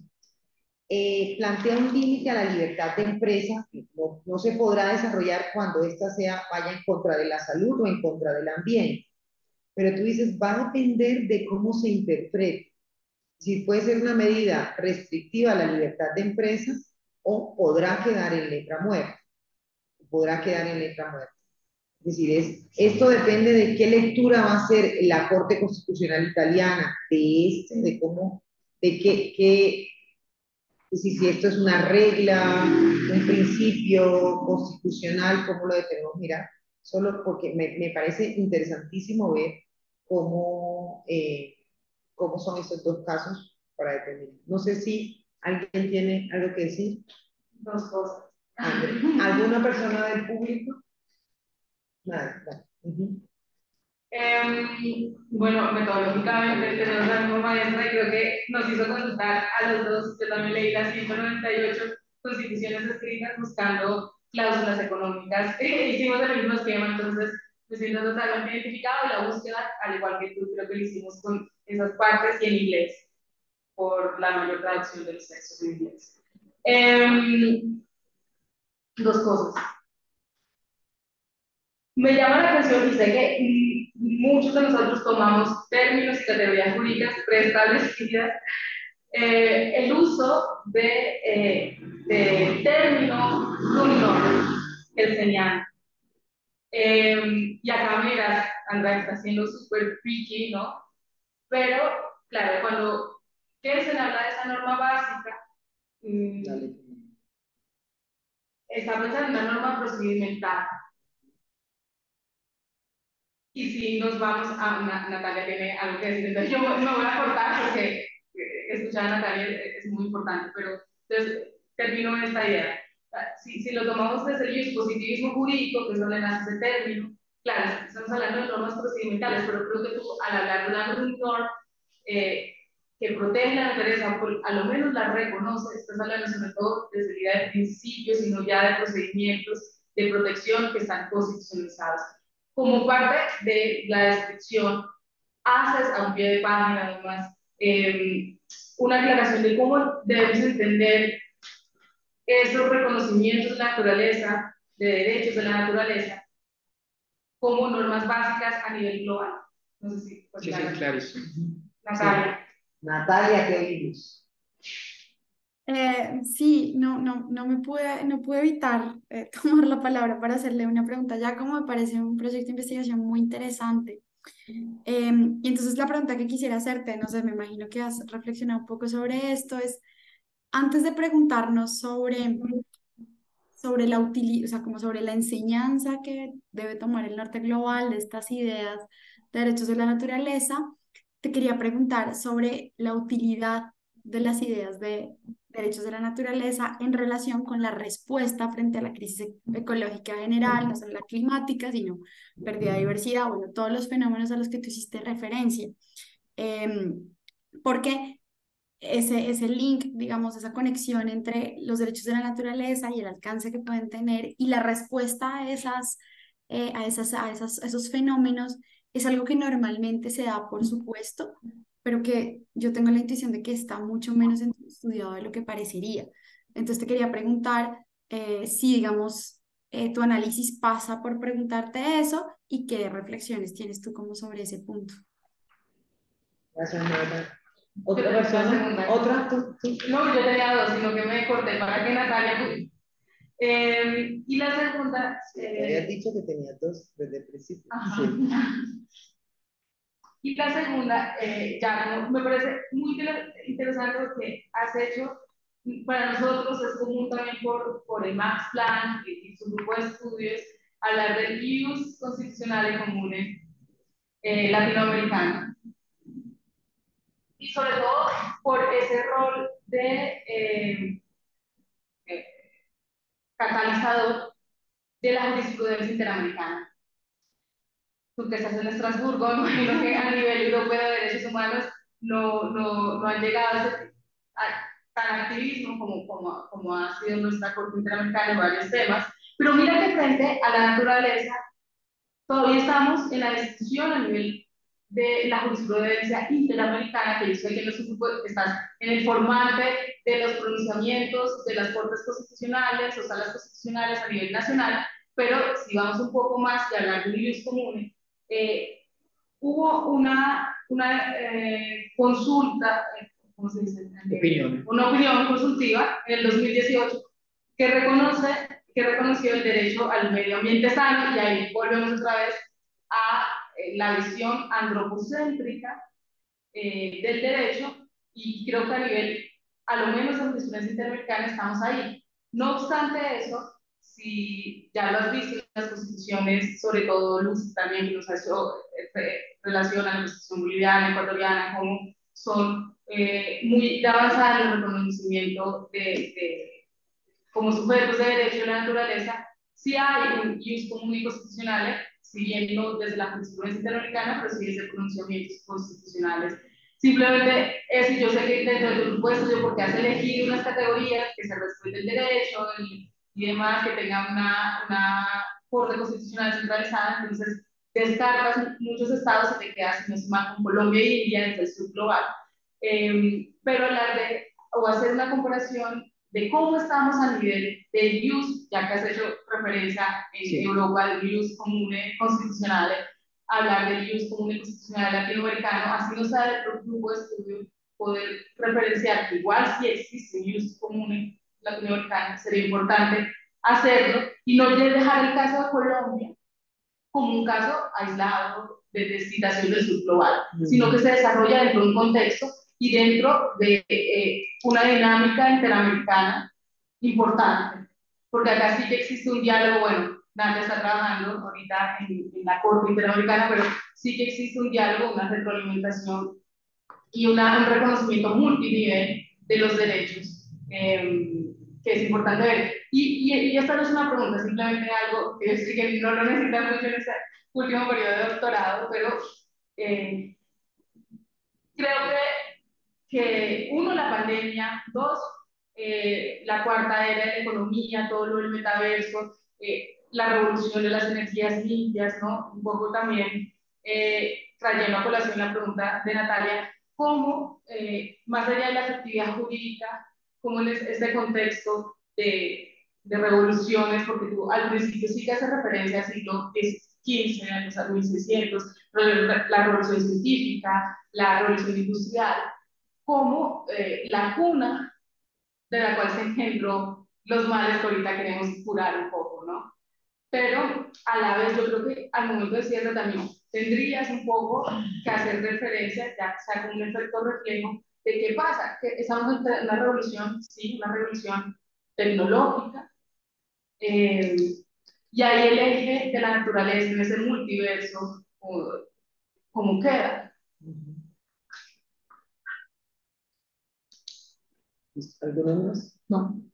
[SPEAKER 1] eh, plantea un límite a la libertad de empresa que no, no se podrá desarrollar cuando ésta sea, vaya en contra de la salud o en contra del ambiente. Pero tú dices, va a depender de cómo se interprete. Si puede ser una medida restrictiva a la libertad de empresa o podrá quedar en letra muerta. Podrá quedar en letra muerta. Es decir, es, esto depende de qué lectura va a hacer la Corte Constitucional Italiana de este, de cómo, de qué, qué si, si esto es una regla, un principio constitucional, cómo lo debemos mirar, solo porque me, me parece interesantísimo ver cómo, eh, cómo son estos dos casos para determinar. No sé si alguien tiene algo que decir.
[SPEAKER 3] Dos cosas.
[SPEAKER 1] André, ¿alguna persona del público? Nada, nada. Uh-huh.
[SPEAKER 3] Eh, bueno, metodológicamente tenemos la misma maestra y creo que nos hizo consultar a los dos. Yo también leí las ciento noventa y ocho constituciones escritas buscando cláusulas económicas. Hicimos el mismo esquema, entonces me siento totalmente identificado y la búsqueda, al igual que tú, creo que lo hicimos con esas partes y en inglés, por la mayor traducción de los textos en inglés. Eh, dos cosas. Me llama la atención y sé que muchos de nosotros tomamos términos y categorías jurídicas preestablecidas. Eh, el uso de, eh, de término non el señal. Eh, y acá miras, Andrea está siendo súper picky, ¿no? Pero, claro, cuando Kelsen habla de esa norma básica, mmm, está pensando en una norma procedimental. Y si nos vamos a una, Natalia tiene algo que decir, entonces yo me voy a cortar porque eh, escuchar a Natalia es, es muy importante, pero entonces termino esta idea. Si, si lo tomamos desde el dispositivismo jurídico, que es donde nace ese término, claro, estamos hablando de normas procedimentales, pero creo que tú al hablar de una norm eh, que protege la naturaleza, por, a lo menos la reconoce, estás hablando sobre todo desde la idea de principios, sino ya de procedimientos de protección que están constitucionalizados. Como parte de la descripción, haces a un pie de página, además, eh, una aclaración de cómo debemos entender esos reconocimientos de la naturaleza, de derechos de la naturaleza, como normas básicas a nivel global. No sé si... Pues,
[SPEAKER 5] sí, sí, clarísimo.
[SPEAKER 3] Natalia.
[SPEAKER 1] Sí. Natalia, ¿qué oímos?
[SPEAKER 6] Eh, sí, no, no, no me pude, no pude evitar eh, tomar la palabra para hacerle una pregunta, ya como me parece un proyecto de investigación muy interesante. Eh, y entonces la pregunta que quisiera hacerte, no sé, me imagino que has reflexionado un poco sobre esto, es, antes de preguntarnos sobre, sobre la utilidad, o sea, como sobre la enseñanza que debe tomar el norte global de estas ideas de derechos de la naturaleza, te quería preguntar sobre la utilidad de las ideas de derechos de la naturaleza en relación con la respuesta frente a la crisis e- ecológica general, no solo la climática, sino pérdida de diversidad, bueno, todos los fenómenos a los que tú hiciste referencia. Em, porque ese, ese link, digamos, esa conexión entre los derechos de la naturaleza y el alcance que pueden tener y la respuesta a esas, eh, a esas, a esas, a esos fenómenos es algo que normalmente se da por supuesto, pero que yo tengo la intuición de que está mucho menos estudiado de lo que parecería. Entonces te quería preguntar eh, si, digamos, eh, tu análisis pasa por preguntarte eso y qué reflexiones tienes tú como sobre ese punto.
[SPEAKER 1] Gracias, Marta. ¿Otra
[SPEAKER 3] Yo tengo la
[SPEAKER 1] persona?
[SPEAKER 3] segunda.
[SPEAKER 1] ¿Otra? ¿Tú? ¿Tú?
[SPEAKER 3] No, yo tenía dos, sino que me corté para que Natalia. Eh, y la segunda.
[SPEAKER 1] Me habías
[SPEAKER 3] Eh,
[SPEAKER 1] dicho que tenías dos desde el principio.
[SPEAKER 3] ajá.
[SPEAKER 1] Sí.
[SPEAKER 3] Y la segunda, eh, ya no, me parece muy inter- interesante lo que has hecho. Para nosotros es común también por, por el Max Planck y su grupo de estudios hablar del ius constitucional común eh, latinoamericano. Y sobre todo por ese rol de eh, eh, catalizador de la jurisprudencia interamericana. Tú que estás en Estrasburgo, me imagino que a nivel europeo de derechos humanos no, no, no han llegado a ese a, tan activismo como, como, como ha sido nuestra Corte Interamericana en varios temas. Pero mira que frente a la naturaleza, todavía estamos en la discusión a nivel de la jurisprudencia interamericana, que yo sé que no es un grupo que estás en el formante de los pronunciamientos de las cortes constitucionales o salas constitucionales a nivel nacional, pero si vamos un poco más y hablar de un ius comune, eh, hubo una, una eh, consulta, eh, ¿cómo se dice?
[SPEAKER 5] Opinione.
[SPEAKER 3] Una opinión consultiva en el dos mil dieciocho que reconoce, que reconoció el derecho al medio ambiente sano, y ahí volvemos otra vez a eh, la visión antropocéntrica eh, del derecho, y creo que a nivel, a lo menos en jurisprudencia interamericana, estamos ahí. No obstante eso, si ya lo has visto en las constituciones, sobre todo Luz también, que nos ha hecho eh, relación a la constitución boliviana, ecuatoriana, como son eh, muy avanzadas en el reconocimiento de, de como sujetos de derecho de la naturaleza, sí hay un ius comuni constitucional, si bien no desde la jurisprudencia interamericana, pero sí desde pronunciamientos constitucionales. Simplemente eso, yo sé que dentro de tu grupo de estudio, porque has elegido unas categorías que se respeten el derecho y, y demás, que tengan una, una corte constitucional centralizada, entonces descartas muchos estados y te quedas, si no es más, con Colombia e India desde el sur global. Eh, pero hablar de, o hacer una comparación de cómo estamos a nivel del ius, ya que has hecho referencia en sí. Europa del ius comune constitucional, hablar del ius comune constitucional latinoamericano, así nos da el grupo de estudio poder referenciar que igual si existe un ius comune latinoamericano, sería importante hacerlo y no dejar el caso de Colombia como un caso aislado de citación del sur global, mm. sino que se desarrolla dentro de un contexto y dentro de eh, una dinámica interamericana importante, porque acá sí que existe un diálogo, bueno, Natalia está trabajando ahorita en, en la Corte Interamericana, pero sí que existe un diálogo, una retroalimentación y una, un reconocimiento multinivel de los derechos, eh, que es importante ver. Y, y, y esta no es una pregunta, simplemente algo que yo sé que no lo necesita mucho en este último periodo de doctorado, pero eh, creo que, que, uno, la pandemia, dos, eh, la cuarta era de la economía, todo lo del metaverso, eh, la revolución de las energías limpias, ¿no? Un poco también eh, trayendo a colación la pregunta de Natalia, cómo, eh, más allá de la efectividad jurídica, cómo en este contexto de, de revoluciones, porque tú al principio sí que haces referencia al siglo quince, a los mil seiscientos, la revolución científica, la revolución industrial, como eh, la cuna de la cual se engendró los males que ahorita queremos curar un poco, ¿no? Pero a la vez yo creo que al momento de cierre también tendrías un poco que hacer referencia, ya sea como un efecto reflejo, de qué pasa, que estamos en una revolución, sí, una revolución tecnológica, eh, y ahí el eje de la naturaleza en ese multiverso, como queda.
[SPEAKER 7] ¿Alguna más?
[SPEAKER 1] No.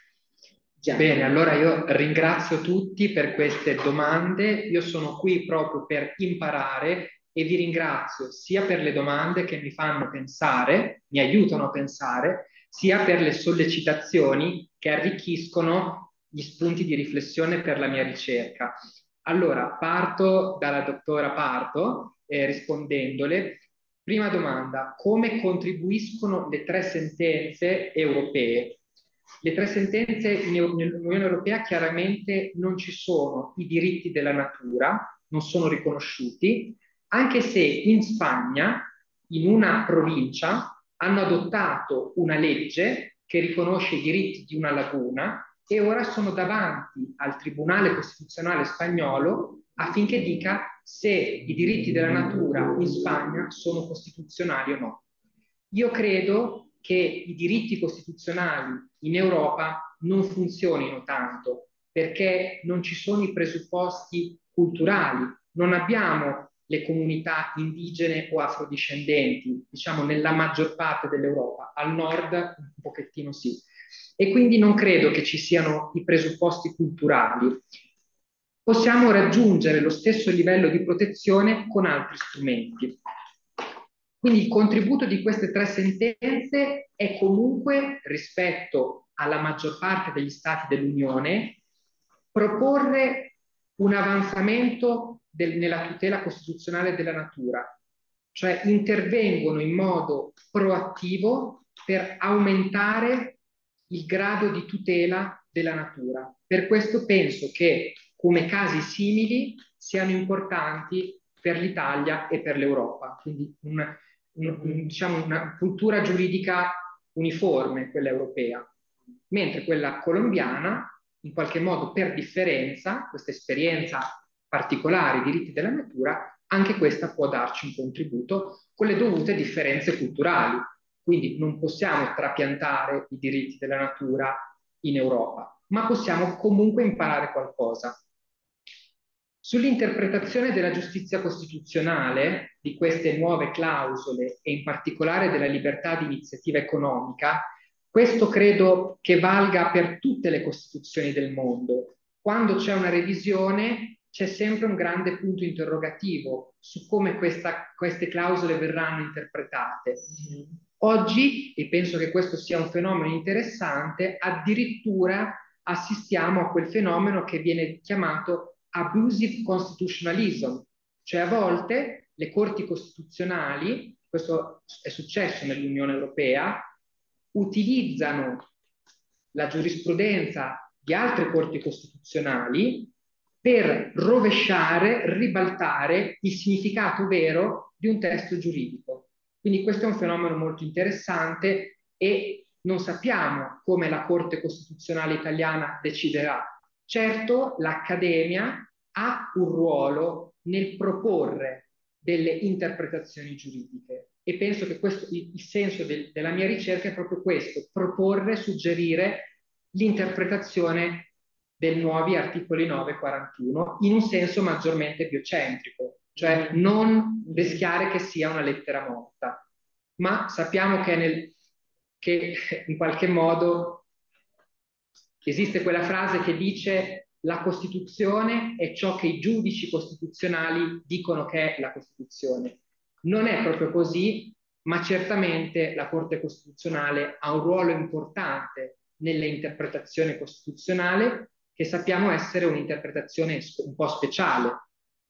[SPEAKER 7] Già.
[SPEAKER 5] Bene, allora io ringrazio tutti per queste domande. Io sono qui proprio per imparare e vi ringrazio sia per le domande che mi fanno pensare, mi aiutano a pensare, sia per le sollecitazioni che arricchiscono gli spunti di riflessione per la mia ricerca. Allora, parto dalla dottora Pardo, eh, rispondendole. Prima domanda: come contribuiscono le tre sentenze europee? Le tre sentenze in, nell'Unione Europea chiaramente non ci sono i diritti della natura, non sono riconosciuti, anche se in Spagna, in una provincia, hanno adottato una legge che riconosce i diritti di una laguna e ora sono davanti al Tribunale Costituzionale spagnolo affinché dica se i diritti della natura in Spagna sono costituzionali o no. Io credo che i diritti costituzionali in Europa non funzionino tanto perché non ci sono i presupposti culturali, non abbiamo le comunità indigene o afrodiscendenti, diciamo nella maggior parte dell'Europa, al nord un pochettino sì. E quindi non credo che ci siano i presupposti culturali. Possiamo raggiungere lo stesso livello di protezione con altri strumenti. Quindi il contributo di queste tre sentenze è comunque, rispetto alla maggior parte degli Stati dell'Unione, proporre un avanzamento del, nella tutela costituzionale della natura, cioè intervengono in modo proattivo per aumentare il grado di tutela della natura. Per questo penso che come casi simili siano importanti per l'Italia e per l'Europa, quindi un, un, un, diciamo una cultura giuridica uniforme, quella europea, mentre quella colombiana, in qualche modo per differenza, questa esperienza particolare, i diritti della natura, anche questa può darci un contributo con le dovute differenze culturali. Quindi non possiamo trapiantare i diritti della natura in Europa, ma possiamo comunque imparare qualcosa. Sull'interpretazione della giustizia costituzionale di queste nuove clausole e in particolare della libertà di iniziativa economica, questo credo che valga per tutte le costituzioni del mondo. Quando c'è una revisione c'è sempre un grande punto interrogativo su come questa, queste clausole verranno interpretate. Oggi, e penso che questo sia un fenomeno interessante, addirittura assistiamo a quel fenomeno che viene chiamato abusive constitutionalism, cioè a volte le corti costituzionali, questo è successo nell'Unione Europea, utilizzano la giurisprudenza di altre corti costituzionali per rovesciare, ribaltare il significato vero di un testo giuridico. Quindi questo è un fenomeno molto interessante e non sappiamo come la Corte Costituzionale italiana deciderà. Certo, l'Accademia ha un ruolo nel proporre delle interpretazioni giuridiche e penso che questo, il, il senso del, della mia ricerca è proprio questo, proporre, suggerire l'interpretazione dei nuovi articoli nove e quarantuno in un senso maggiormente biocentrico, cioè non rischiare che sia una lettera morta, ma sappiamo che, nel, che in qualche modo esiste quella frase che dice la Costituzione è ciò che i giudici costituzionali dicono che è la Costituzione. Non è proprio così, ma certamente la Corte Costituzionale ha un ruolo importante nell'interpretazione costituzionale, che sappiamo essere un'interpretazione un po' speciale.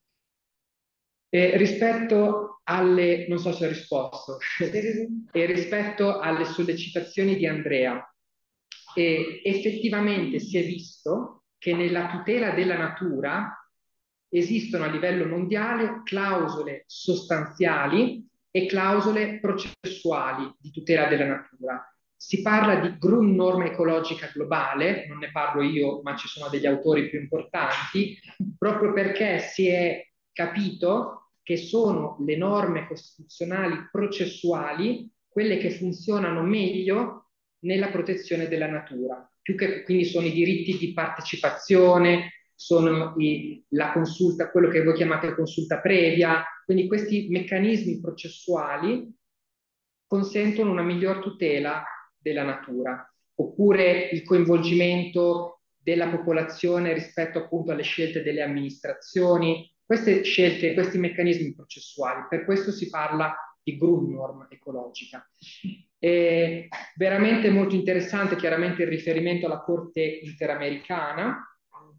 [SPEAKER 5] E rispetto alle, non so se ho risposto, e rispetto alle sollecitazioni di Andrea, e effettivamente si è visto che nella tutela della natura esistono a livello mondiale clausole sostanziali e clausole processuali di tutela della natura. Si parla di Grundnorma ecologica globale, non ne parlo io, ma ci sono degli autori più importanti, proprio perché si è capito che sono le norme costituzionali processuali quelle che funzionano meglio nella protezione della natura, più che quindi sono i diritti di partecipazione, sono i, la consulta, quello che voi chiamate consulta previa, quindi questi meccanismi processuali consentono una miglior tutela della natura, oppure il coinvolgimento della popolazione rispetto appunto alle scelte delle amministrazioni, queste scelte, questi meccanismi processuali. Per questo si parla di Grundnorm ecologica. È veramente molto interessante chiaramente il riferimento alla Corte Interamericana,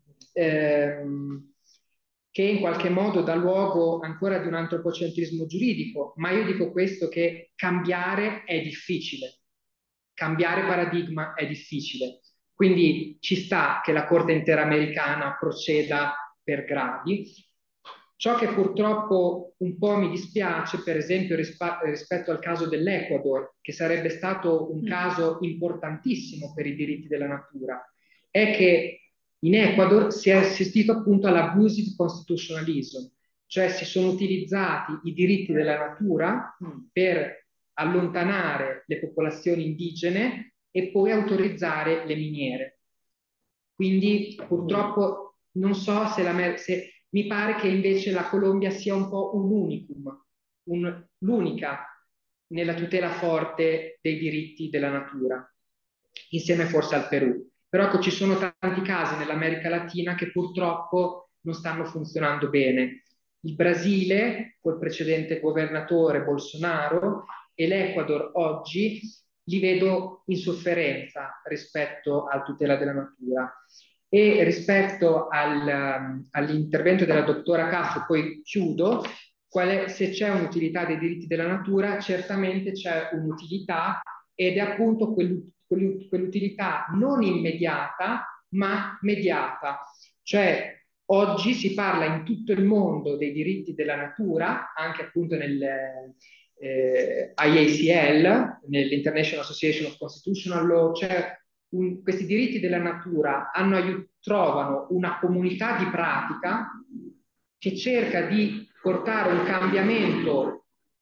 [SPEAKER 5] ehm, che in qualche modo dà luogo ancora ad un antropocentrismo giuridico, ma io dico questo, che cambiare è difficile, cambiare paradigma è difficile, quindi ci sta che la Corte Interamericana proceda per gradi. Ciò che purtroppo un po' mi dispiace, per esempio rispa- rispetto al caso dell'Ecuador, che sarebbe stato un caso importantissimo per i diritti della natura, è che in Ecuador si è assistito appunto all'abusive constitutionalism, cioè si sono utilizzati i diritti della natura per allontanare le popolazioni indigene e poi autorizzare le miniere. Quindi purtroppo non so se, la, se mi pare che invece la Colombia sia un po' un unicum, un, l'unica nella tutela forte dei diritti della natura, insieme forse al Perù. Però ecco, ci sono tanti casi nell'America Latina che purtroppo non stanno funzionando bene. Il Brasile, col precedente governatore Bolsonaro, e l'Ecuador oggi li vedo in sofferenza rispetto alla tutela della natura. E rispetto al, all'intervento della dottora Castro, poi chiudo, qual è, se c'è un'utilità dei diritti della natura, certamente c'è un'utilità, ed è appunto quell, quell'utilità non immediata, ma mediata. Cioè, oggi si parla in tutto il mondo dei diritti della natura, anche appunto nel eh, I A C L, nell'International Association of Constitutional Law, cioè un, questi diritti della natura hanno, trovano una comunità di pratica che cerca di portare un cambiamento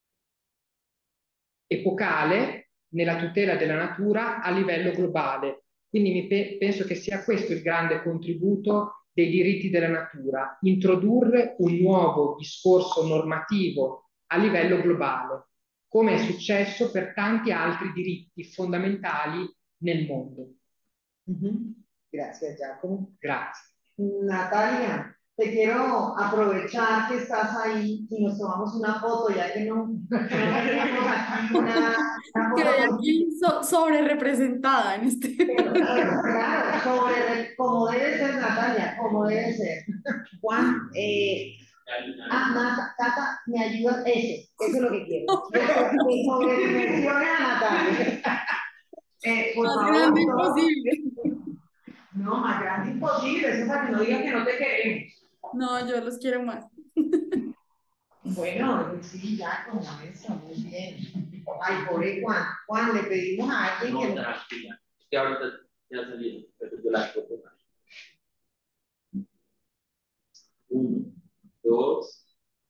[SPEAKER 5] epocale nella tutela della natura a livello globale. Quindi mi pe- penso che sia questo il grande contributo dei diritti della natura, introdurre un nuovo discorso normativo a livello globale, come è successo per tanti altri diritti fondamentali nel mondo.
[SPEAKER 1] Uh-huh. Gracias, Giacomo.
[SPEAKER 5] Grazie.
[SPEAKER 1] Natalia, te quiero aprovechar que estás ahí y nos tomamos una foto, ya que no, no tenemos aquí una, una foto.
[SPEAKER 6] Quedé aquí so, sobre representada en este.
[SPEAKER 1] Pero, claro, sobre, como debe ser, Natalia, como debe ser. Juan, eh, ah, Nata, Tata, me ayuda, eso, eso es lo que quiero. Que sobre menciones a Natalia. Eh, por
[SPEAKER 6] Más
[SPEAKER 1] favor,
[SPEAKER 6] grande
[SPEAKER 1] no,
[SPEAKER 6] imposible.
[SPEAKER 1] no, más grande imposible, eso es para que no digas que no te queremos.
[SPEAKER 6] No, yo los quiero más.
[SPEAKER 1] Bueno, sí, ya como eso, muy bien. Ay, pobre Juan. Juan, le pedimos a alguien
[SPEAKER 8] No,
[SPEAKER 1] que...
[SPEAKER 8] tranquila. Es que ahorita ya salieron, pero yo las puedo tomar. Uno, dos.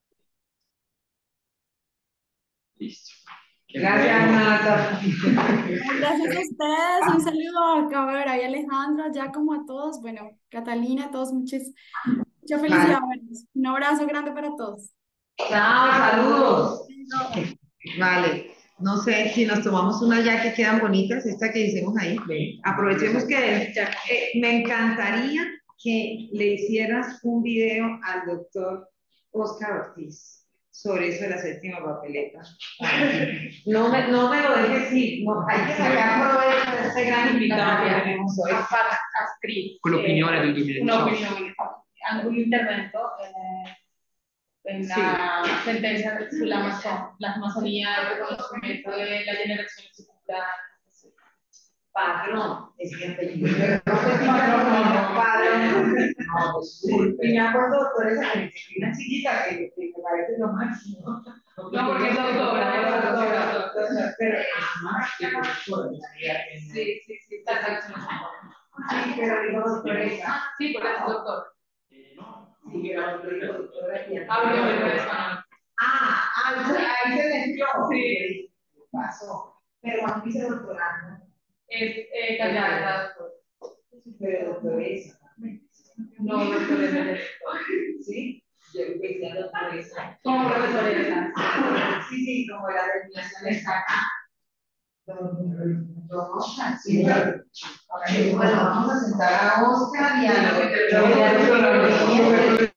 [SPEAKER 8] Listo.
[SPEAKER 1] Gracias, Nata.
[SPEAKER 6] Gracias a ustedes. Un saludo a Cabra y Alejandro, ya como a todos. Bueno, Catalina, a todos, muchas, mucha felicidad.
[SPEAKER 1] Vale.
[SPEAKER 6] Un abrazo grande para todos.
[SPEAKER 1] Chao, saludos. Vale. No sé si nos tomamos una ya que quedan bonitas, esta que hicimos ahí. Aprovechemos que eh, me encantaría que le hicieras un video al doctor Oscar Ortiz sobre eso de la séptima papeleta. No me, no me lo dejes ir, no, hay que sacar provecho de este gran invitado que tenemos hoy.
[SPEAKER 5] Con l'opinione del duemiladiciotto.
[SPEAKER 3] Un'opinione, anche un intervento eh, en la sí. sentencia sobre la, Amazon, la Amazonía, el reconocimiento de la generación futura.
[SPEAKER 1] Padrón, es mi apellido. Padrón, no, padrón. Y me acuerdo, doctor, esa una chiquita que, que me parece lo máximo.
[SPEAKER 3] No, porque es doctora, es doctora.
[SPEAKER 1] Pero es más que doctora.
[SPEAKER 3] Sí, sí, sí, está exacto.
[SPEAKER 1] Sí, pero digo doctora.
[SPEAKER 3] Sí, pero es doctor.
[SPEAKER 1] Sí, pero digo doctora.
[SPEAKER 3] Hablo de español.
[SPEAKER 1] Ah, ahí se desvió. Sí. Pasó. Pero cuando dice doctorando.
[SPEAKER 3] Es eh, candidata doctor.
[SPEAKER 1] Pero doctoresa.
[SPEAKER 3] No, doctoresa.
[SPEAKER 1] ¿Sí? Yo empecé a doctoresa.
[SPEAKER 3] Como profesoresa.
[SPEAKER 1] Sí, sí, como la definición exacta. dos, así. Bueno, vamos a sentar a Oscar y a los